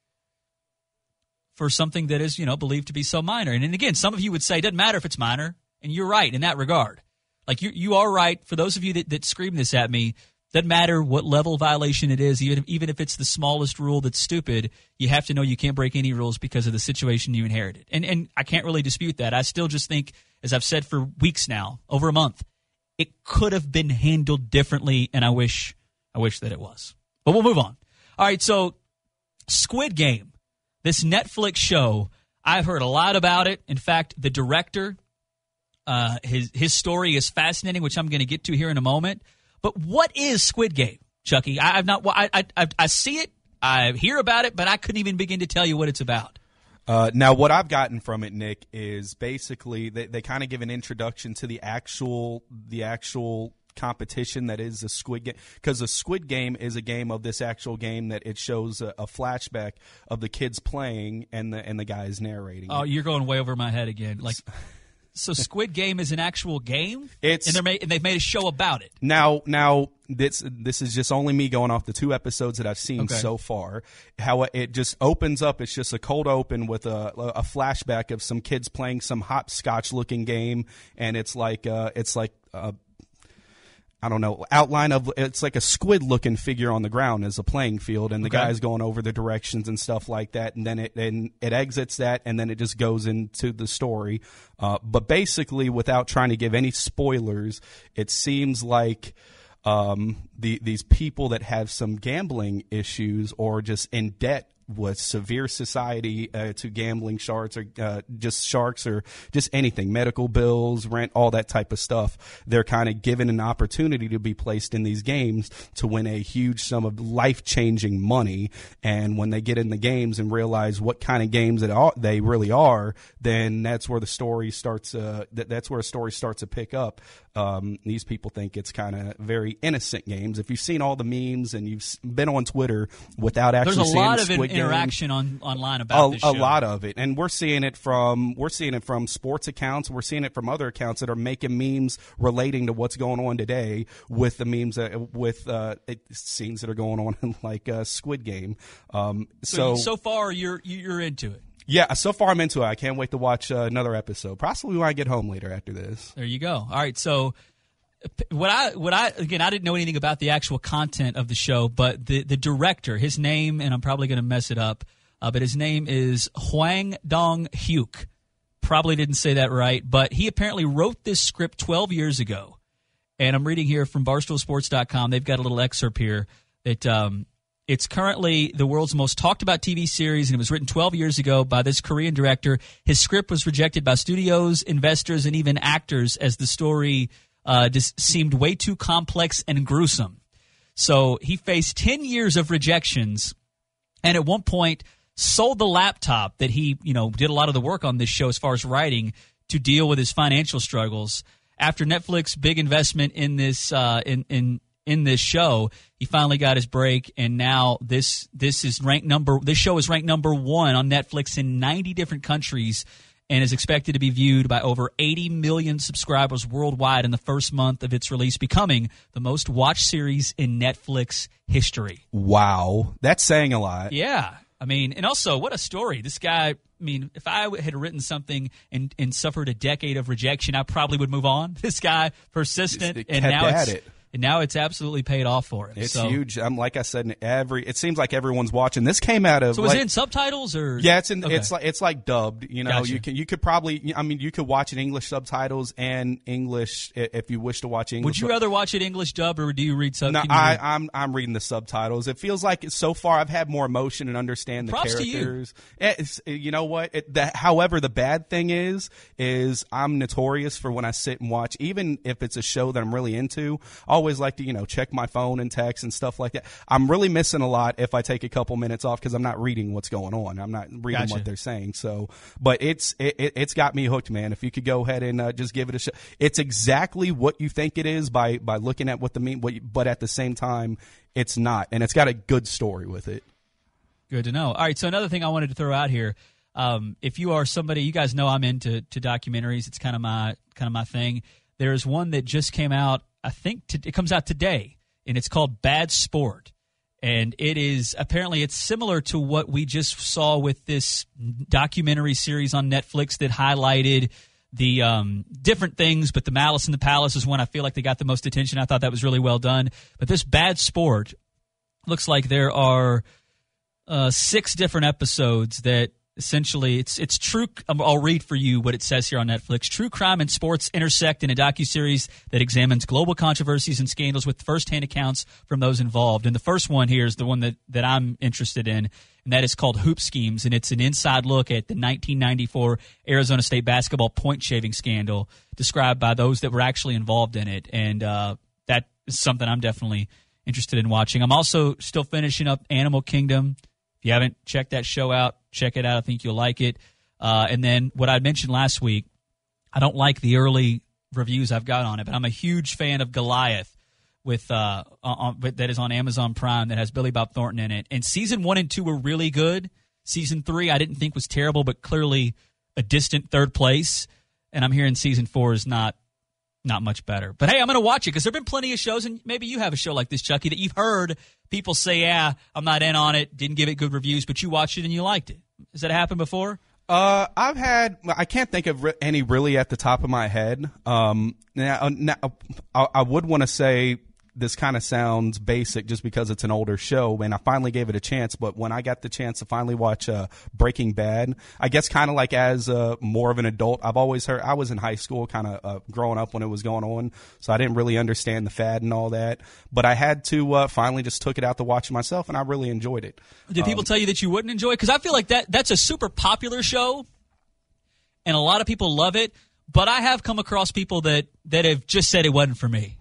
for something that is, believed to be so minor. And again, some of you would say it doesn't matter if it's minor, and you're right in that regard. You are right. For those of you that scream this at me, doesn't matter what level violation it is, even if it's the smallest rule that's stupid, you have to know you can't break any rules because of the situation you inherited. And I can't really dispute that. I still just think, as I've said for weeks now, over a month, it could have been handled differently, and I wish that it was. But we'll move on. All right, so Squid Game, this Netflix show, I've heard a lot about it. In fact, the director, his story is fascinating, which I'm going to get to here in a moment. But what is Squid Game, Chucky? I see it, I hear about it, but I couldn't even begin to tell you what it's about. Now, what I've gotten from it, Nick, is basically they kind of give an introduction to the actual competition that is a Squid Game, because the Squid Game is a game of this actual game that it shows a flashback of the kids playing and the guys narrating. Oh, you're going way over my head again. Like, so Squid Game is an actual game, and they've made a show about it. Now, this is just only me going off the 2 episodes that I've seen so far. How it just opens up, it's just a cold open with a flashback of some kids playing some hopscotch-looking game, and it's like I don't know, outline of, it's like a squid-looking figure on the ground as a playing field, and the guy's going over the directions and stuff like that, and then it exits that, and then it just goes into the story. But basically, without trying to give any spoilers, it seems like these people that have some gambling issues or just in debt with severe society to gambling sharks or just anything, medical bills, rent, all that type of stuff. They're kind of given an opportunity to be placed in these games to win a huge sum of life-changing money. And when they get in the games and realize what kind of games they really are, then that's where the story starts. That's where a story starts to pick up. These people think it's kind of very innocent games. If you've seen all the memes and you've been on Twitter without actually seeing Squid Game, there's a lot of interaction online about this show. A lot of it, and we're seeing it from sports accounts. We're seeing it from other accounts that are making memes relating to what's going on today with the memes with scenes that are going on in like Squid Game. So far you're into it. Yeah, so far I'm into it. I can't wait to watch another episode. Possibly when I get home later after this. There you go. All right, so what I again, I didn't know anything about the actual content of the show, but the director, his name, and I'm probably going to mess it up, but his name is Hwang Dong-hyuk. Probably didn't say that right, but he apparently wrote this script 12 years ago. And I'm reading here from BarstoolSports.com. They've got a little excerpt here that it's currently the world's most talked about TV series, and it was written 12 years ago by this Korean director. His script was rejected by studios, investors, and even actors as the story just seemed way too complex and gruesome. So he faced 10 years of rejections, and at one point sold the laptop that he, did a lot of the work on this show as far as writing to deal with his financial struggles. After Netflix's big investment in this in this show, he finally got his break, and now this show is ranked number 1 on Netflix in 90 different countries, and is expected to be viewed by over 80 million subscribers worldwide in the first month of its release, becoming the most watched series in Netflix history. Wow, that's saying a lot. Yeah, I mean, and also what a story. This guy. I mean, if I had written something and suffered a decade of rejection, I probably would move on. This guy, persistent, and now it's absolutely paid off for him. It's huge. Like I said, it seems like everyone's watching. This came out of. So is it in subtitles or? Yeah, it's in. Okay. It's like dubbed. Gotcha. You could probably. I mean, you could watch it English subtitles and English if you wish to watch English. Would you rather watch it English dub or do you read subtitles? No, I'm reading the subtitles. It feels like so far I've had more emotion and understand the characters. To you. You know what? However, the bad thing is I'm notorious for when I sit and watch, even if it's a show that I'm really into. I always like to check my phone and text and stuff like that. I'm really missing a lot if I take a couple minutes off because I'm not reading what's going on. I'm not reading what they're saying. So, but it's got me hooked, man. If you could go ahead and just give it a shot, it's exactly what you think it is by looking at what the meme. But at the same time, it's not, and it's got a good story with it. Good to know. All right, so another thing I wanted to throw out here. If you are somebody, you guys know I'm into documentaries. It's kind of my thing. There's one that just came out. I think it comes out today, and it's called Bad Sport. And it's similar to what we just saw with this documentary series on Netflix that highlighted the different things, but the Malice in the Palace is one I feel like they got the most attention. I thought that was really well done. But this Bad Sport looks like there are 6 different episodes that essentially it's true. I'll read for you what it says here on Netflix. True crime and sports intersect in a docuseries that examines global controversies and scandals with firsthand accounts from those involved. And the first one here is the one that I'm interested in, and that is called Hoop Schemes, and it's an inside look at the 1994 Arizona State basketball point shaving scandal described by those that were actually involved in it. And that is something I'm definitely interested in watching. I'm also still finishing up Animal Kingdom. If you haven't checked that show out, check it out. I think you'll like it. And then what I mentioned last week, I don't like the early reviews I've got on it, but I'm a huge fan of Goliath with that is on Amazon Prime that has Billy Bob Thornton in it. And season 1 and 2 were really good. Season 3 I didn't think was terrible, but clearly a distant third place. And I'm hearing season 4 is not much better. But hey, I'm going to watch it because there have been plenty of shows, and maybe you have a show like this, Chucky, that you've heard people say, yeah, I'm not in on it, didn't give it good reviews, but you watched it and you liked it. Has that happened before? I can't think of any really at the top of my head. Now, I would want to say this kind of sounds basic just because it's an older show, and I finally gave it a chance. But when I got the chance to finally watch Breaking Bad, I guess kind of like as more of an adult, I've always heard, I was in high school kind of growing up when it was going on, so I didn't really understand the fad and all that. But I had to finally just took it out to watch it myself, and I really enjoyed it. Did people tell you that you wouldn't enjoy it? Because I feel like that's a super popular show, and a lot of people love it. But I have come across people that have just said it wasn't for me.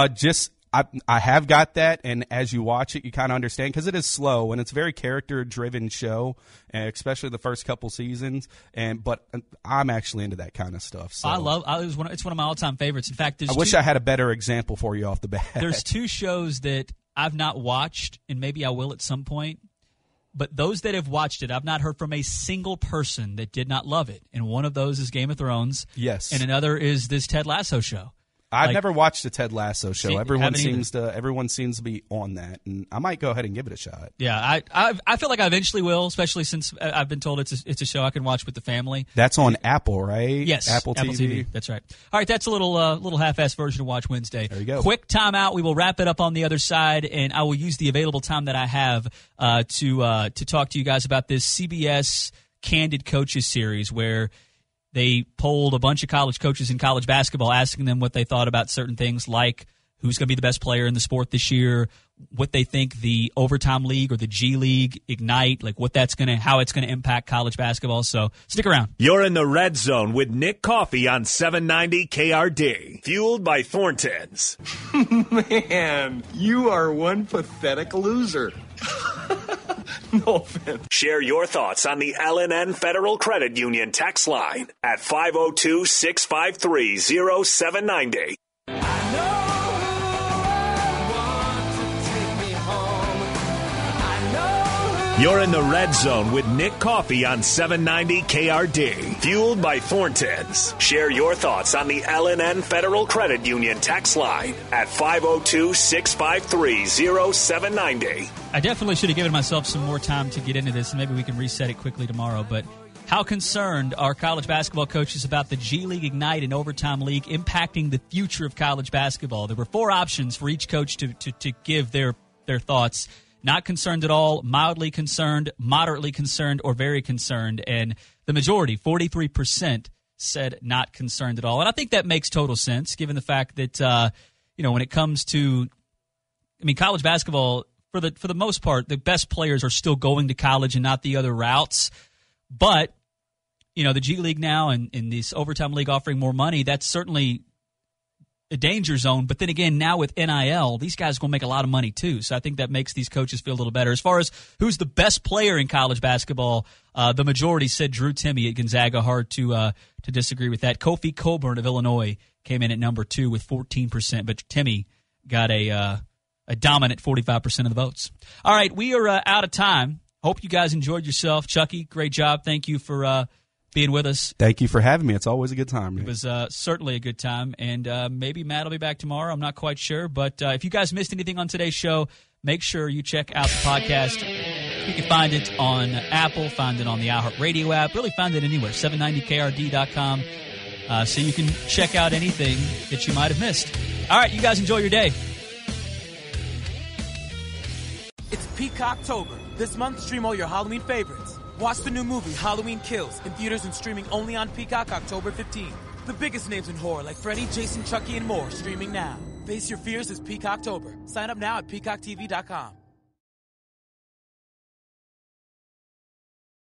I have got that, and as you watch it, you kind of understand because it is slow and it's a very character-driven show, especially the first couple seasons. But I'm actually into that kind of stuff. So it's one of my all-time favorites. In fact, I wish I had a better example for you off the bat. There's 2 shows that I've not watched, and maybe I will at some point. But those that have watched it, I've not heard from a single person that did not love it. And one of those is Game of Thrones. Yes. And another is this Ted Lasso show. I've never watched the Ted Lasso show. See, everyone seems to be on that, and I might go ahead and give it a shot. Yeah, I feel like I eventually will, especially since I've been told it's a show I can watch with the family. That's on Apple, right? Yes, Apple TV. That's right. All right, that's a little half-assed version of Watch Wednesday. There you go. Quick timeout. We will wrap it up on the other side, and I will use the available time that I have to talk to you guys about this CBS Candid Coaches series where they polled a bunch of college coaches in college basketball, asking them what they thought about certain things like who's going to be the best player in the sport this year, what they think the Overtime League or the G League Ignite, like how it's going to impact college basketball. So stick around. You're in the Red Zone with Nick Coffey on 790 KRD, fueled by Thornton's. Man, you are one pathetic loser. No offense. Share your thoughts on the L&N Federal Credit Union text line at 502-653-0790. You're in the Red Zone with Nick Coffey on 790 KRD, fueled by Thornton's. Share your thoughts on the L&N Federal Credit Union text line at 502-653-0790. I definitely should have given myself some more time to get into this, and maybe we can reset it quickly tomorrow. But how concerned are college basketball coaches about the G League Ignite and Overtime League impacting the future of college basketball? There were 4 options for each coach to give their thoughts. Not concerned at all, mildly concerned, moderately concerned, or very concerned. And the majority, 43%, said not concerned at all. And I think that makes total sense, given the fact that, when it comes to, college basketball, for the most part, the best players are still going to college and not the other routes. But, the G League now and this Overtime League offering more money, that's certainly a danger zone. But then again, now with NIL, these guys are going to make a lot of money too. So I think that makes these coaches feel a little better. As far as who's the best player in college basketball, the majority said Drew Timme at Gonzaga. Hard to disagree with that. Kofi Cockburn of Illinois came in at number 2 with 14%, but Timme got a dominant 45% of the votes. All right, we are out of time. Hope you guys enjoyed yourself. Chucky, great job. Thank you for being with us. Thank you for having me. It's always a good time. Nick. It was certainly a good time, and maybe Matt will be back tomorrow. I'm not quite sure, but if you guys missed anything on today's show, make sure you check out the podcast. You can find it on Apple, find it on the iHeartRadio app, really find it anywhere, 790krd.com, so you can check out anything that you might have missed. All right, you guys enjoy your day. It's Peacocktober. This month, stream all your Halloween favorites. Watch the new movie, Halloween Kills, in theaters and streaming only on Peacock October 15th. The biggest names in horror like Freddy, Jason, Chucky, and more streaming now. Face your fears this Peacocktober. Sign up now at peacocktv.com.